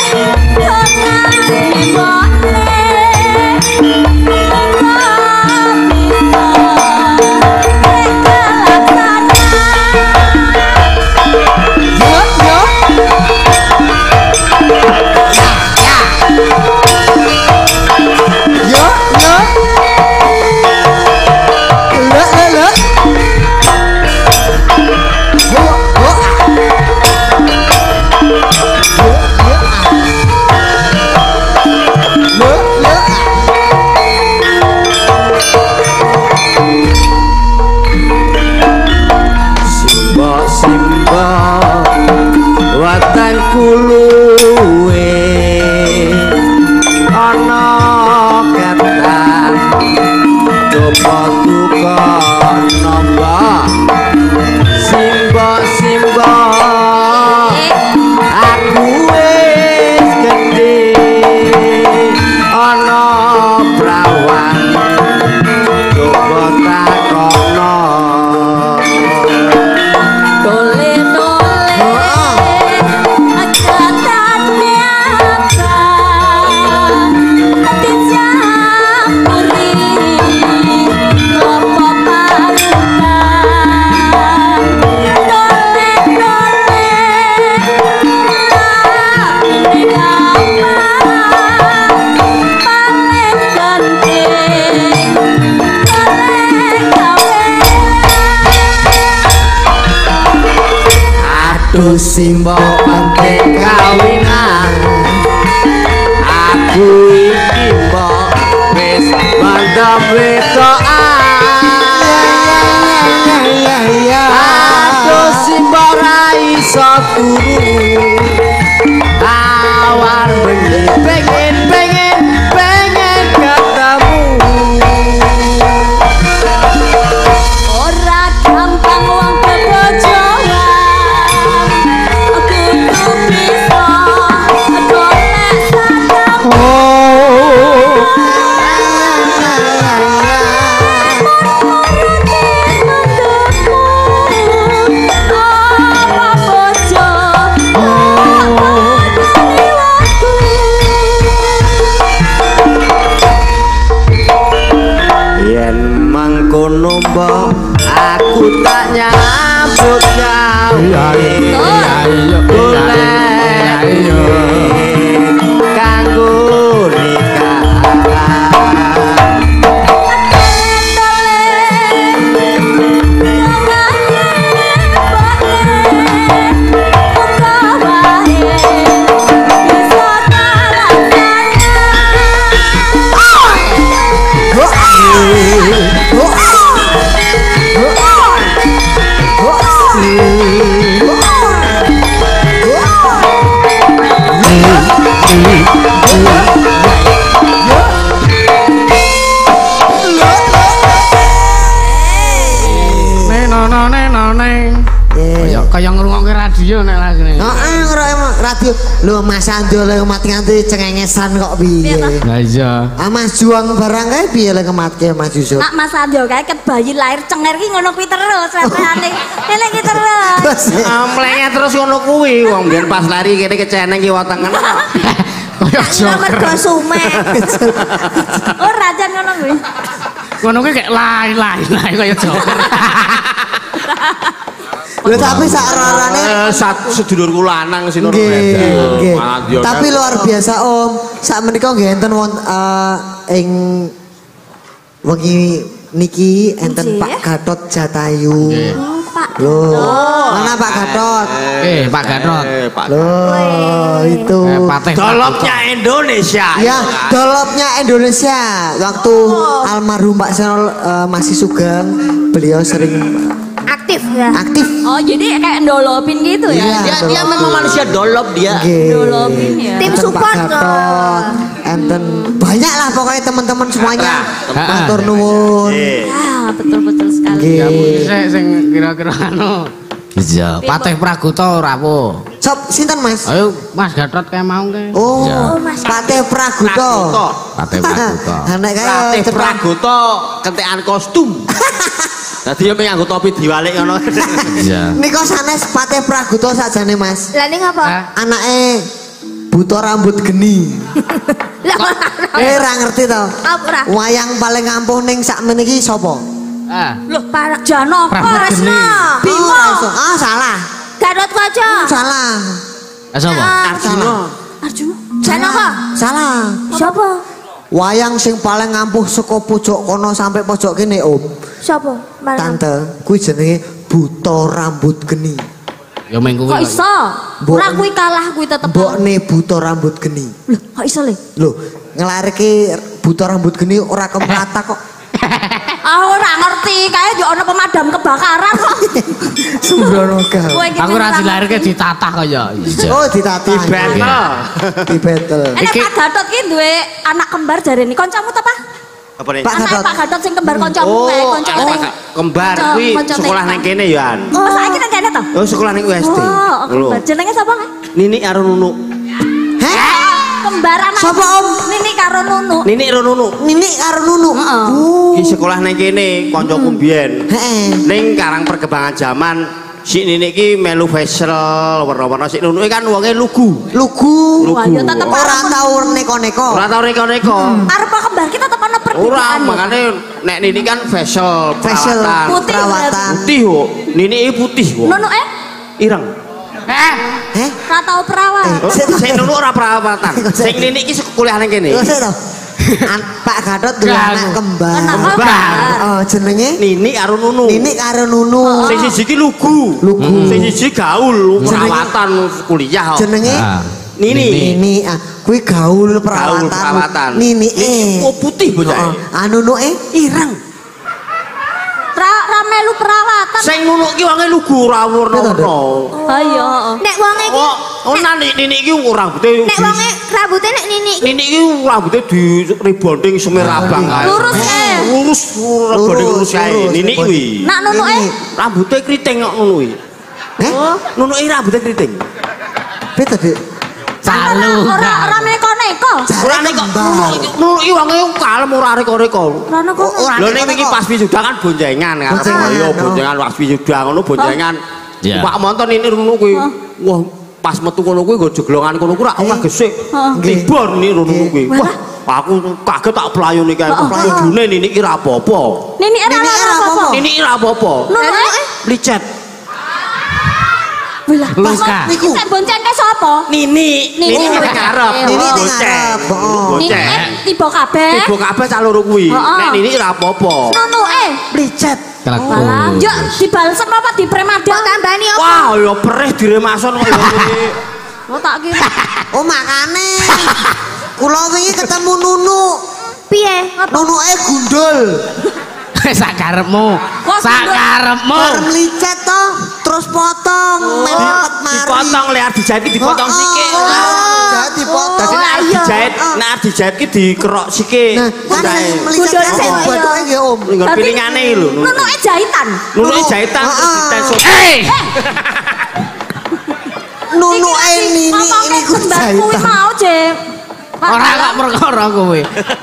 Aduh simbok penting kawinan aku iki mbok wis mantep wedokan aduh simbok ra iso turu awan bengi pengen pengen pengen ketemu ora gampang wong bebojoan aku tuh bisa golek sadamu mangkono mbok aku tak nyambut gawe golek kanggo kaya ngrungokke radio nek lagine. Heeh, ngrungokke radio. Lho Mas Ando lek mati-mati cengengesan kok piye? Lah iya. Ah Mas Juang barang kae piye lek kematke Mas Yusuf? Nak Mas Ando kae ket bayi lahir cenger ki ngono kuwi terus rasane. Lek ki terus. Amlenge terus ngono kuwi wong biyen pas lari kene keceneng ki wetenge. Kaya Nomor joker. sume. Oh, rajan ngono kuwi. Ngono kuwi kayak lain-lain lain kaya joker. Lho tapi sak arane sedulurku lanang sing ora nggih. Tapi luar biasa Om. Sak menika nggih enten wonten ing wengi niki enten Pak Gatot Jatayu. Pak. Loh, mana Pak Gatot? Eh, Pak Gatot. Loh, itu dolopnya Indonesia. Ya, dolopnya Indonesia. Waktu almarhum Pak Senol uh, masih sugeng, beliau sering Aktif ya. aktif. Oh, jadi kayak ndolopin gitu ya. Iya, Dia, dia memang manusia dolop dia. Nggih. Ndolopin ya. Tim Enten support Pak Gatot, enten banyak lah pokoknya teman-teman semuanya. Matur nuwun. Ya, betul-betul sekali. Nggih. Sik sing kira-kira anu. Iya, Patih Praguta ora apa. Sob sinten Mas? Ayo Mas Gatot kayak mau ke. Oh, Iya. Patih Praguta. Patih Praguta. Anak kaya Ratih cepet. Praguta kentekan kostum. Dadi ya nganggo topi diwalik ngono. Iya. Nika sanes Patih Praguta sakjane Mas. Lah ning apa? Anake buta rambut geni. Lah Eh ra ngerti to. apa ora? Wayang paling ampuh ning sakmene iki sapa? Ah. Loh, para Janaka. Rambut geni. Oh, ra iso. Ah salah. Gatot Kaca. Salah. Ah sapa? Arjuna. Arjuna. Janaka. Salah. Siapa? Wayang sing paling ampuh saka pojok kono sampai pojok kene Om. Siapa? Mana? Tante, kuwi jenenge buta rambut geni. Ya mengko Kok iso? Mbok- Ora kuwi kalah kuwi tetep. Mbokne buta rambut geni. Loh, kok iso le? Lho, ngelarike buta rambut geni ora kemrata kok. Ah, ora ngerti, kayak yo ana pemadam kebakaran kok. Sembrono gawe. Kowe iki Aku ora memang- dilairke ditatah kaya. Iya. Oh, ditata. Betel. Di betel. Enak Pak Gatot ki duwe anak kembar jarene kancamu ta, Pak? Apa nih? Pak Anak Gatot. Pak Gatot sing kembar kancamu Oh, kae kanca anak teng. kembar Kanca- kuwi kanca sekolah teng. nang kene ya. Oh, saiki nang kene to? Oh, sekolah ning U S D. Oh, Lho. kembar. Jenenge sapa, Kak? Nini karo Nunu. Heh? Kembar anak. Sapa, Om? Nini karo Nunu. Nini karo Nunu. Nini karo Nunu. Heeh. Oh. Ki sekolah nang kene kancaku mbiyen. Heeh. Ning karang perkembangan zaman si Nini ki melu facial warna-warna si Nunu kan wonge lugu. Lugu. Wah, ya tetep Ora tau neko-neko. Ora tau reko-reko. Arep kembar kita tetep ana Ora, perbedaan. makane nek Nini kan facial Facial perawatan. Putih perawatan. Putih kok. Nini iki putih kok. Nunu eh Ireng. Eh, Heh? ora tau perawat. Oh, sing Nunu ora perawatan. Sing Nini iki kuliah ning kene. Lho sik to. An- Pak Gatot duwe Gak, anak aku. kembar. Anak kembar. kembar. Oh, jenenge Nini karo Nunu. Nini karo Nunu. Sing siji ki lugu. Lugu. Sing siji gaul, perawatan kuliah. kok. Jenenge ah. Nini. Nini. Ah, kuwi gaul perawatan. Gaul perawatan. Nini eh. Oh putih bocah. Heeh. Ah Nunu eh ireng. Ra ra melu perawatan. Sing Nunu ki wonge lugu ora warna-warna. Ayo. Nek wonge iki Oh, oh nani Nini ki rambute. nek wonge rambutnya nek nini iki. Nini ki rambute di rebonding semerabang kae. Lurus eh. Lurus rebonding lurus kae. lurus, Nini rebonding. kuwi. Nak Nunu eh. Rambute kriting kok ngono kuwi. Heh? Nunu iki rambute kriting. Beda, Dik. Salu. Ora ora neko-neko. Ora nek kok kembar. Nunu iki wonge kalem ora reko-reko. Ora neko. Ora Lho nek ning iki pas wisuda kan bonjengan kan. Bonjengan, Iya oh. bonjengan pas wisuda ngono bonjengan. Iya. Pak monton ini Nunu kuwi. Wah, pas metu kono kuwi nggo jeglongan kono kuwi ora ora gesik. Nggih. Tibor ni Nunu kuwi. Wah, aku kaget tak playoni kae. Bojone Nini iki ra apa-apa. Nini era Nini era apa? apa? Nini iki ra apa-apa. Nunu eh. Licet. Belah. Luka. Niku. Kita bonceng ke sapa? Nini, Nini Nini ning ning ngarep. ngarep. Nini ning Bocek. ngarep, oh. Nini Bocek. eh tiba kabeh. Tiba kabeh cah loro kuwi. Heeh. Nek Nini ra apa-apa. Nunu eh. Licet. Kelaku. Walah, yo dibalsem apa di premada? Kok tambani apa? Wah, ya perih diremason kok ngene. Oh tak kira. Oh makane. Kula wingi ketemu Nunu. Piye? Nunu eh gundul. Sak karepmu. Kok Sak sundul? karepmu. Bareng licet to, terus potong, mepet mari. Dipotong leher dijahit iki dipotong Oh, sikik. oh, oh, dipotong. Dadi nek arep iya. dijahit, nek arep dijahit ki dikerok sikik. Nah, kan sing melicet Gundul kan sing sing iya. baduke nggih Om. Nggon pilingane iki lho. Nunu eh jahitan. Nunu Nunu. jahitan terus Heeh. ditensuk. Eh, Nunu eh Nini ini ku kembar kuwi jahitan. mau, Jek. ora kok perkara kowe.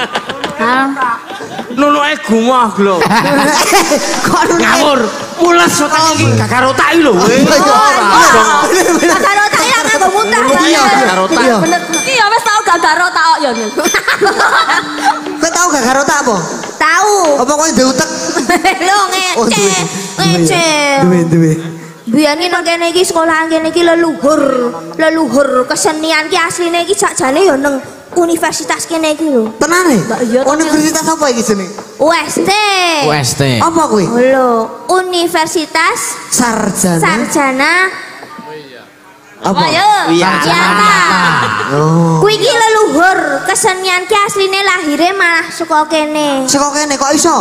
Nunu e gumah lho. Kok Nunu eh- Ngawur. Mules otak iki gagar otak iki lho. weh. Oh, Ora. iya. Karo tak ya nganggo muntah. Iya, banget. gagar otak. Iya. Bener. Iki ya wis tau gagaro tak kok ya. Kowe tau gagaro tak apa? Tahu. Apa kowe ndek utek? Lho ngece. Ngece. Duwe duwe. Biyen nang kene iki sekolahan kene iki leluhur, leluhur kesenian ki asline iki sakjane ya nang universitas kene iki lho. Tenane? Universitas apa iki jenenge? U S T. U S T. Apa kuwi? Lho, Universitas Sarjana. Sarjana Apa? Wiyata. Oh. Kuwi iki leluhur kesenian ki asline lahire malah saka kene. Saka kene kok iso?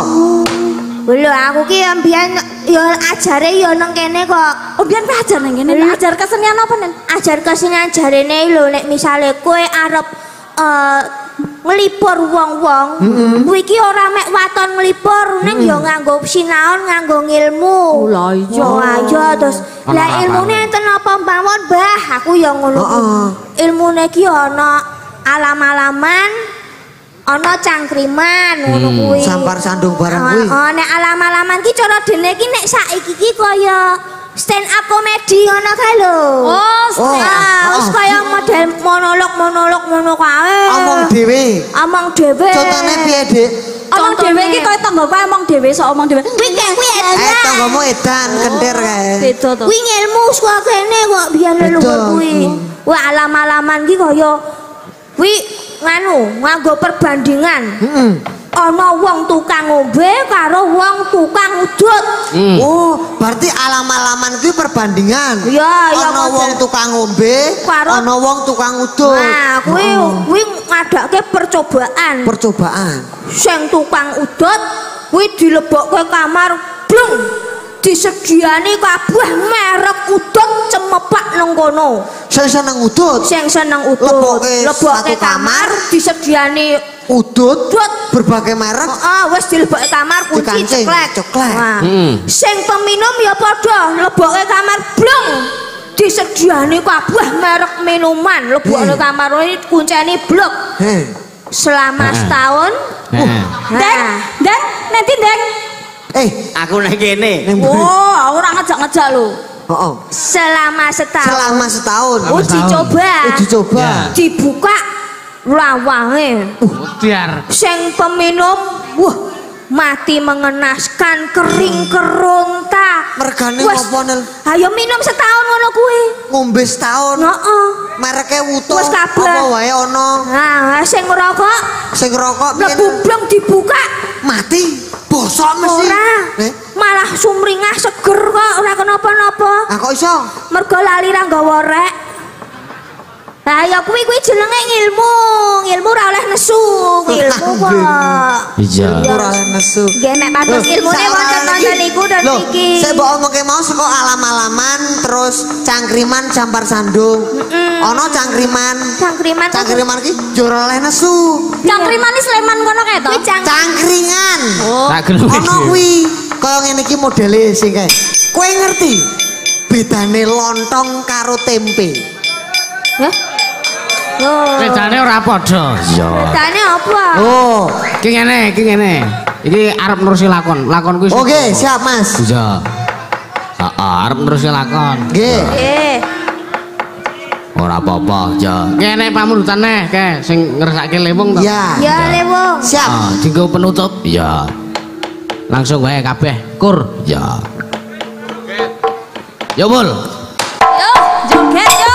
Lho aku ki mbiyen ya ajare ya nang kene kok. Oh biyen ajar nang kene. Ajar kesenian apa nen? Ajar kesenian jarene lho nek misale kowe arep eh nglipur wong-wong, kuwi iki ora mek waton nglipur ning ya nganggo sinaon, nganggo ngilmu. Lah iya. Oh aja terus lah ilmune enten apa mawon, Mbah? Aku ya ngono kuwi. Ilmune ki ana alam-alaman, ana cangkriman ngono kuwi. Sampar sandung barang kuwi. Oh nek alam-alaman ki cara dene ki nek saiki ki kaya stand up komedi ngono kae lho. Oh, stand up. Wis kaya model monolog-monolog ngono kae. Omong dhewe. Omong dhewe. Contone piye, Dik? Omong dhewe iki koyo tangga kowe omong dhewe sok omong dhewe. Kuwi kae kuwi Eh, tanggamu edan kentir kae. Beda to. kuwi ngilmu saka kene kok biyen leluhur kuwi. Wah alam-alaman ki kaya kuwi nganu, nganggo perbandingan. Heeh. Ana wong tukang ngombe karo wong tukang udut. Hmm. Oh, berarti alam-alaman kuwi perbandingan. Iya, iya. Ana wong tukang ngombe, Karo- ana wong tukang udut. Nah, kuwi kuwi ngadake percobaan. Percobaan. Sing tukang udut kuwi dilebokke kamar blung. Disediani kabeh merek udut cemepak nang kono. Sing seneng udut. Sing seneng udut Lebokke lebokke satu kamar disediani Udut udut. berbagai merek. Heeh, wis dilebokke kamar kunci Dikancing, ceklek. ceklek. Wah. Hmm. Sing peminum ya padha lebokke kamar blung. Disediani kabeh merek minuman lebokke Hmm. kamar kunceni blok. Heh. Selama Heeh. setahun. Heeh. Deng, Nah. deng, nanti deng. Eh, Aku nek kene. ning mburi. Oh, ora ngejak-ngejak lho. Heeh. Selama setahun. Selama setahun. Uji coba. Uji coba. Ya. Dibuka lawange. Biar Sing peminum, wah, mati mengenaskan, kering keronta. Mergane Wes, apa, Nel? Ayo minum setahun ngono kuwi. Ngombe setahun. Heeh. Mereknya wuto. Wes kabeh. Apa wae ana. Nah, sing ngerokok Sing rokok piye? mlebu blong dibuka. Mati. Bosok mesti. Ora. Eh, Malah sumringah seger kok, ora kenapa-napa. ah kok iso? Mergo lali ra nggawa rek. Lah ya kuwi kuwi jenenge ngilmu. Ngilmu ora oleh nesu, ngilmu kok. iya. Ora nesu. Nggih nek patos ilmune wonten-wonten niku dan Loh, niki. saya mbok omongke mau saka alam-alaman terus cangkriman campar sandung. Ana cangkriman. Cangkriman. Cangkriman ki jora oleh nesu. Cangkriman iki Sleman kono kae to. Kuwi cang Cangkringan. Tak gelem Ana iki. kuwi kaya ngene iki modele sing kae. Kowe ngerti bedane lontong karo tempe? Hah? Oh. Bedane ora padha. Iya. Bedane apa? Oh, Iki ngene, iki ngene. Iki arep nerusi lakon. Lakon kuwi. oke, siap Mas. Iya. Heeh, arep nerusi lakon. Nggih. Eh, Ora apa-apa, ya. Kene pamulutan neh, ke sing ngersake lewung to. Ya. ya lewung. Siap. Ah, dienggo penutup. Ya. Langsung wae kabeh kur. Ya. Ya, Bul. Yo, joget yo.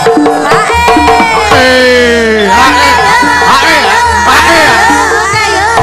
Eh, ae, ae, ae.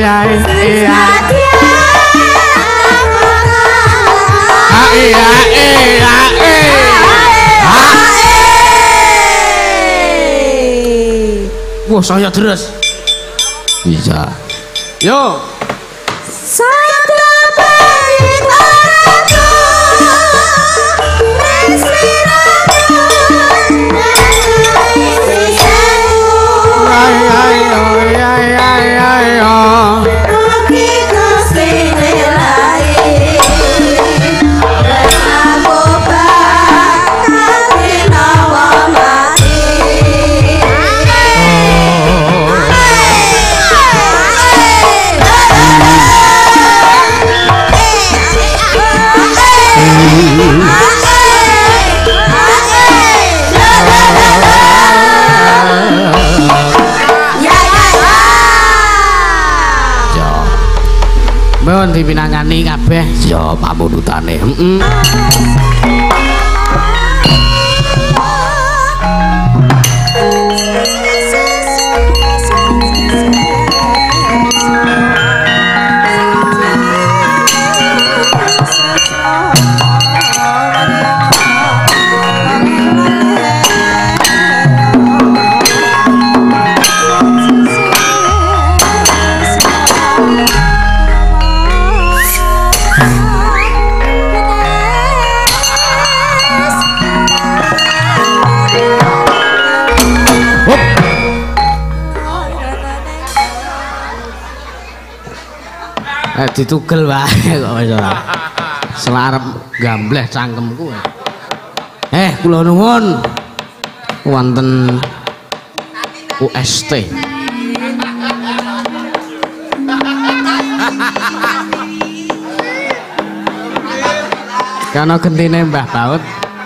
Wah, saya terus. Bisa. Yo. Saya terbaik orangku. Mohon dipinangani kabeh ya pamurutane. Heeh. Eh ditugel wae kok wis ora. Selarep gambleh cangkemku. Eh kula nuwun wonten U S T. Kana gentine Mbah Baut.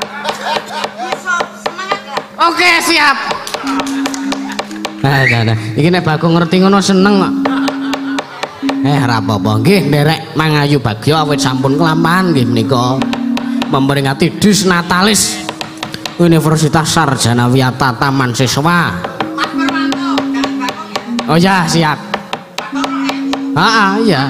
Oke, siap. Nah, nah, nah. Iki nek Bagong ngerti ngono seneng kok. Eh ora apa-apa nggih nderek Mangayu Bagyo awit sampun kelampahan nggih menika memperingati Dis Natalis Universitas Sarjana Wiyata Taman Siswa. Oh ya siap. Heeh iya.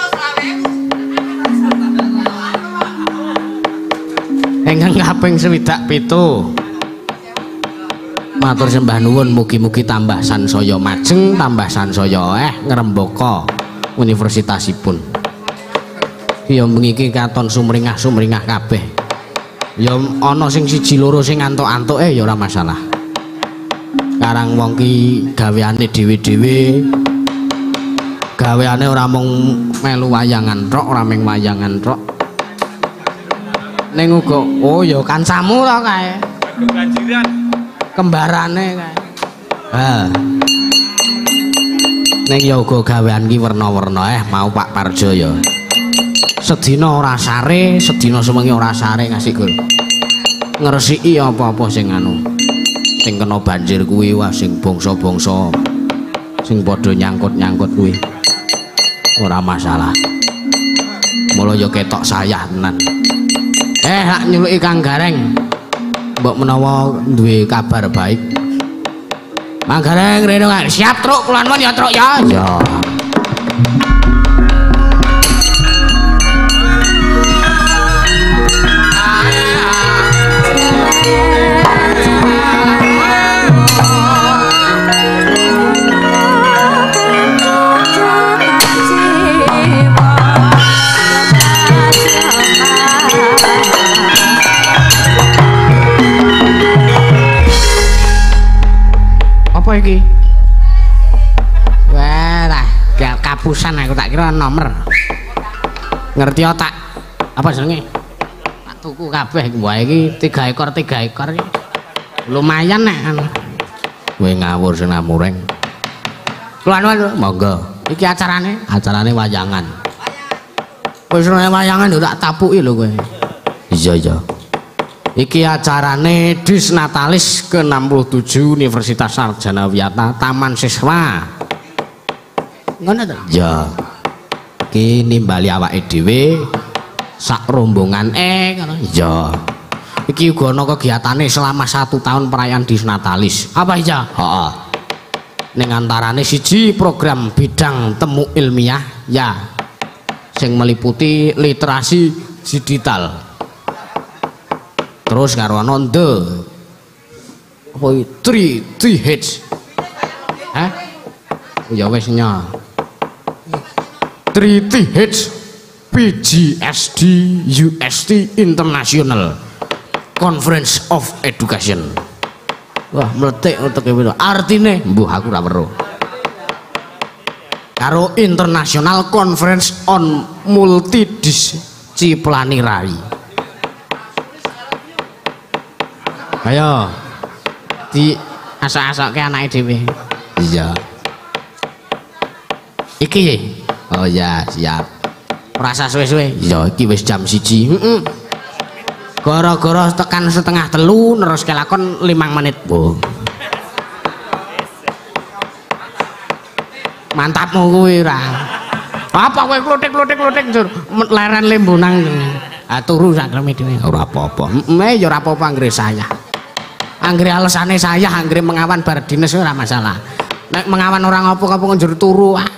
Ingkang kaping swidak pitu. Matur sembah nuwun mugi-mugi tambah sansaya majeng, tambah sansaya eh ngrembaka universitasipun. Ya mengiki katon sumringah-sumringah kabeh. Ya ana sing siji loro sing antuk-antuke ya ora masalah. Karang wong ki gaweane dhewe-dhewe. Gaweane ora mung melu wayangan tok, ora mung wayangan tok. Ning uga oh ya kancamu to kae. Ganjiran. Kembarane kae. Ha. Ning ya uga gawean ki werna-werna eh mau Pak Parjo ya. Sedina ora sare, sedina semengi ora sare ngasih Gul. Ngresiki apa-apa sing anu. Sing kena banjir kuwi wah sing bangsa-bangsa sing padha nyangkut-nyangkut kuwi. Ora masalah. Mula ya ketok sayah tenan. Eh hak nyuluki Kang Gareng. Mbok menawa duwe kabar baik. Manggareng rene Kang. Siap truk kula nuwun ya truk ya. Ya. Apa iki? Wah, lah, gak kapusan aku tak kira nomor. Ngerti otak? Apa jenenge? Tak tuku kabeh wae iki tiga ekor tiga ekor iki. Lumayan nek anu. Kowe ngawur sing namureng. Kula nuwun, monggo. Iki acarane, acarane wayangan. Wis ora wayangan yo tak tapuki lho kowe. Iya, iya. Iki acarane Dis Natalis ke enam puluh tujuh Universitas Sarjana Wiyata Taman Siswa. Ngono to? Ya. Iki nimbali awake dhewe sak rombongan eh ngono. Ya. Iki uga ana kegiatane selama satu tahun perayaan Dis Natalis. Apa iya? Heeh. ning antarane siji program bidang temu ilmiah ya sing meliputi literasi digital. Terus karo ana the oh three three H. Hah? Ya wis nya. three T H P G S D U S T International Conference of Education. Wah, meletik untuk itu. Artine mbuh aku ora weruh. Karo International Conference on Multidisciplinary. Ayo. Di asak-asakke anake dhewe. Iya. Iki ye. Oh ya, siap. Rasa suwe-suwe. Iya, iki wis jam siji. Heeh. Gara-gara tekan setengah telu terus kelakon limang menit. Oh. Mantapmu kuwi ra. Apa kowe klothik-klothik-klothik njur leren lembunang. Ah turu sak kreme dhewe. Ora apa-apa. Heeh ya ora apa-apa anggere saya. Anggere alesane saya anggere mengawan bar dines ora masalah. Nek mengawan ora ngopo-ngopo njur turu. Ah.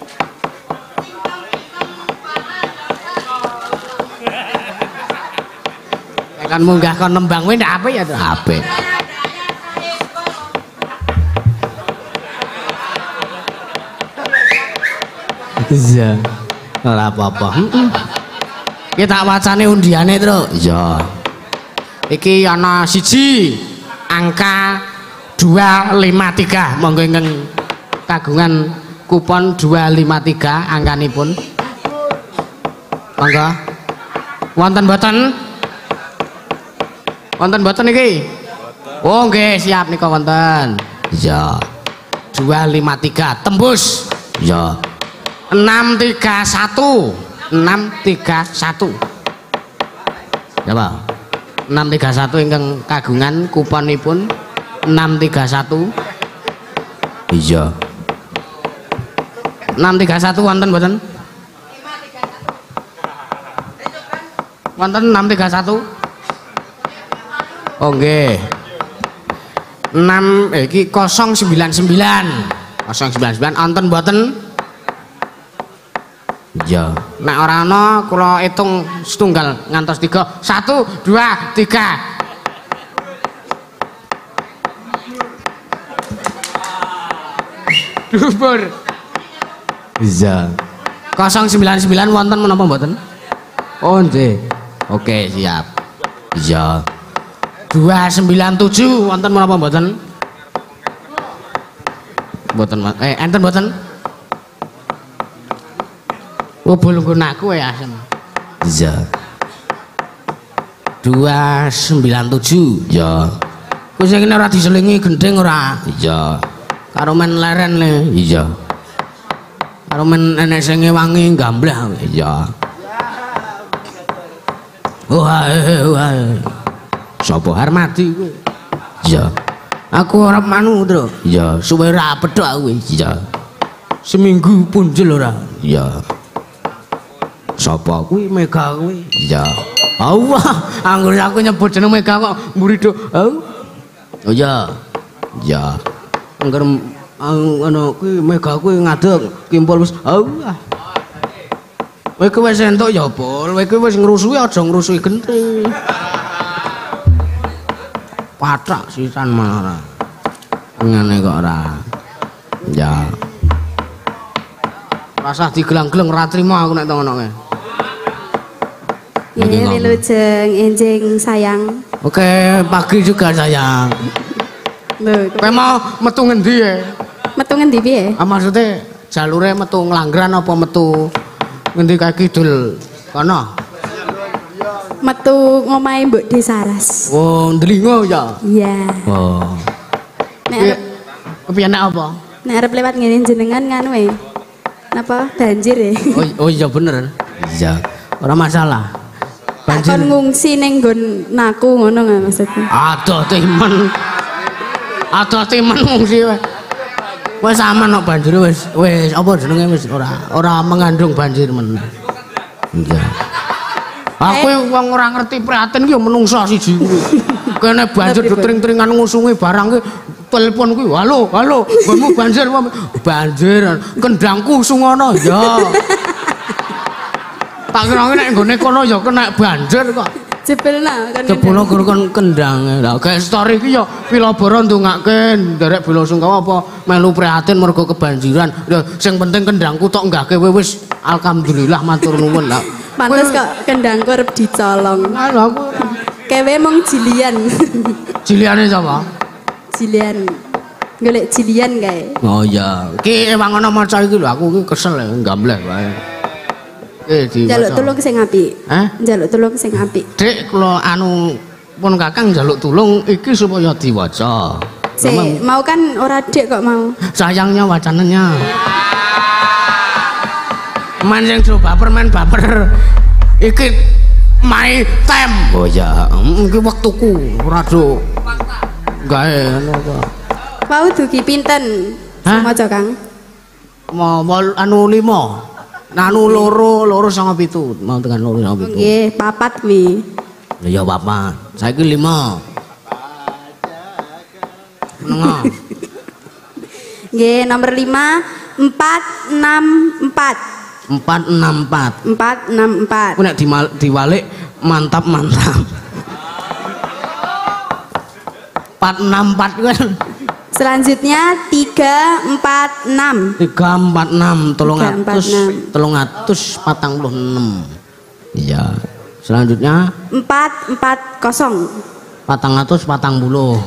Kan munggah kon nembang kowe ndak apik ya to? Apik. Iya. Ora apa-apa. Heeh. Kita wacane undiane, Tru. Iya. Iki ana siji angka dua lima tiga. Monggo ingkang kagungan kupon dua lima tiga angkanipun. Monggo. Wonten mboten? Wonten mboten iki? Oh nggih, siap nika wonten. Iya. dua lima tiga tembus. Iya. enam tiga satu. enam tiga satu. Ya, Pak. enam tiga satu ingkang kagungan kuponipun enam tiga satu. Iya. enam tiga satu wonten mboten? Wonten enam tiga satu. Oh nggih. enam eh iki nol sembilan sembilan. nol sembilan sembilan wonten mboten? Iya. Nek ora ana kula hitung setunggal ngantos tiga. satu, dua, tiga. Dhuwur. Iya. nol sembilan sembilan wonten menapa mboten? Oh nggih. Oke, siap. Iya. dua sembilan tujuh wonten menapa mboten? Mboten. Eh enten mboten? Oh bulungku naku ya asem. Iya. dua sembilan tujuh. Iya. Kuwi sing ora diselingi gendeng ora? Iya. Karo men leren le. Iya. Karo men enek sing ngewangi gamblah. Iya. Wah, wah. Sopo Harmadi kowe? Iya. Aku ora manu, Tru. Iya, suwe ra pedhok aku. Iya. Seminggu punjul ora. Iya. Sopo kuwi Mega kuwi? Iya. Allah, anggur aku nyebut jeneng Mega kok mburi do. Oh. Oh iya. Iya. Angger ngono kuwi Mega kuwi ngadeg kimpul wis. Allah. Kowe kuwi wis entuk ya, Pol. Kowe kuwi wis ngrusuhi aja ngrusuhi genteng. Pathak sisan malah. Ngene kok ora. Ya. Rasah digelang-geleng ora trimo aku nek ngono kae. Ya, Wilujeng, enjing sayang. Oke, pagi juga sayang. Lho, kowe mau metu ngendi ya? Metu ngendi piye? Ah maksudnya jalure metu Nglanggeran apa metu ngendi kae kidul kono? Metu ngomahe Mbok Desaras. Oh, ndelingo ya? Iya. Oh. Nek arep kepiye nek apa? Nek arep lewat ngene jenengan nganu e. Napa banjir ya? Oh, oh iya bener. Iya. Ora masalah. Banjir. Kon ngungsi ning nggon naku ngono nggak maksudnya? Aduh timen. Aduh timen ngungsi wae. Wis aman kok banjir wis wis apa jenenge wis ora ora mengandung banjir men. Iya. Aku wong ora ngerti prihatin ki ya menungso siji kuwi. Kene banjir ditring-tringan ngusungi barang ki telepon kuwi, halo, halo, nggonmu banjir apa? Banjir, kendangku sungono, ya. Tak kira nek nggone kono ya kena banjir kok. Jebelna kan. Jebulna kon kendang. Lah kayak story iki ya Pilabara ndongake nderek bela sungkawa apa melu prihatin mergo kebanjiran. Lho sing penting kendangku tok nggahke wis alhamdulillah matur nuwun lah. Pantes kok kendangku arep dicolong. Lah aku kewe mong jilian. Jiliane sapa? Jilian. Golek jilian kae. Oh iya. Ki ewang ana maca iki lho aku ki kesel gambleh wae. Eh di Njaluk tulung sing apik. Hah? Njaluk tulung sing apik. Dik kula anu pun Kakang njaluk tulung iki supaya diwaca. Sik, mau kan ora dik kok mau. Sayangnya wacananya. Man sing do baper men baper. Iki my time. Oh ya, iki wektuku ora do. Gawe ngono kok. Mau dugi pinten? Maca Kang. Mau anu lima. Anu loro, loro sanga pitu. Mau tekan loro sanga pitu. Nggih, papat wi. Ya papat. Saiki lima. Menengah. Nggih, nomor lima empat enam empat. empat enam empat. empat enam empat. Ku nek diwalik mantap-mantap. empat enam empat kan. Selanjutnya tiga empat enam. tiga empat enam tolong atus tolong atus patang puluh enam. Iya. Selanjutnya empat empat kosong. patang atus patang puluh.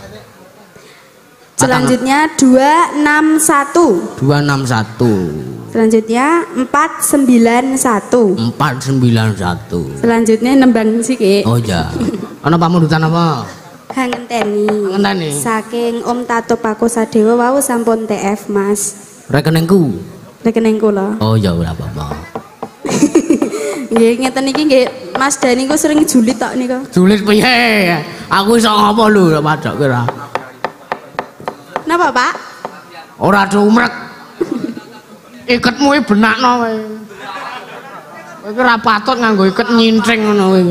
Selanjutnya dua enam satu. dua enam satu. Selanjutnya empat sembilan satu. empat sembilan satu. Selanjutnya nembang siki. Oh iya. Ana pamundutan apa? Ngenteni. Ngenteni. Saking Om Tato Pakusadewa wau sampun T F Mas. Rekeningku. Rekeningku lho. Oh ya ora apa-apa. Nggih ngeten iki nggih Mas Dani ku sering julit tok niku. Julit piye? Aku iso ngopo lho padhok kira. Napa, Pak? Ora dumrek. Iketmu iki benakno kowe. Kowe ora patut nganggo iket nyintring ngono kowe.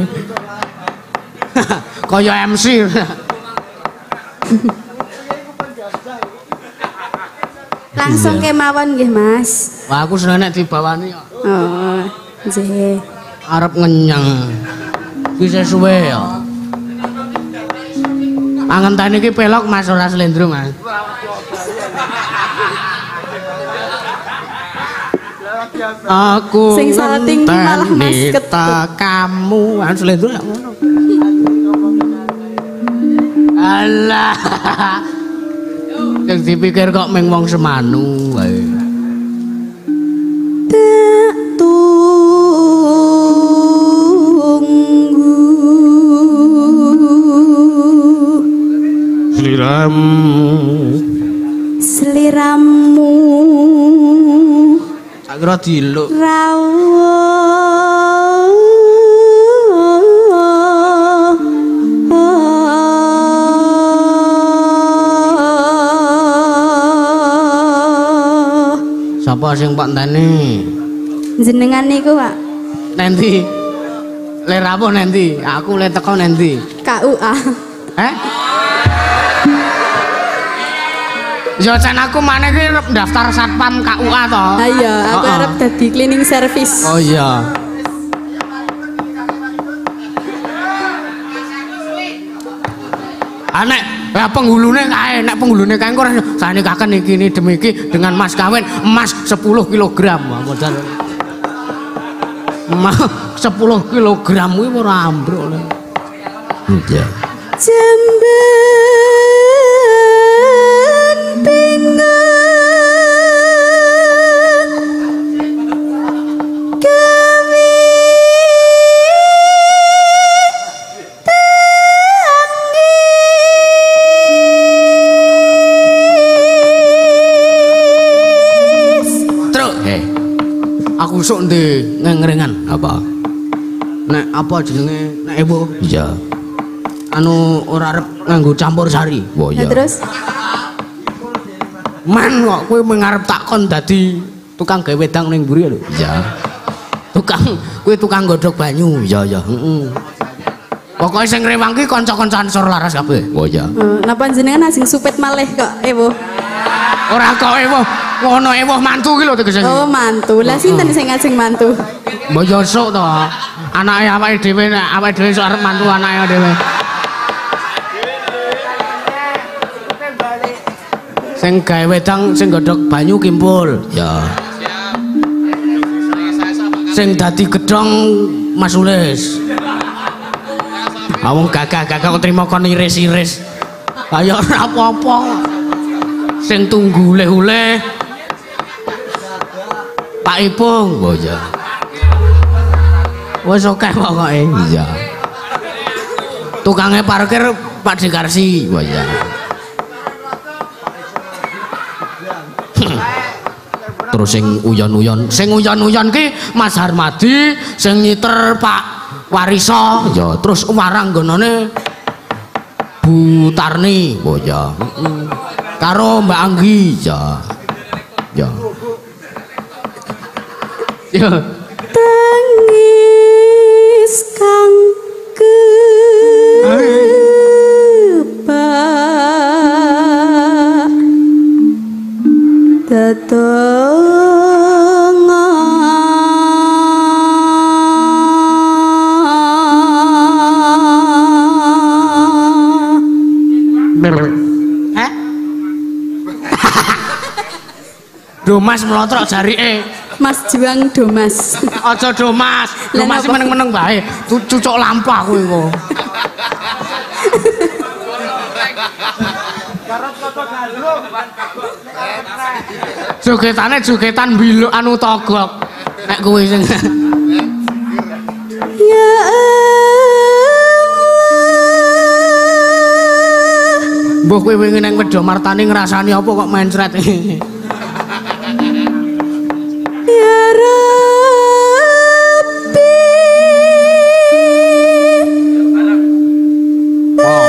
Kaya M C. Langsung kemawon nggih, Mas. Wah, aku seneng nek dibawani kok. Oh, nggih. Arep ngenyang. Bisa suwe ya. Pangentene iki pelok Mas ora slendro, Mas. Aku sing salting malah Mas ketek kamu an slendro ya ngono. Alah. Yang dipikir kok meng wong semanu wae. Seliramu Seliramu tak kira diluk rawuh sapa sing Pak Tani jenengan niku Pak nanti le rapo nanti aku le teko nanti K U A eh yo can aku maneh ki daftar satpam K U A to ha iya aku oh, arep dadi cleaning service oh iya anek ya penghulune kae nek penghulune kae kok sane kaken iki ini demi iki dengan mas kawin emas sepuluh kilogram modal emas sepuluh kilogram kuwi ora ambruk lho iya jamban pingan kami aku sok ndi ngengrengan apa nek apa jenenge nek ibu iya anu ora arep nganggo campur sari oh iya terus man kok kowe mengarep takon dadi tukang gawe wedang ning mburi lho iya tukang kowe tukang godhog banyu iya iya heeh Pokoke sing rewang ki kanca-kanca Ansor laras kabeh. Oh iya. Oh, napa jenengan asing supet malih kok ewo? Ora kok ewo, ngono ewo mantu ki lho tegese. Oh, mantu. Lah sinten sing asing mantu? Mbok yo sok to. Anake awake dhewe nek awake dhewe sok arep mantu anake dhewe. Sing gawe wedang sing godhog banyu kimpul. Ya. Sing dadi gedhong Mas Ulis. Awong gagah-gagah kok trimo kon iris-iris. Ayo ora apa-apa. Sing tunggu uleh-uleh. Pak Ipung. Oh iya. Wis akeh pokoke. Iya. Tukange parkir Pak Dekarsi. Oh iya. Terus sing uyon-uyon, sing uyon-uyon ki Mas Harmadi, sing nyiter Pak Wariso, ya terus warang gonone Bu Tarni, oh ya, karo Mbak Anggi, ya, ya, ya. Tangis kang kebak datang. Eh? Domas melotrok jarike. Mas Juang Domas. Aja Domas. Domas sing meneng-meneng bae. Cucuk lampah kowe kok. Jogetane jogetan biluk anu togok. Nek kowe sing ya mbok kowe wingi nang Wedha Martani ngrasani apa kok mencret. Ya Rabbi. Oh.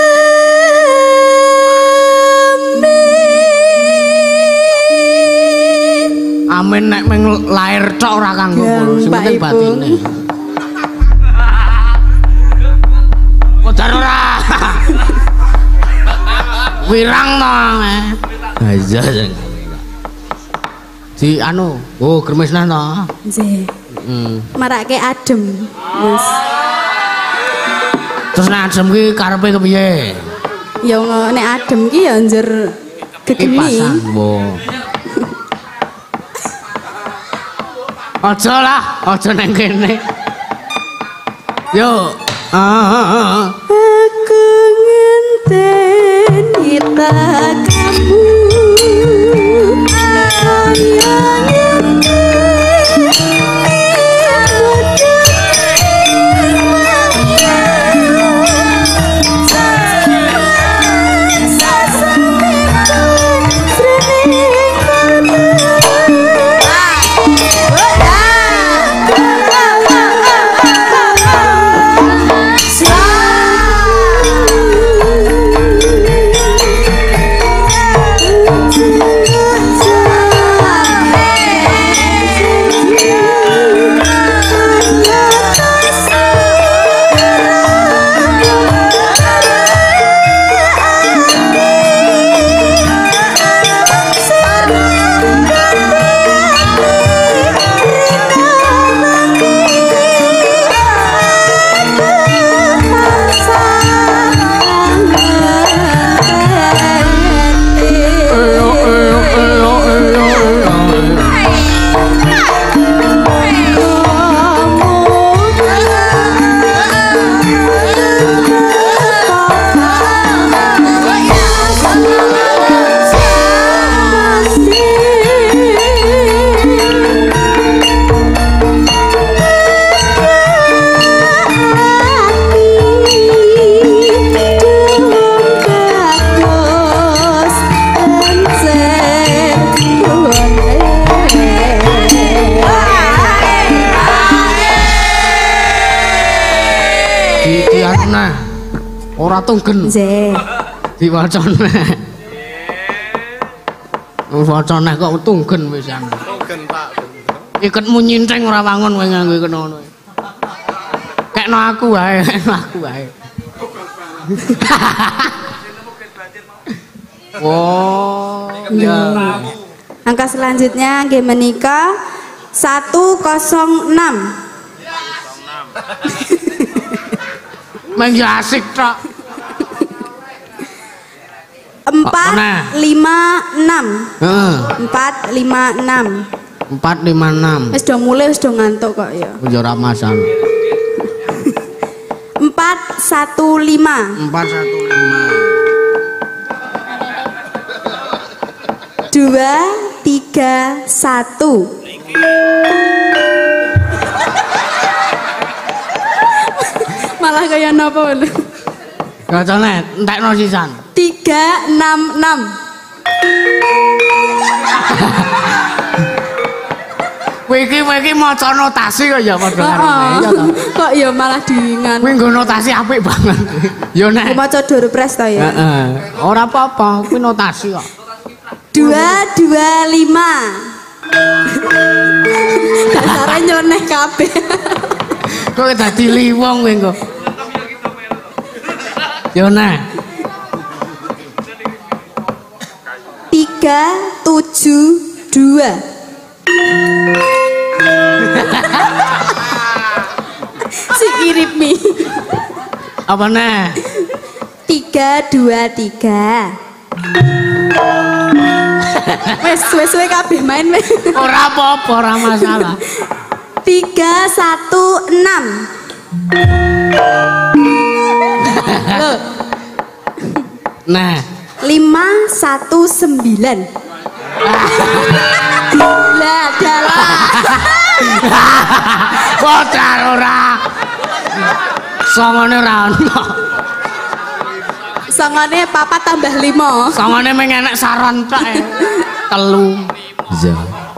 Amin nek meng lair tok ora kanggo ngono, sing penting batine. Kodar ora. Wirang to. Ha iya sing. Di anu, oh gremesna to. Nggih. Heeh. Marake adem. Mas. Terus nek adem ki karepe kepiye? Ya nek adem ki ya njur gegemi. Kipasan, wo. Aja lah, aja nang kene. Yo. Ah. Aku ngenteni tak kamu. Ora tunggen. Nggih. Diwacane. Wacane kok tunggen wisan. Tunggen, Pak. Iketmu nyinteng ora wangun kowe nganggo kena ngono. Ekno aku wae, ekno aku wae. Oh, ya. Angka selanjutnya nggih menika seratus enam. Meng asik tok. empat lima enam. Heeh. empat lima enam. empat lima enam. Wis do mulai wis do ngantuk kok ya. Ya ora masalah. empat satu lima. empat satu lima. dua tiga satu. Malah kayak napa lho. Gacane entekno sisan. tiga enam enam. Kowe iki kowe iki maca notasi kok ya padha karo iya to. Kok ya malah diingan. Kowe nggo notasi apik banget. Ya nek maca Durpres to ya. Heeh. Ora apa-apa, kuwi notasi kok. dua dua lima. Dasare nyeleneh kabeh. Kowe dadi liwong kowe engko. Ya nek tiga tujuh dua. Si kirip mi. Apa nih? Tiga dua tiga. Wes suwe-suwe kabeh main wes. Ora apa-apa, ora masalah. Tiga satu enam. Nah. Lima satu sembilan. Lah dalah. Bocah ora. Songone ora ono. Songone papat tambah lima. Songone meng enek saron tok e. Telu. Iya.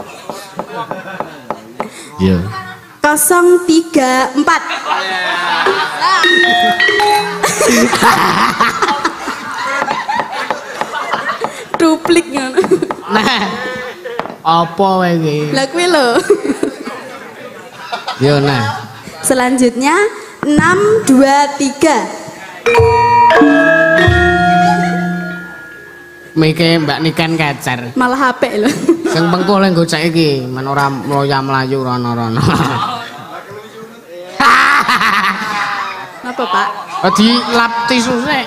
Iya. Kosong tiga empat. Duplik ngono. Nah. Apa wae iki? Lah kuwi lho. Yo nah. Selanjutnya enam dua tiga. Mike Mbak Niken kecer. Malah H P lho. Sing pengko le gocek iki, men ora mloya mlayu rono-rono. Napa, Pak? Di lap tisu sik.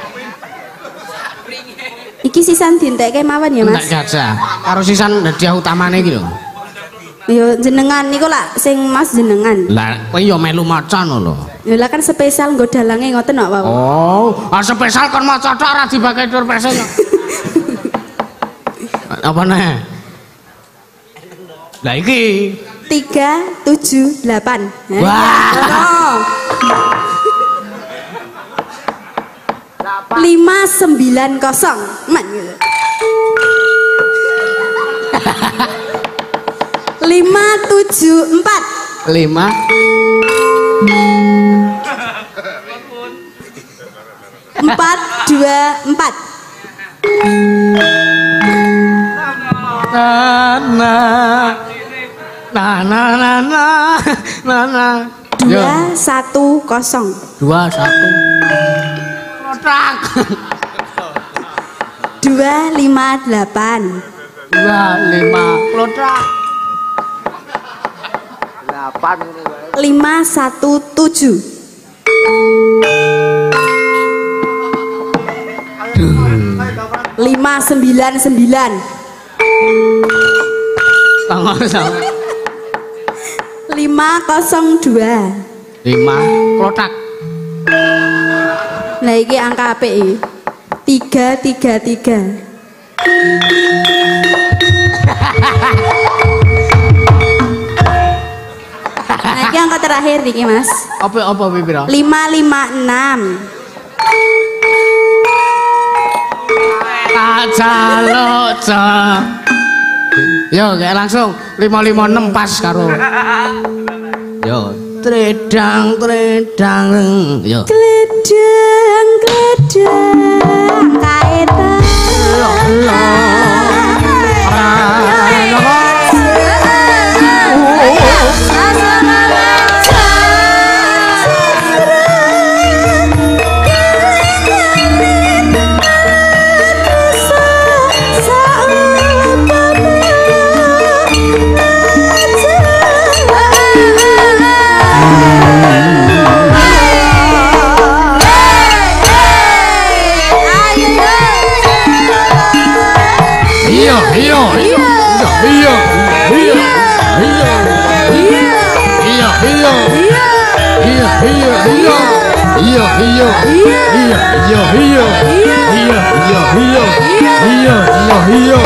Iki sisan dintekke mawon ya, Mas. Tak jaja. Karo sisan hadiah utamane iki lho. Ya jenengan niku lak sing Mas jenengan. Lah kowe ya melu maca lho. Ya lah kan spesial nggo dalange ngoten kok, Pak. Oh, ah spesial kon maca tok ora dibagi tur pesen. Apa nih? Lah iki tiga tujuh delapan. Wah. lima sembilan kosong. Man gitu. lima tujuh empat. lima empat dua empat. na na na na na na na na dua satu kosong. dua satu kotak dua lima delapan. dua lima kotak delapan lima satu tujuh. lima sembilan sembilan. sama-sama lima kosong dua. lima kotak. Nah iki angka apik iki. tiga tiga tiga. Nah iki angka terakhir iki, Mas. Apa apa pira? lima lima enam. Ajalo ca. Yo kayak langsung lima lima enam pas karo. Yo tredang tredang yo. Gledang gledang kaetan. iya iya iya iya iya iya iya iya iya iya iya iya iya iya iya iya iya iya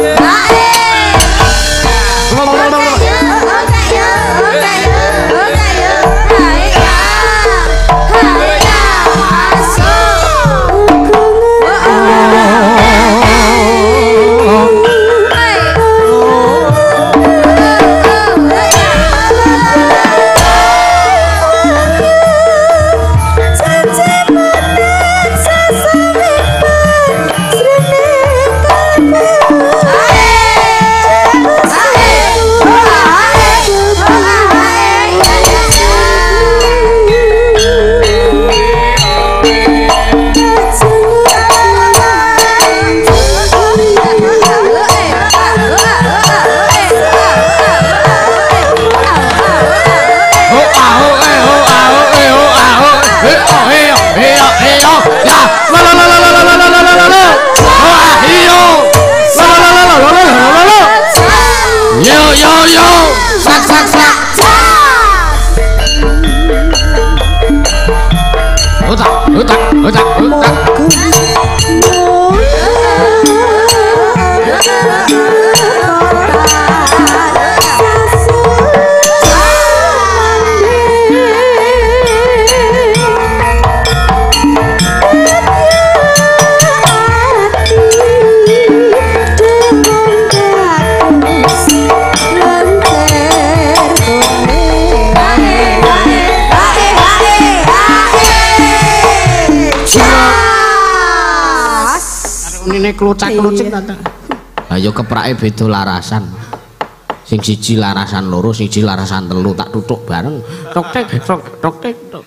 klucak-klucik tante. Ayo keprake beda larasan. Sing siji larasan loro, sing siji larasan telu tak tutuk bareng. Tok tek tok tok tek tok.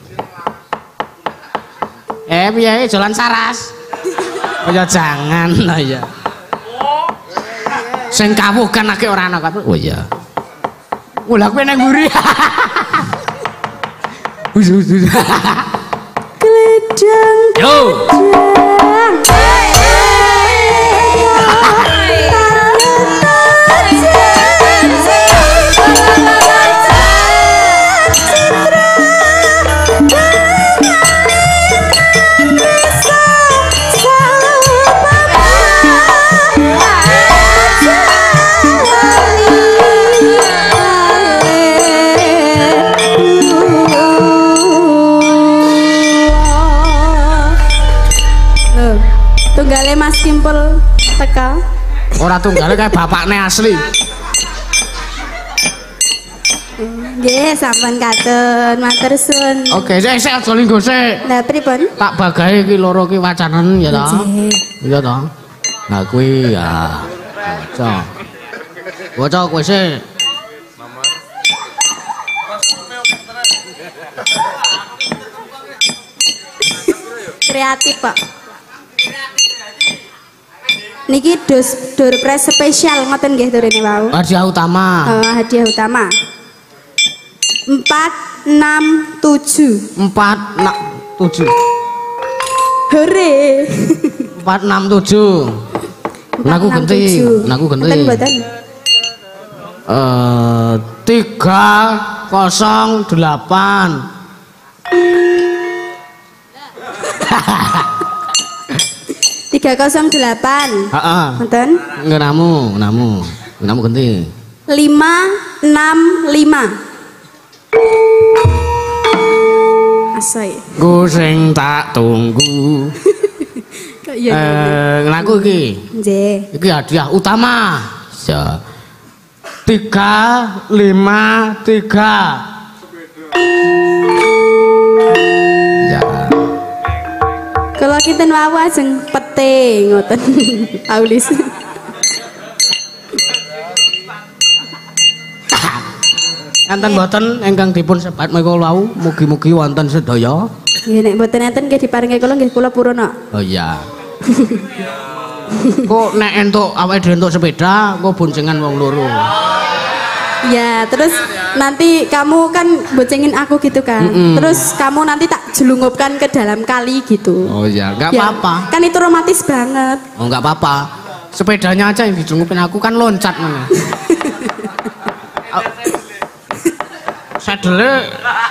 Eh piye jalan saras? Ya jangan lah ya. Sing kawuh kan akeh ora ana kata. Oh iya. Ulah kowe nang mburi. Us us. Kledang. Yo. Tunggale Mas Kimpul teka. Ora tunggale kayak bapakne asli. Nggih, sampun katun, matur suwun. Oke, sik sik aja linggo sik. Lah pripun? Tak bagahe iki loro iki wacanen ya ta. Iya ta. Lah kuwi ya. Waca. Waca kowe sik. Kreatif, Pak. Niki dos door prize spesial ngoten nggih durene wau. Hadiah utama. Oh, hadiah utama. empat enam tujuh. empat enam tujuh. Hore. empat enam tujuh. Naku genti, naku genti. Mboten mboten. Eh tiga kosong delapan. tiga kosong delapan. Heeh. Mboten? Enggak namu, namu. Namu genti. lima enam lima. Asoy. Ku sing tak tunggu. Kok iya. Eh, ngaku iki. Nggih. Iki hadiah utama. Ya. Tiga, lima, tiga. Ya. Kalau kita wawa ajeng pete ngoten. Aulis. Enten boten ingkang dipun sebat menika wau, mugi-mugi wonten sedaya. Nggih nek mboten enten nggih diparingi kula nggih kula purana. Oh iya. Kok nek entuk awake dhewe entuk sepeda, kok boncengan wong loro. Ya, terus nanti kamu kan boncengin aku gitu kan. Mm -mm. Terus kamu nanti tak jelungupkan ke dalam kali gitu. Oh iya, enggak ya, apa-apa. Kan itu romantis banget. Oh enggak apa-apa. Sepedanya aja yang dijelungupin aku kan loncat mana. Sedele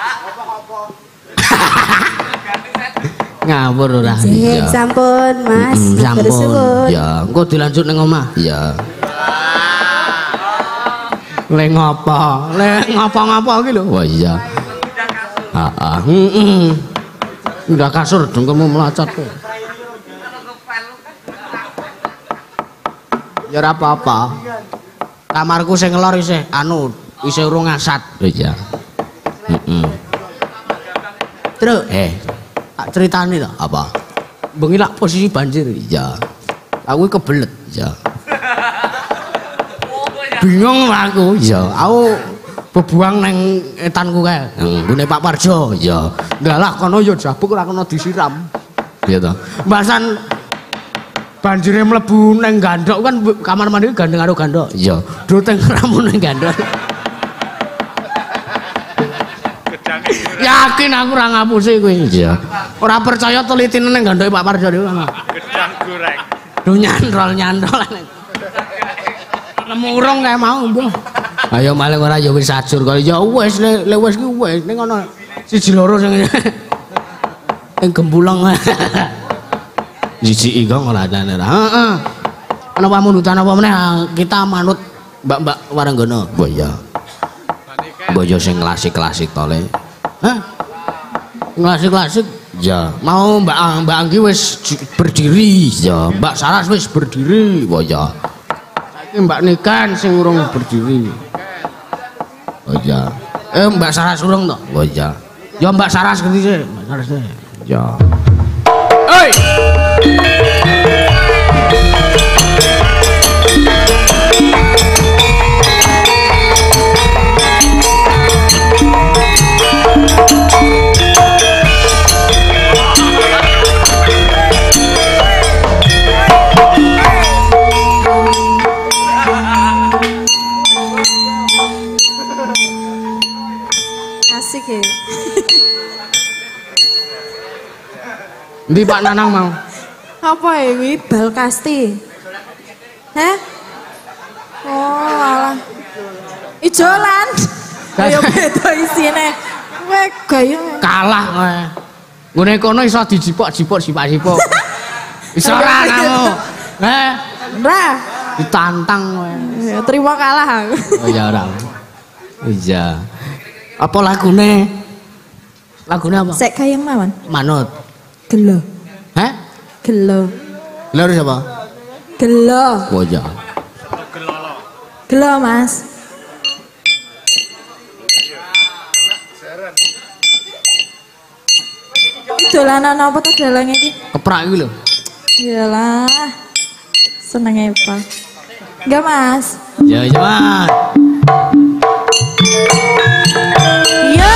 ngawur ora. Iya, sampun, Mas. Mm, sampun. Ya, engko dilanjut ning omah. Ya. Le ngopo? Le ngopo-ngopo iki lho. Wah iya. Heeh. Heeh. Udah kasur dengkulmu melacot kowe. Ya ora apa-apa. Kamarku sing ngelor isih anu, isih urung ngasat. Iya. Heeh. Terus eh tak ceritani to apa? Bengi lak posisi banjir. Iya. Aku kebelet, ya. Bingung lah aku, ya. Aku bebuang neng etanku kae. Nggone Pak Parjo, ya. Ndalah kono ya jabuk ora kena disiram. Iya to. Mbasan banjire mlebu neng gandok kan kamar mandi gandeng karo gandok. Iya. Doteng ramu neng gandok. Yakin aku ora ngapusi kowe. Iya. Ora percaya telitine neng gandoke Pak Parjo niku. Gedang goreng. Duh nyandrol nyandrol. Nemu urung kae mau, Mbah. Ayo maling ora ya wis ajur kok. Ya wis le wis ki wis ning ana siji loro sing ing gembuleng. Siji iki kok ora ana. Heeh. Ana pamundutan apa meneh kita manut Mbak-mbak Waranggono. Mbah ya. Mbah ya sing klasik-klasik to le. Hah? Klasik-klasik. Ya, mau Mbak Mbak Anggi wis berdiri. Ya, Mbak Saras wis berdiri. Mbah ya. Mbak Nikan sing urung berdiri. Oh iya. Eh Mbak Saras urung to? Oh iya. Ya Mbak Saras ngerti sih, Mbak Saras. Ya. Hei. Asik ya. Ndi Pak Nanang mau? Apa ya ini? Balkasti. Hah? Oh alah. Ijolan. Ayo beda isine. Kowe gaya kalah kowe. Ngene kono iso dijipok-jipok sipak-sipok. Iso ora kamu. Heh. Ora. Ditantang kowe. Ya terima kalah aku. Oh ya ora. Iya. Apa lagune? Lagune apa? Sek kayang mawon. Manut. Gelo. Hah? Gelo. Lho siapa? Gelo. Oh ya. Gelo Mas. Dolanan apa tuh dalang iki? Keprak iki lho. Iyalah. Senenge Pak. Enggak Mas. Ya ya Mas. Iya.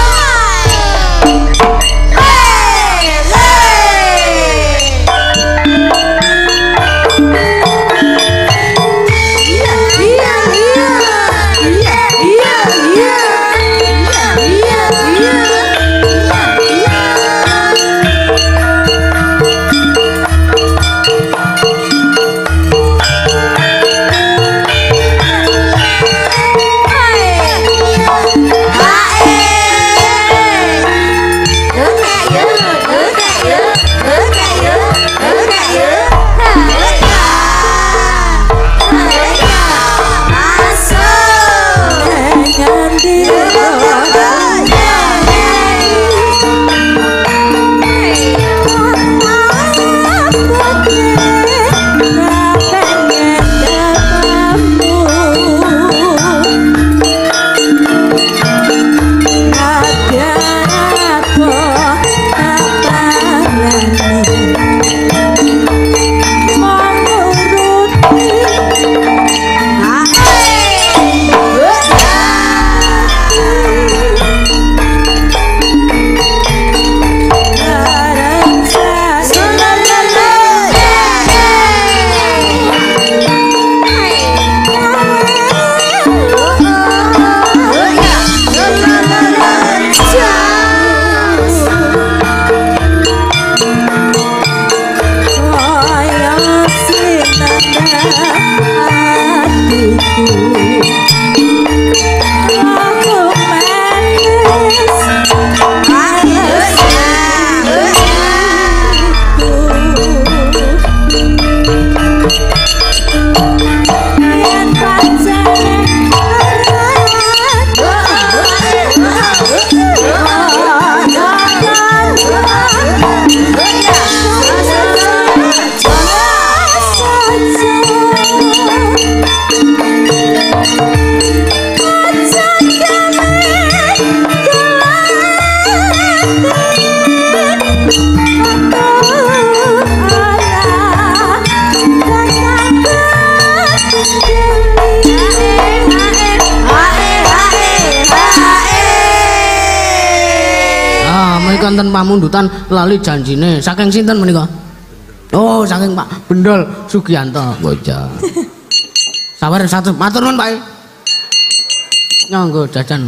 wonten pamundutan lali janjine. Saking sinten menika? Oh, saking Pak Bendol Sugiyanto. Bocah. Sabar satu, matur nuwun Pak. Nyonggo jajan.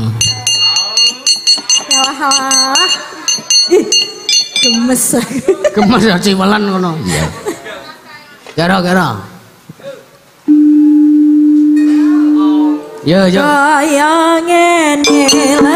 Wah. Ih, gemes. Gemes ya ciwelan ngono. Iya. Kira-kira. Yo yo. Kaya ngene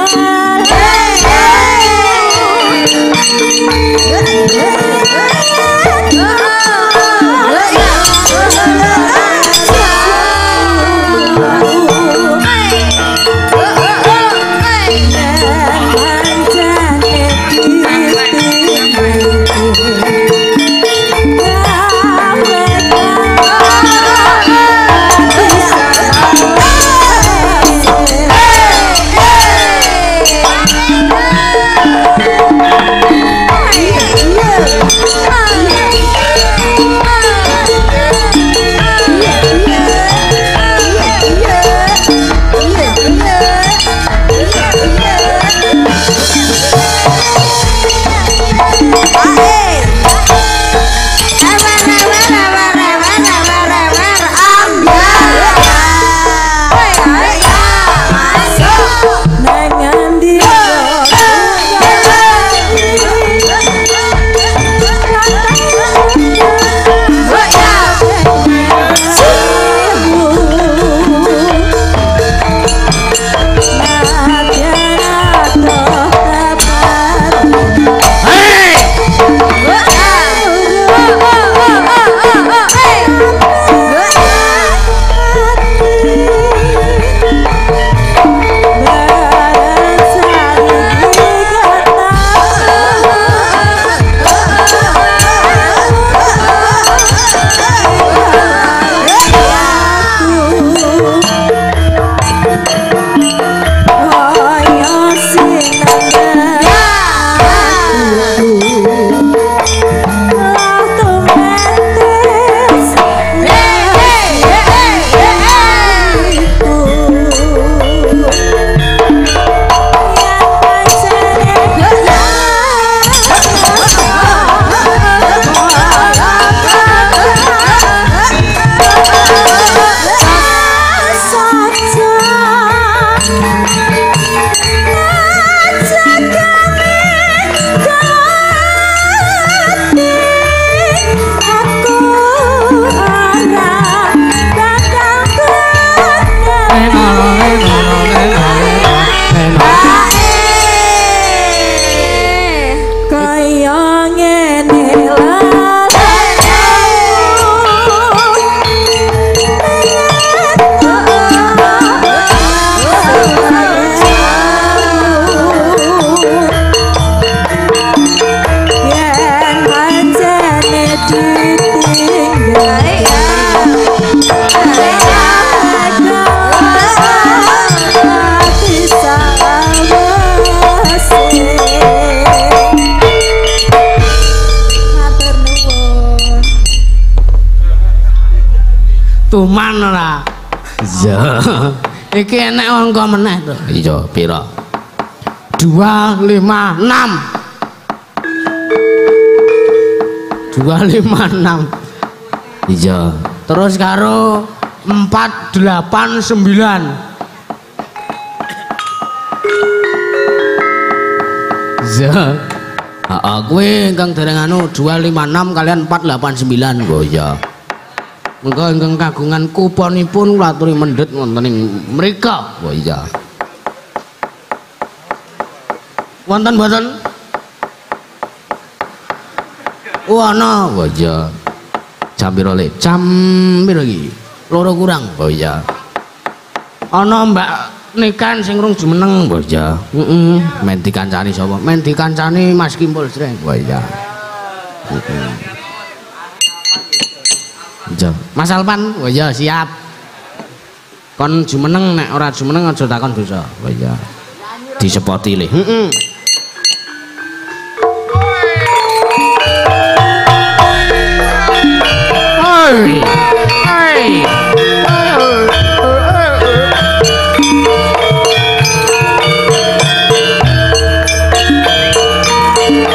Tuman ora. Iya. Iki enek angka meneh to. Iya, pira? dua lima enam. dua lima enam. Iya. Terus karo empat delapan sembilan. Iya. Heeh, kuwi ingkang dereng anu dua lima enam kalian empat delapan sembilan. Oh iya. Mengko ingkang kagungan kuponipun kula aturi mendhet wonten ing mrika. Oh iya. Wonten mboten? Oh ana. Oh iya. Jam piro le? Jam piro iki? Loro kurang. Oh iya. Ana Mbak Nikan sing rung jumeneng. Oh iya. Heeh. Men dikancani sapa? Men dikancani Mas Kimpul Sreng. Oh iya. Heeh. Jo, Mas Alpan, oh iya siap. Kon jumeneng nek ora jumeneng aja takon dosa. Oh iya. Disepoti le. Heeh. Oi. Oi.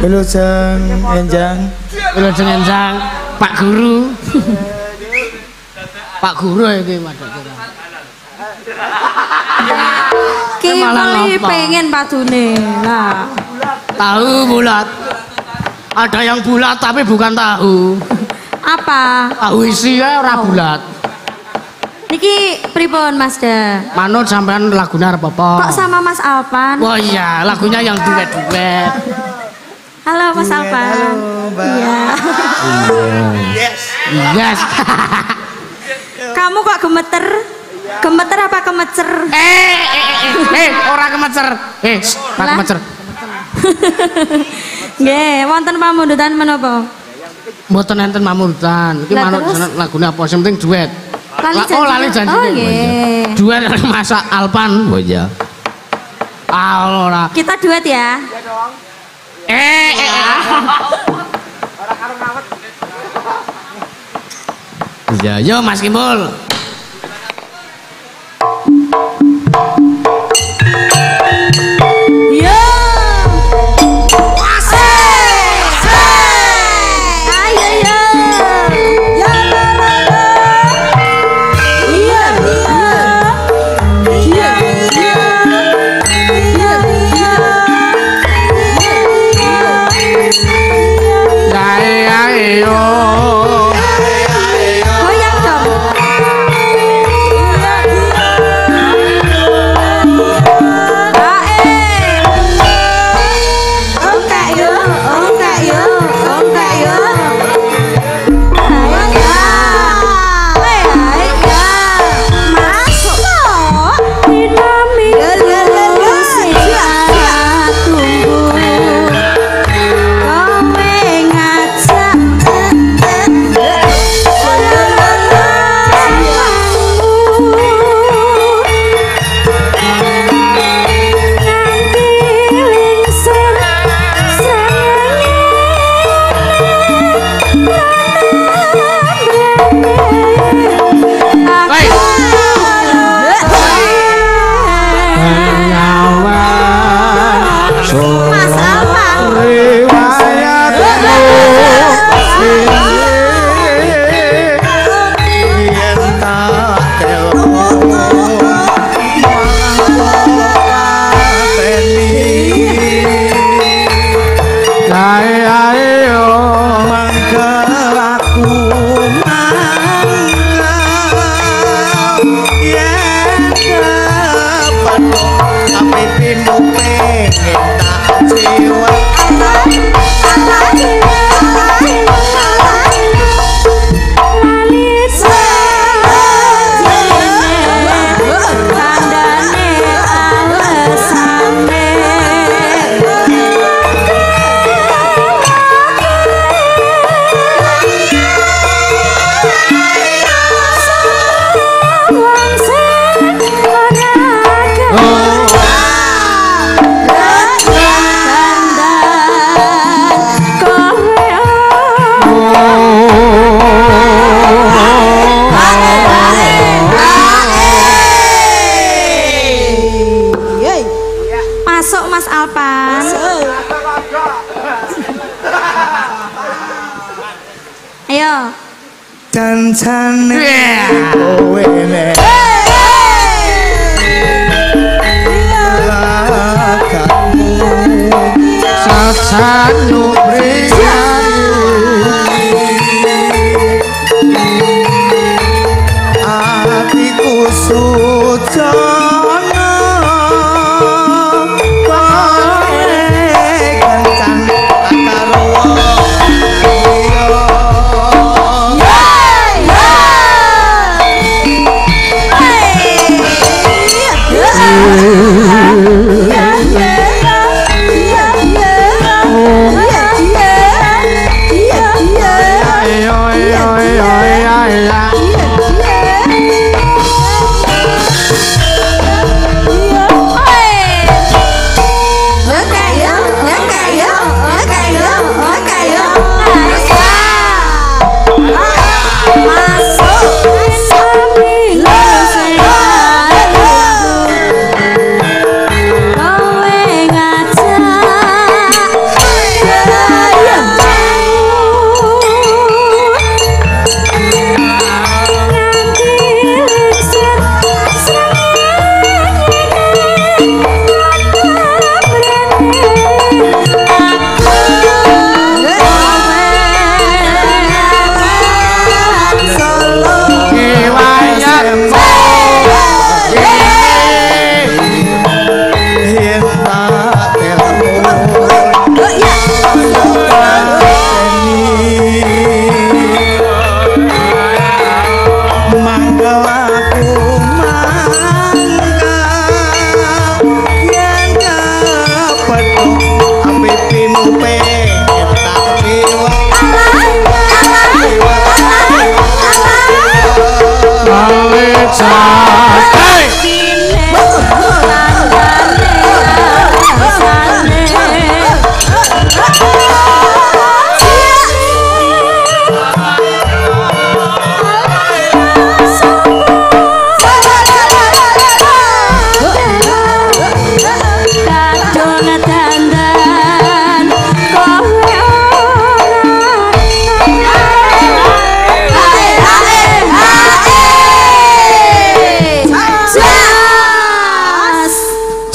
Wilujeng enjang. Wilujeng enjang Pak Guru. Pak Guru iki madhek. Ki mali pengen padune. Lah. Tahu bulat. Ada yang bulat tapi bukan tahu. Apa? Tahu isi ya ora bulat. Niki pripun Mas Da? Manut sampean lagune arep apa? Kok sama Mas Alpan? Oh iya, lagunya yang duet-duet. Halo Mas Alpan. Iya. Yes. Yes. Kamu kok gemeter? Gemeter apa kemecer? Eh, eh, eh, eh, ora kemecer. Eh, ora kemecer. Nggih, wonten pamundutan menapa? Mboten enten pamundutan. Iki manut lagune apa? Sing penting duet. Lali oh, lali janji. Oh, nggih. Duet masak Alpan. Oh iya. Ora. Kita duet ya. Iya dong. Eh, eh, eh. Ora karo ngawet. Iya, yo Mas Kimbul. Yo. Cancane kowe nek lakamu sasanu priyani atiku sucana kowe kancan akarwa Hey!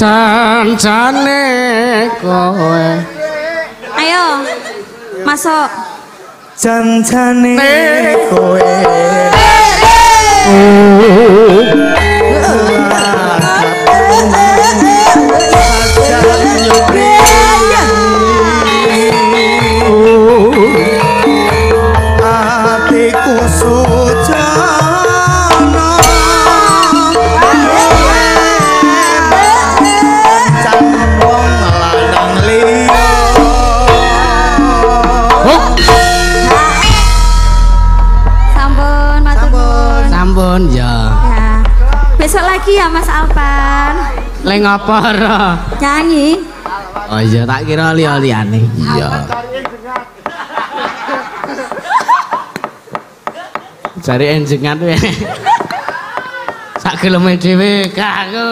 Janjane kowe. Ayo. Masuk. Janjane kowe. Atiku sujana campung lanang liya. Sampun, matur nuwun. Sampun ya. Ya. Besok lagi ya Mas Alpan. Le ngapa ora? Nyanyi. Oh iya tak kira liya-liyane. Iya. Cari enjengan wae. Sak geleme dhewe gak aku.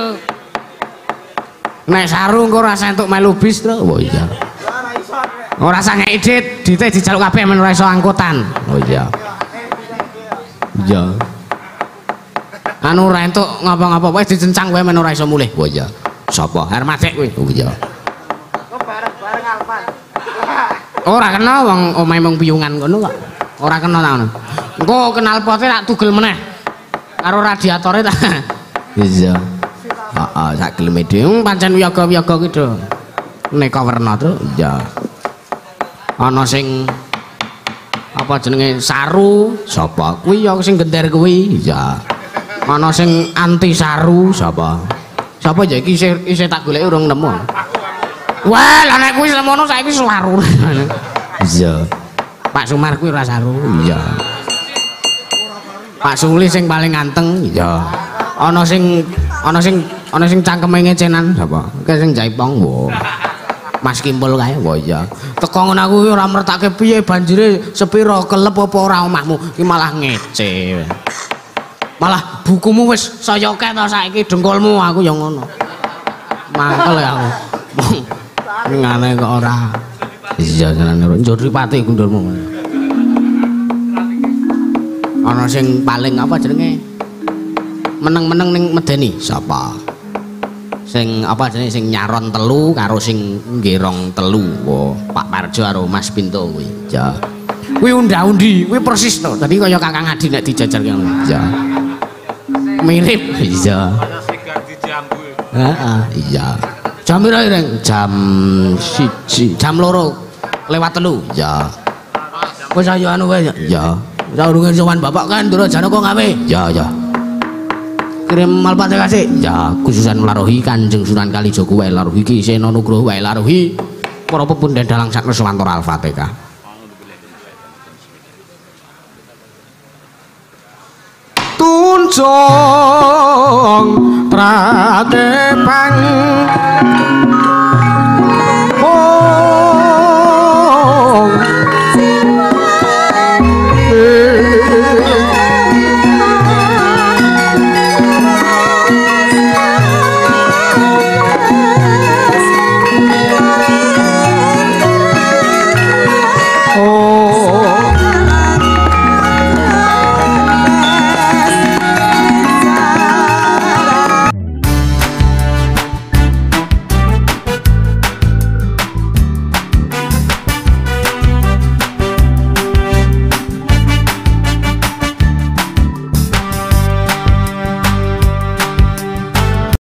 Nek saru engko rasa entuk melu bis to. Oh iya. Ora usah ngeki dit, dite dijaluk kabeh men ora iso angkutan. Oh iya. Iya. Anu ora entuk ngapa-ngapa wae dicencang wae men ora iso mulih. Oh iya. Sapa? Hermatik kuwi. Oh iya. Bareng-bareng Alpan. Ora kena wong omahe mung piyungan ngono kok. Ora kena ta ngono. Engko kenal pote tak tugel meneh. Karo radiatore ta. Iya. Heeh, sak geleme dhewe pancen wiyaga-wiyaga ki do. Neka werna to. Iya. Ana sing apa jenenge saru, sapa? Kuwi ya sing gender kuwi. Iya. Ana sing anti saru, sapa? Sapa ya iki isih isih tak goleki urung nemu. Wah, lah nek kuwi semono saiki saru. Iya. Pak Sumar kuwi ora saru. Iya. Pak Suli sing paling ganteng. Iya. Ana sing ana sing ana sing cangkeme ngecenan sapa? Ki sing Jaipong. Wo. Mas Kimpul kae. Wo iya. Teko ngono aku ora mertake piye banjire sepira kelep apa ora omahmu. Ki malah ngece. Malah bukumu wis saya kek to saiki dengkulmu aku ya ngono. Mangkel ya aku. Ngene kok ora. Iya jenenge njur pati gundulmu. Ana sing paling apa jenenge? Meneng-meneng ning medeni sapa? Sing apa jenenge sing nyaron telu karo sing nggirong telu. Oh, Pak Parjo karo Mas Pinto kuwi. Ya. Kuwi unda-undi, kuwi persis to. Dadi kaya Kakang Adi nek dijajar ngono. Ya. Mirip. Iya. Heeh, iya. Jam pira Reng? Jam siji, jam loro lewat telu. Ya. Wis ayo anu wae. Ya. Saurunge sowan Bapak kan Ndoro Janaka gawe. Ya, ya. Kirim malpate kasih. Ya, khususan melaruhi Kanjeng Sunan Kalijaga wae laruhi Ki Sena Nugroho wae laruhi para pepunden dalang sakna Swantara Al-Fatihah. Tunjung pratepan